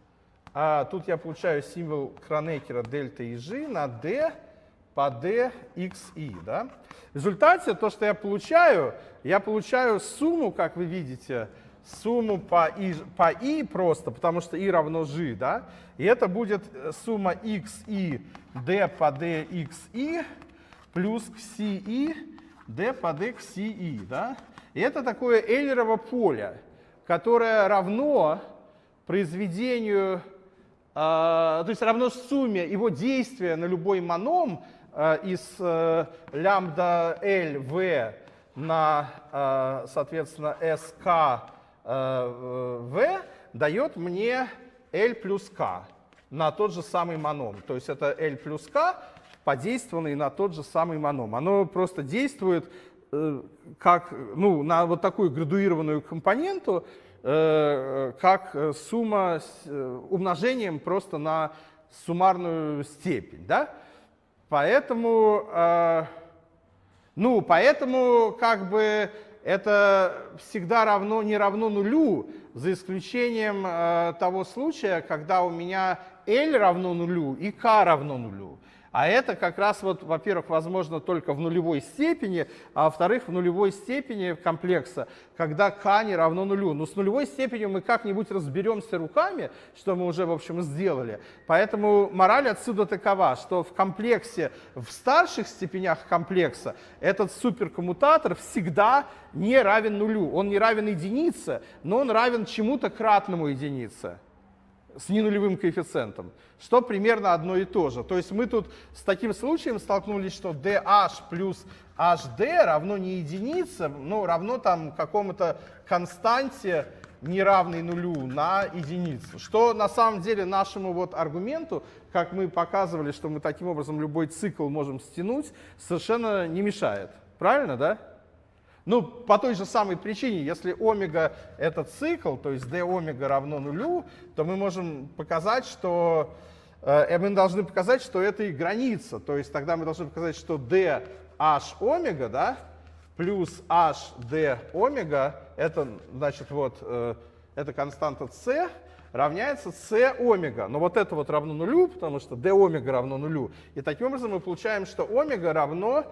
а тут я получаю символ Кронекера дельта и g на d по d xi, да. В результате то, что я получаю, я получаю сумму, как вы видите, сумму по i, по i просто, потому что i равно g, да, и это будет сумма xi d по d xi плюс xi d по d xi, да, и это такое Эйлерово поле, которое равно произведению, э, то есть равно сумме его действия на любой моном, из э, лямбда L в на, э, соответственно, СК э, В дает мне L плюс K на тот же самый моном. То есть это L плюс K, подействованный на тот же самый моном. Оно просто действует э, как, ну, на вот такую градуированную компоненту, э, как сумма с э, умножением просто на суммарную степень. Да? Поэтому, э, ну, поэтому как бы это всегда равно, не равно нулю, за исключением э, того случая, когда у меня L равно нулю и K равно нулю. А это как раз, вот, во-первых, возможно только в нулевой степени, а во-вторых, в нулевой степени комплекса, когда k не равно нулю. Но с нулевой степенью мы как-нибудь разберемся руками, что мы уже, в общем, сделали. Поэтому мораль отсюда такова, что в комплексе, в старших степенях комплекса, этот суперкоммутатор всегда не равен нулю. Он не равен единице, но он равен чему-то кратному единице с ненулевым коэффициентом, что примерно одно и то же. То есть мы тут с таким случаем столкнулись, что dh плюс hd равно не единице, но равно там какому-то константе, не равной нулю, на единицу. Что на самом деле нашему вот аргументу, как мы показывали, что мы таким образом любой цикл можем стянуть, совершенно не мешает. Правильно, да? Ну, по той же самой причине, если омега — это цикл, то есть d омега равно нулю, то мы можем показать, что э, мы должны показать, что это и граница. То есть тогда мы должны показать, что d h омега, да, плюс h d омега, это значит вот э, это константа c, равняется c омега. Но вот это вот равно нулю, потому что d омега равно нулю. И таким образом мы получаем, что омега равно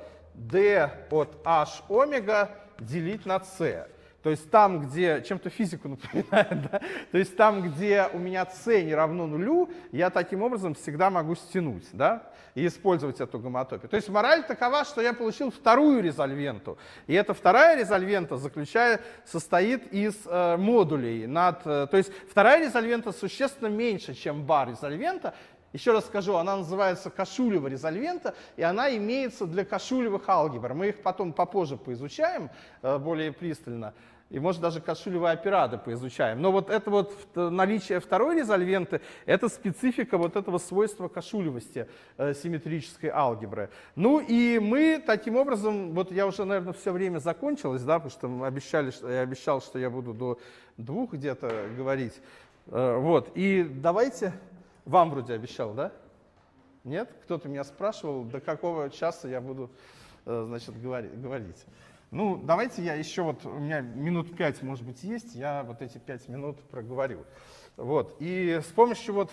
d от h омега делить на c. То есть там, где, чем-то физику напоминает, да? То есть там, где у меня c не равно нулю, я таким образом всегда могу стянуть, да? И использовать эту гомотопию. То есть мораль такова, что я получил вторую резольвенту. И эта вторая резольвента заключает, состоит из э, модулей. Над, э, то есть вторая резольвента существенно меньше, чем бар резольвента. Еще раз скажу, она называется Кошулева резольвента, и она имеется для Кошулевых алгебр. Мы их потом попозже поизучаем э, более пристально, и, может, даже Кошулевые операды поизучаем. Но вот это вот наличие второй резольвенты — это специфика вот этого свойства кошулевости э, симметрической алгебры. Ну и мы таким образом, вот я уже, наверное, все время закончилось, да, потому что мы обещали, что, я обещал, что я буду до двух где-то говорить. Э, вот, и давайте... Вам вроде обещал, да? Нет? Кто-то меня спрашивал, до какого часа я буду, значит, говорить. Ну, давайте я еще вот, у меня минут пять, может быть, есть, я вот эти пять минут проговорю. Вот, и с помощью вот,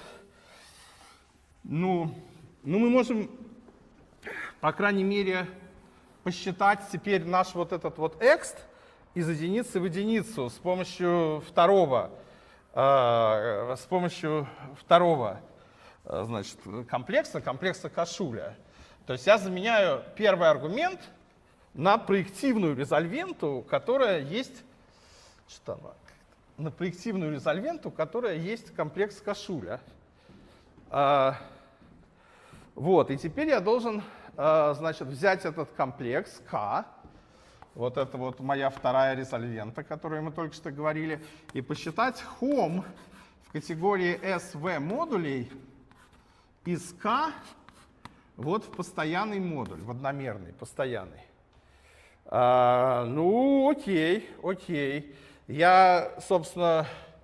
ну, ну, мы можем, по крайней мере, посчитать теперь наш вот этот вот экст из единицы в единицу с помощью второго, э, с помощью второго, э, значит, комплекса, комплекса Кошуля. То есть я заменяю первый аргумент на проективную резольвенту, которая есть, что там, на проективную резольвенту, которая есть комплекс Кошуля. А, вот, и теперь я должен, а, значит, взять этот комплекс К, вот это вот моя вторая резольвента, о которой мы только что говорили, и посчитать хом в категории эс ви модулей из К вот в постоянный модуль, в одномерный, постоянный. А, ну, окей, окей. Я, собственно,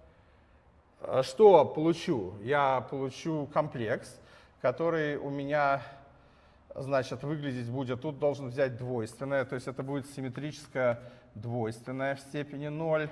что получу? Я получу комплекс, который у меня, значит, выглядеть будет, тут должен взять двойственное, то есть это будет симметрическое двойственное в степени ноль.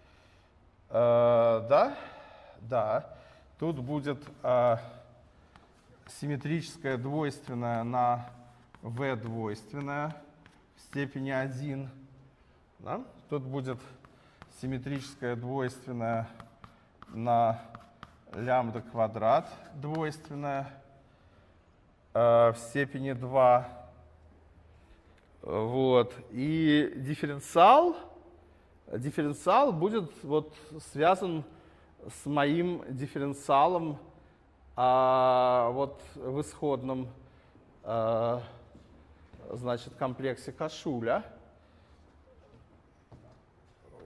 А, да? Да. Тут будет а, симметрическое двойственное на v двойственное в степени один. Да? Тут будет симметрическое двойственное на лямбда квадрат двойственное э, в степени два. Вот. И дифференциал, дифференциал будет вот связан с моим дифференциалом а, вот в исходном а, значит, комплексе Кошуля.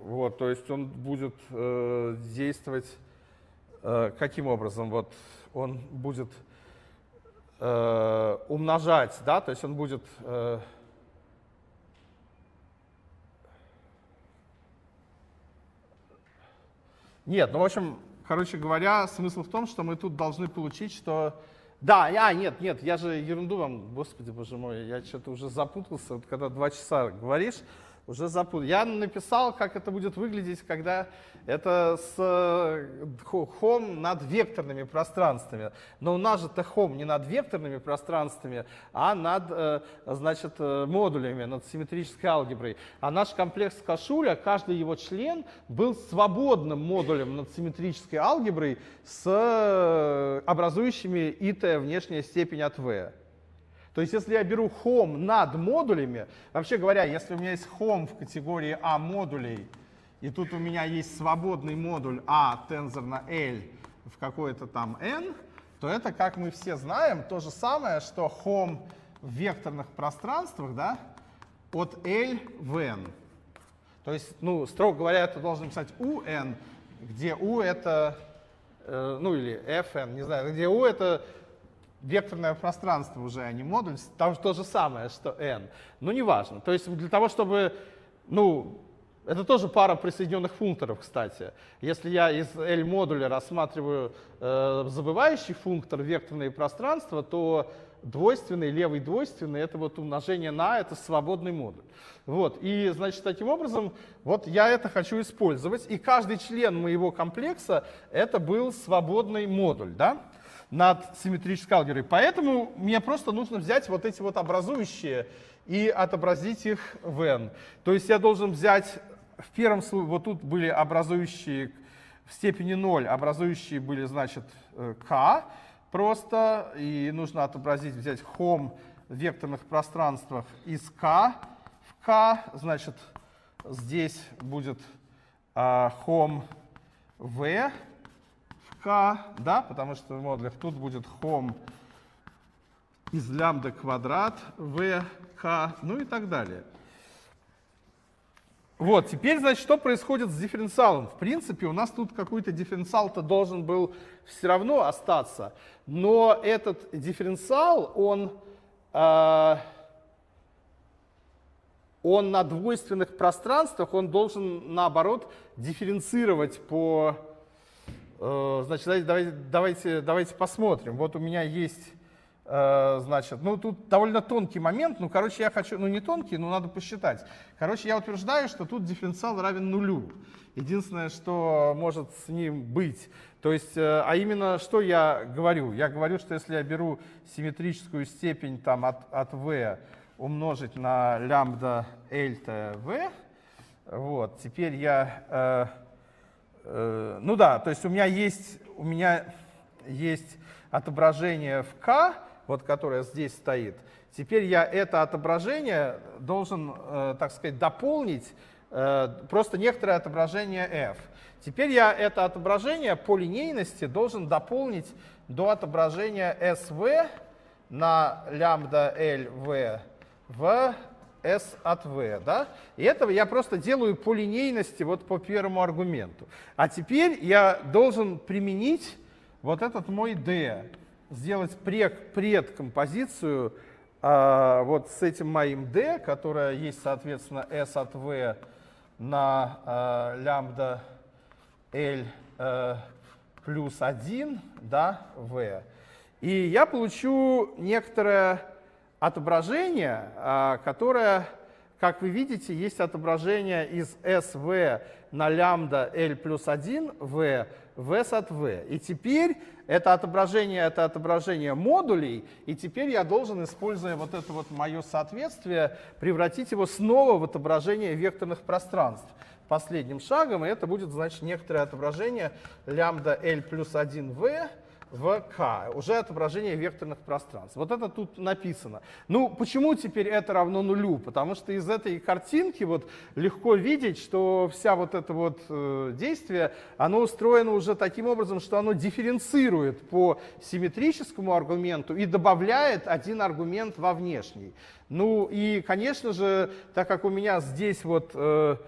Вот, то есть он будет э, действовать э, каким образом? Вот он будет э, умножать, да, то есть он будет э, нет, ну в общем, короче говоря, смысл в том, что мы тут должны получить, что да, а, нет, нет, я же ерунду вам, господи, боже мой, я что-то уже запутался, вот когда два часа говоришь, уже запутал. Я написал, как это будет выглядеть, когда это с home над векторными пространствами. Но у нас же home не над векторными пространствами, а над, значит, модулями, над симметрической алгеброй. А наш комплекс Кашуля, каждый его член был свободным модулем над симметрической алгеброй с образующими ит внешняя степень от v. То есть, если я беру home над модулями, вообще говоря, если у меня есть home в категории А модулей, и тут у меня есть свободный модуль А тензор на L в какой-то там n, то это, как мы все знаем, то же самое, что home в векторных пространствах, да, от L в n. То есть, ну, строго говоря, это должен писать у n, где u это, э, ну или fn, не знаю, где u это векторное пространство уже, а не модуль, там то же самое, что n. Но неважно. То есть для того, чтобы, ну, это тоже пара присоединенных функторов, кстати. Если я из L-модуля рассматриваю э, забывающий функтор векторные пространства, то двойственный, левый двойственный, это вот умножение на, это свободный модуль. Вот. И, значит, таким образом, вот я это хочу использовать. И каждый член моего комплекса, это был свободный модуль, да, над симметрической алгеброй. Поэтому мне просто нужно взять вот эти вот образующие и отобразить их в n. То есть я должен взять в первом случае, вот тут были образующие в степени ноль, образующие были, значит, k просто, и нужно отобразить, взять home в векторных пространствах из k в k, значит, здесь будет uh, home v, k, да, потому что в модулях тут будет home из лямбда квадрат v, k, ну и так далее. Вот, теперь, значит, что происходит с дифференциалом? В принципе, у нас тут какой-то дифференциал-то должен был все равно остаться, но этот дифференциал, он, э, он на двойственных пространствах, он должен, наоборот, дифференцировать по... Значит, давайте, давайте, давайте посмотрим. Вот у меня есть, значит, ну тут довольно тонкий момент, ну, короче, я хочу, ну, не тонкий, но надо посчитать. Короче, я утверждаю, что тут дифференциал равен нулю. Единственное, что может с ним быть. То есть, а именно, что я говорю? Я говорю, что если я беру симметрическую степень там от, от v умножить на лямбда l-то v, вот, теперь я... Ну да, то есть у меня есть, у меня есть отображение в k, вот, которое здесь стоит. Теперь я это отображение должен, э, так сказать, дополнить э, просто некоторое отображение f. Теперь я это отображение по линейности должен дополнить до отображения sv на лямбда lv в s от v, да? И это я просто делаю по линейности, вот по первому аргументу. А теперь я должен применить вот этот мой d, сделать пред, предкомпозицию э, вот с этим моим d, которая есть, соответственно, s от v на э, лямбда l э, плюс один, да, v. И я получу некоторое отображение, которое, как вы видите, есть отображение из sv на лямбда l плюс один v в s от v. И теперь это отображение, это отображение модулей, и теперь я должен, используя вот это вот мое соответствие, превратить его снова в отображение векторных пространств. Последним шагом, и это будет, значит, некоторое отображение лямбда l плюс один v в k, уже отображение векторных пространств. Вот это тут написано. Ну, почему теперь это равно нулю? Потому что из этой картинки вот легко видеть, что вся вот это вот э, действие, оно устроено уже таким образом, что оно дифференцирует по симметрическому аргументу и добавляет один аргумент во внешний. Ну и, конечно же, так как у меня здесь вот... Э,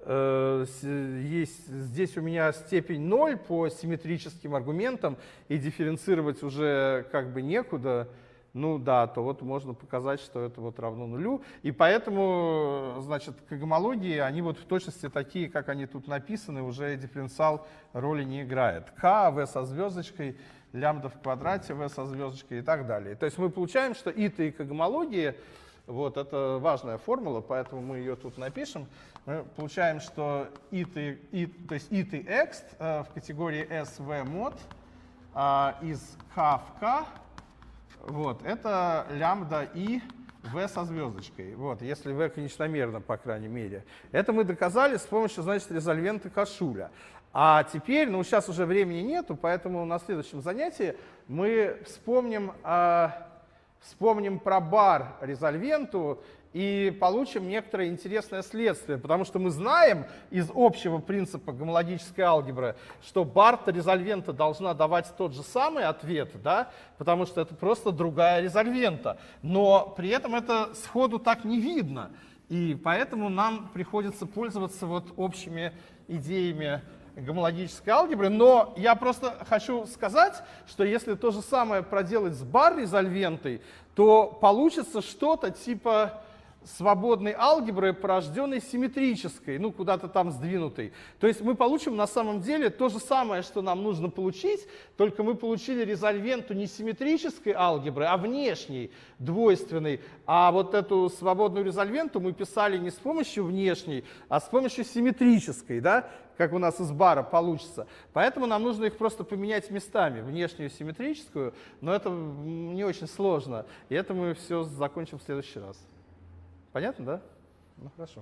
э, с- есть здесь у меня степень ноль по симметрическим аргументам, и дифференцировать уже как бы некуда, ну да, то вот можно показать, что это вот равно нулю. И поэтому, значит, когомологии, они вот в точности такие, как они тут написаны, уже дифференциал роли не играет. К, В со звездочкой, лямбда в квадрате, В со звездочкой и так далее. То есть мы получаем, что ита и когомологии, вот это важная формула, поэтому мы ее тут напишем. Мы получаем, что ита, и, то есть ита x э, в категории S V мод э, из К в К, вот, это лямбда и v со звездочкой. Вот, если v конечномерно, по крайней мере. Это мы доказали с помощью, значит, резольвента Кашуля. А теперь, ну, сейчас уже времени нету, поэтому на следующем занятии мы вспомним, э, вспомним про бар резольвенту и получим некоторое интересное следствие, потому что мы знаем из общего принципа гомологической алгебры, что бар резольвента должна давать тот же самый ответ, да, потому что это просто другая резольвента, но при этом это сходу так не видно, и поэтому нам приходится пользоваться вот общими идеями гомологической алгебры, но я просто хочу сказать, что если то же самое проделать с бар-резольвентой, то получится что-то типа свободной алгебры, порожденной симметрической, ну, куда-то там сдвинутой. То есть мы получим на самом деле то же самое, что нам нужно получить, только мы получили резольвенту не симметрической алгебры, а внешней, двойственной. А вот эту свободную резольвенту мы писали не с помощью внешней, а с помощью симметрической, да, как у нас из бара получится. Поэтому нам нужно их просто поменять местами, внешнюю симметрическую, но это не очень сложно. И это мы все закончим в следующий раз. Понятно, да? Ну, хорошо.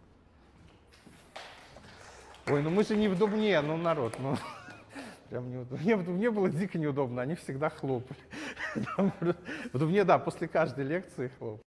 Ой, ну мы же не в Дубне, ну, народ, ну, прям неудобно. Мне в Дубне было дико неудобно, они всегда хлопали. В Дубне, да, после каждой лекции хлопали.